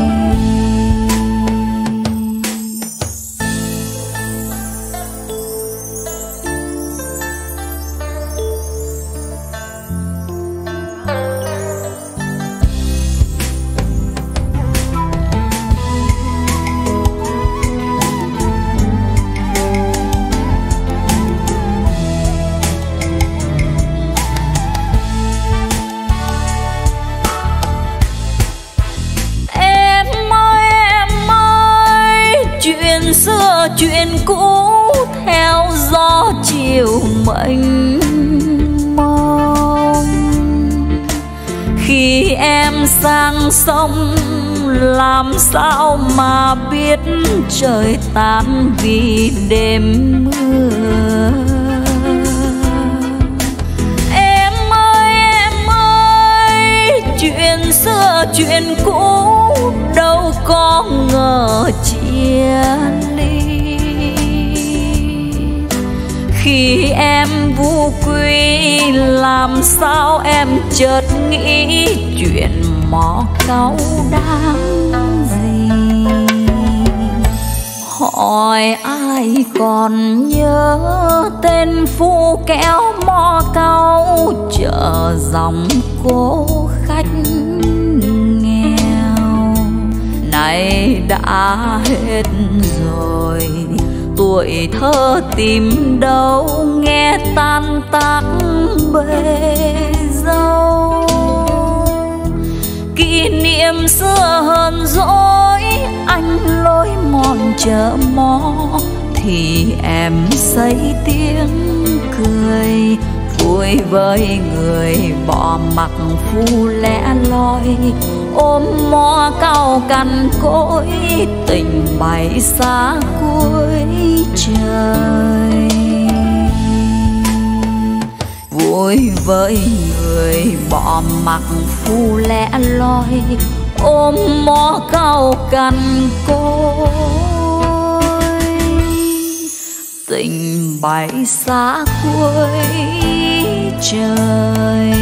Chuyện xưa chuyện cũ theo gió chiều mênh mông. Khi em sang sông làm sao mà biết trời tan vì đêm mưa. Em ơi, chuyện xưa chuyện cũ đâu có ngờ chia ly. Khi em vu quy làm sao em chợt nghĩ chuyện mò cáu đáng gì. Hỏi ai còn nhớ tên phu kéo mò cáu chợ dòng cô khách nghèo. Nay đã hết rồi tuổi thơ tìm đâu, nghe tan tác bề dâu. Kỷ niệm xưa hờn dỗi anh lối mòn chợ mò, thì em xây tiếng cười vui với người bỏ mặc phu lẻ loi. Ôm mò cau cằn cỗi tình bay xa cuối trời. Vui với người bỏ mặc phu lẻ loi, ôm mò cau cằn cỗi tình bay xa cuối trời.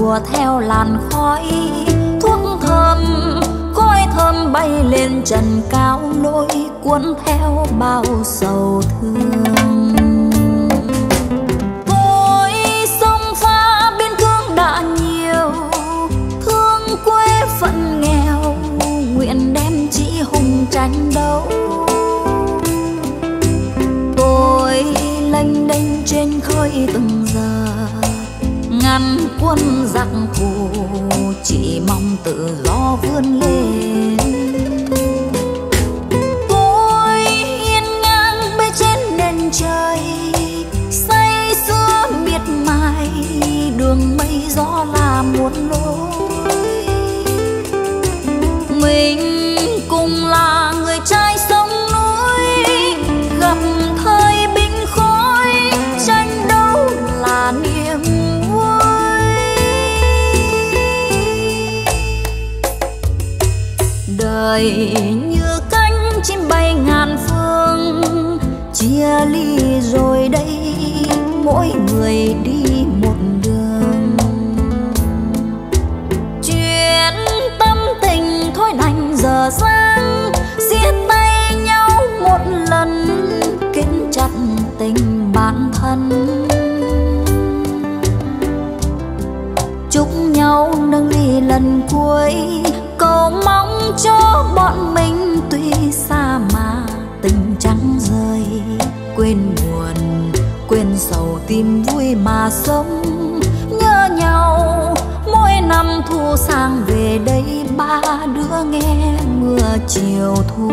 đùa theo làn khói thuốc thơm, khói thơm bay lên trần cao lối cuốn theo bao sầu thương. Ôi sông pha biên cương đã nhiều, thương quê phận nghèo, nguyện đem chỉ hùng tranh đấu. Tôi lênh đênh trên khơi từng giờ, ngăn quân giặc thù, chỉ mong tự do vươn lên. Tôi hiên ngang bên trên nền trời, say sưa miệt mài, đường mây gió là muôn lối. Mình cùng là người trai sông núi, gặp thời binh khói, tranh đấu là niềm vui. Đời như cánh chim bay ngàn phương, chia ly rồi đây mỗi người đi một đường. Chuyện tâm tình thôi đành giờ sang, siết tay nhau một lần, kết chặt tình bản thân. Chúc nhau nâng ly lần cuối, cầu mong cho bọn mình tuy xa mà tình chẳng rời. Quên buồn, quên sầu, tìm vui mà sống. Nhớ nhau mỗi năm thu sang về đây, ba đứa nghe mưa chiều thu.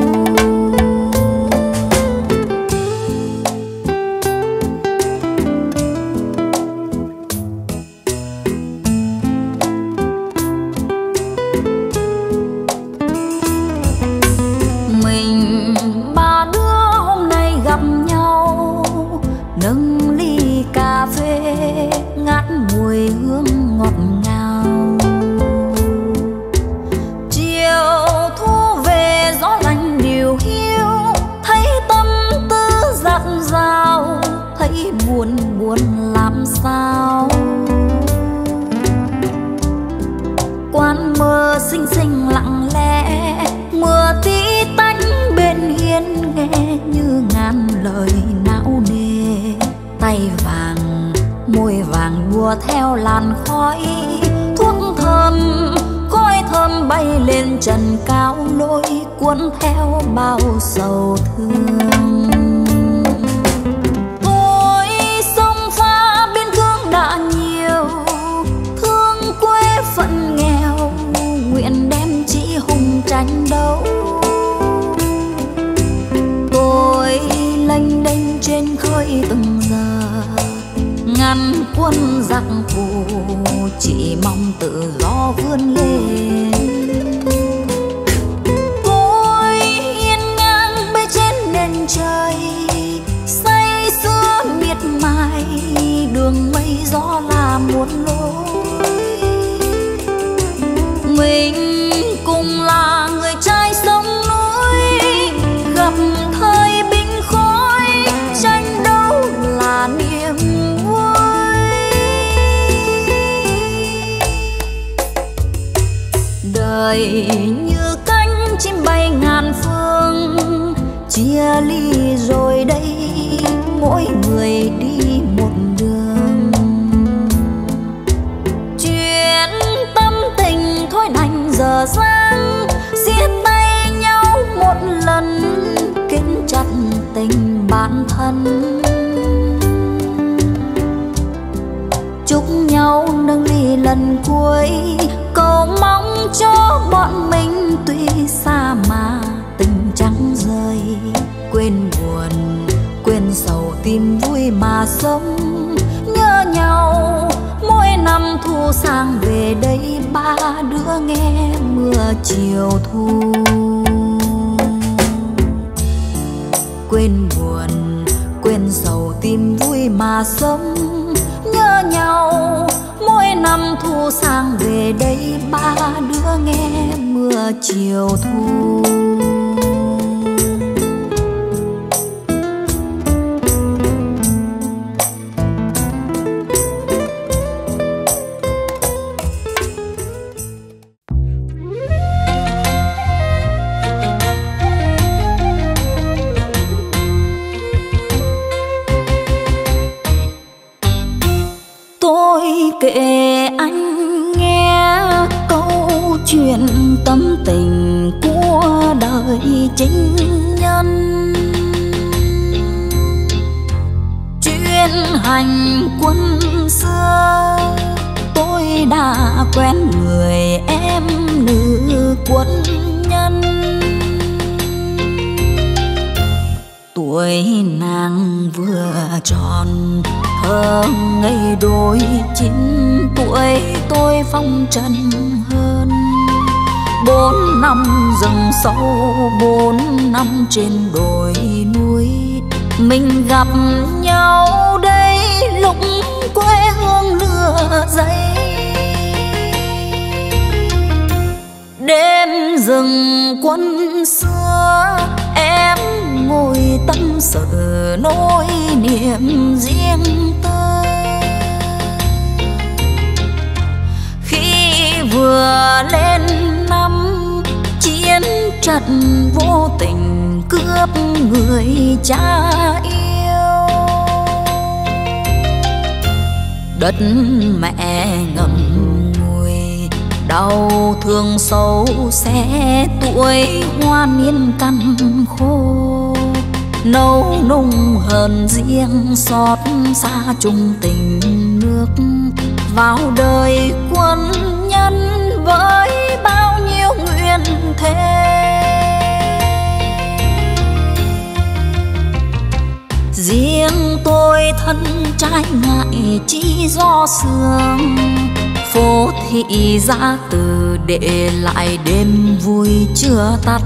Mình ba đứa hôm nay gặp nhau, nâng ly cà phê ngát mùi hương ngọt ngào. Chiều thu về gió lạnh điều hiu, thấy tâm tư dạt dào, thấy buồn buồn làm sao. Quán mơ xinh xinh lặng lẽ, mưa tí tách bên hiên, nghe như ngàn lời não nề. Tay vàng môi vàng đùa theo làn khói thuốc thơm, khói thơm bay lên trần cao lối cuốn theo bao sầu thương. Ôi sông pha biên cương đã nhiều, thương quê phận nghèo, nguyện đem chỉ hùng tranh đấu. Tôi lênh đênh trên khơi từng giờ, ngăn quân giặc thù, chỉ mong tự do vươn lên. Tôi hiên ngang bên trên nền trời, say sưa miệt mài, đường mây gió là muôn lối. Mình cùng là người trai sông núi, gặp thời binh khói, tranh đấu là niềm vui. Đời như cánh chim bay ngàn phương, chia ly rồi đây mỗi người đi một đường. Chuyện tâm tình thôi đành giờ sang, siết tay nhau một lần, kết chặt tình bản thân. Chúc nhau nâng ly lần cuối, cầu mong cho bọn mình tuy xa mà tình chẳng rời. Quên buồn, quên sầu, tìm vui mà sống. Nhớ nhau mỗi năm thu sang về đây, ba đứa nghe mưa chiều thu. Quên buồn, quên sầu, tìm vui mà sống. Nhớ nhau mỗi năm thu sang về đây, ba đứa nghe mưa chiều thu. kể anh nghe câu chuyện tâm tình của đời chính nhân. Chuyên hành quân xưa tôi đã quen người em nữ quân nhân. Tuổi nàng vừa tròn thơ ngây đôi 9 tuổi tôi phong trần hơn. 4 năm rừng sâu 4 năm trên đồi núi, mình gặp nhau đây lúc quê hương lửa dậy. Đêm rừng quân xưa em ngồi tâm sự nỗi niềm riêng tư. Khi vừa lên năm chiến trận vô tình cướp người cha yêu, đất mẹ ngậm ngùi đau thương sâu xé tuổi hoa niên cằn khô. Nấu nung hờn riêng xót xa chung tình nước vào đời quân nhân với bao nhiêu nguyện thề. Riêng tôi thân trai ngại chỉ do sương, phố thị ra từ để lại đêm vui chưa tắt.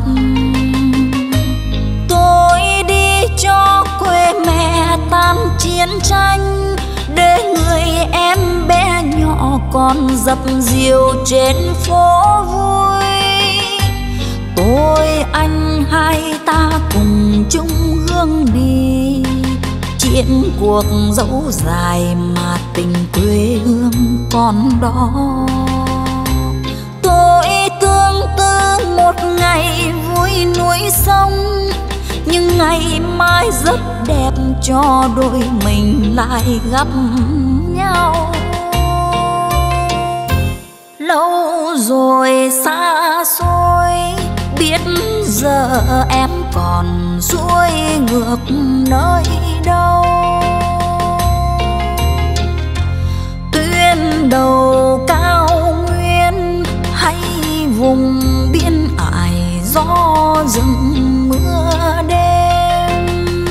Tôi đi cho quê mẹ tan chiến tranh, để người em bé nhỏ còn dập dìu trên phố vui. Tôi anh hai ta cùng chung hương đi, chiến cuộc dẫu dài mà tình quê hương còn đó. Tôi tương tư một ngày vui núi sông, nhưng ngày mai rất đẹp cho đôi mình lại gặp nhau. Lâu rồi xa xôi biết giờ em còn xuôi ngược nơi đâu. Tuyến đầu cao nguyên hay vùng biên ải gió rừng mưa đêm.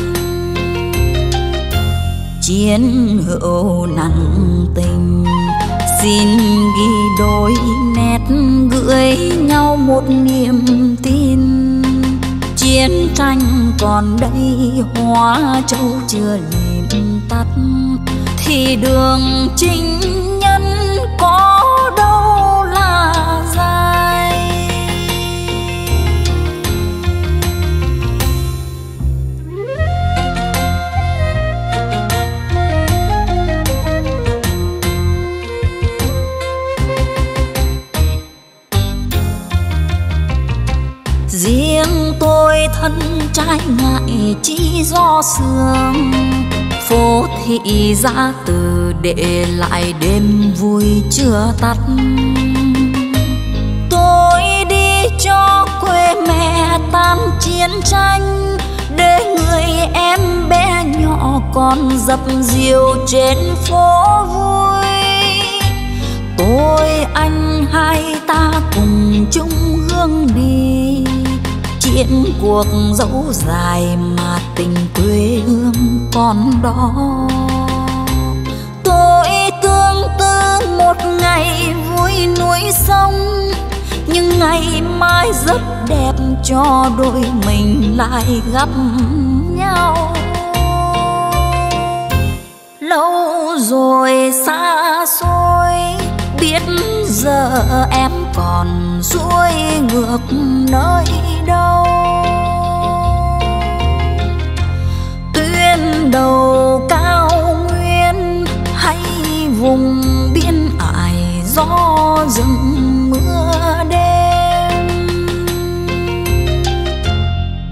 Chiến hữu nặng tình xin ghi đôi nét, gửi nhau một niềm tin. Chiến tranh còn đây hóa châu chưa liệm tắt, thì đường chính nhân có đâu là dài. Riêng tôi thân trai ngại chỉ do sương, phố thị ra từ để lại đêm vui chưa tắt. Tôi đi cho quê mẹ tan chiến tranh, để người em bé nhỏ còn dập dìu trên phố vui. Tôi anh hai ta cùng chung hương đi, chiến cuộc dẫu dài mà tình quê hương còn đó. Tôi tương tư một ngày vui núi sông, nhưng ngày mai rất đẹp cho đôi mình lại gặp nhau. Lâu rồi xa xôi biết giờ em còn xuôi ngược nơi đâu. Tuyến đầu cao nguyên hay vùng biên ải gió rừng mưa đêm.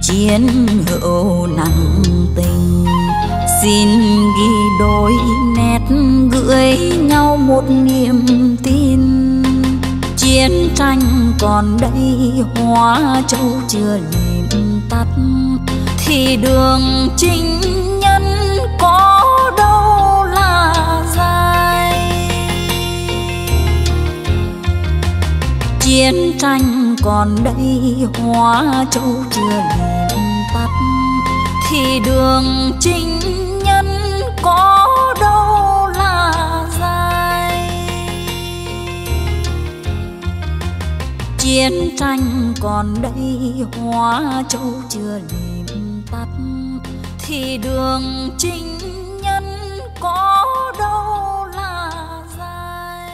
Chiến hữu nặng tình xin ghi đôi nét, nét gửi nhau một niềm tin. Chiến tranh còn đây, Hóa Châu chưa nhìn tắt, thì đường chinh nhân có đâu là dài. Chiến tranh còn đây, Hóa Châu chưa nhìn tắt, thì đường chinh nhân có đâu là dài. Chiến tranh còn đây, Hóa Châu chưa nhìn tắt, thì đường chinh nhân có đâu là dài.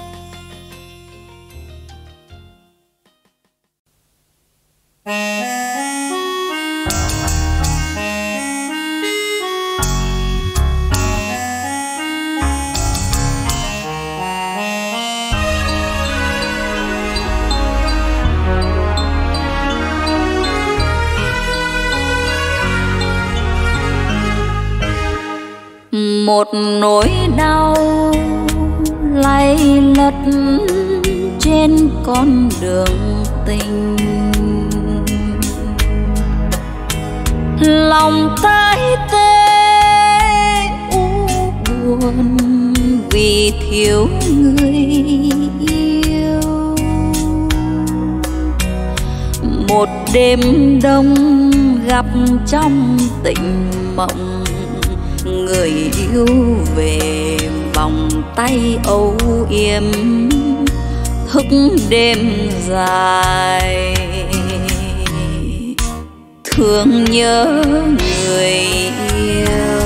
Một nỗi đau lay lất trên con đường tình, lòng tái tê u buồn vì thiếu người yêu. Một đêm đông gặp trong tình mộng, người yêu về vòng tay âu yếm thức đêm dài, thương nhớ người yêu.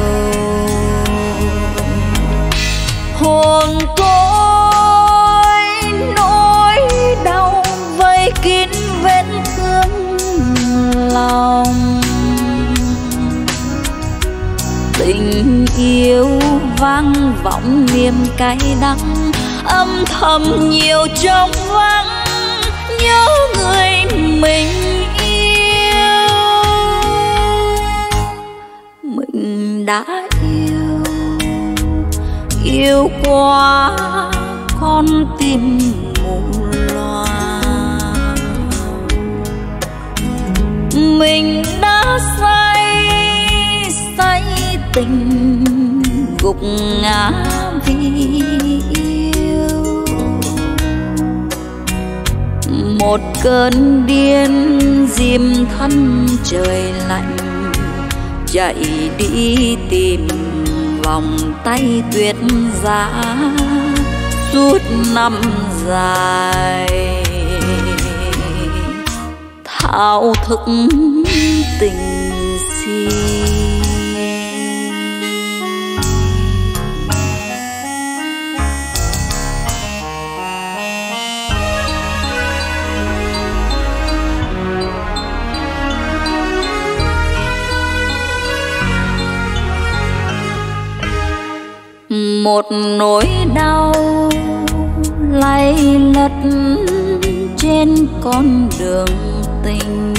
Hồn tôi nỗi đau vây kín vết thương lòng, tình yêu vang vọng niềm cay đắng, âm thầm nhiều trong vắng nhớ người mình yêu. Mình đã yêu quá con tim mù loa, mình đã say tình gục ngã vì yêu. Một cơn điên diêm thân trời lạnh, chạy đi tìm vòng tay tuyết giá suốt năm dài, thao thức tình si. Một nỗi đau lay lất trên con đường tình,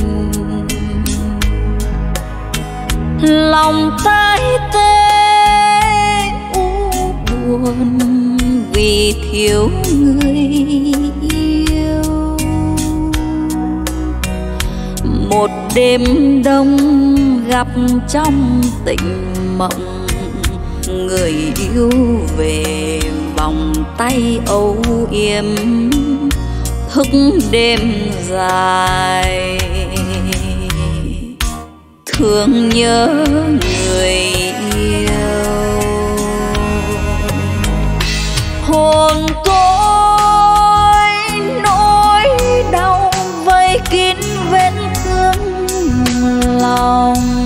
lòng tái tê u buồn vì thiếu người yêu. Một đêm đông gặp trong tình mộng, người yêu về vòng tay âu yếm thức đêm dài, thương nhớ người yêu. Hồn tôi nỗi đau vây kín vết thương lòng,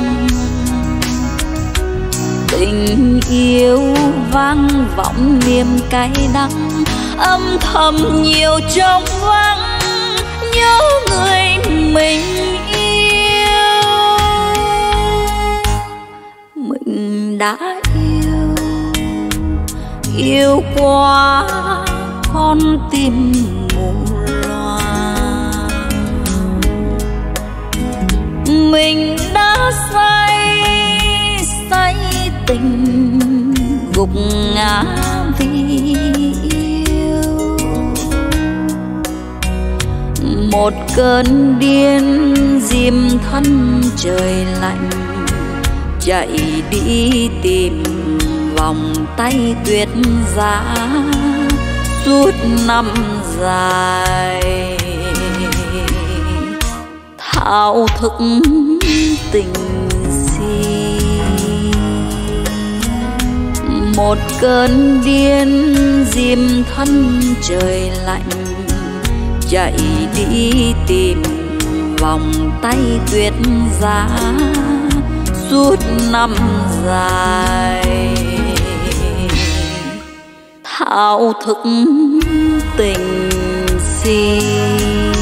tình yêu vang vọng niềm cay đắng, âm thầm nhiều trong vắng nhớ người mình yêu. Mình đã yêu quá con tim mù loa, mình đã say tình gục ngã vì yêu. Một cơn điên diêm thân trời lạnh, chạy đi tìm vòng tay tuyết giá suốt năm dài. Thao thức tình si, một cơn điên diêm thân trời lạnh, chạy đi tìm vòng tay tuyết giá suốt năm dài. Thao thức tình si.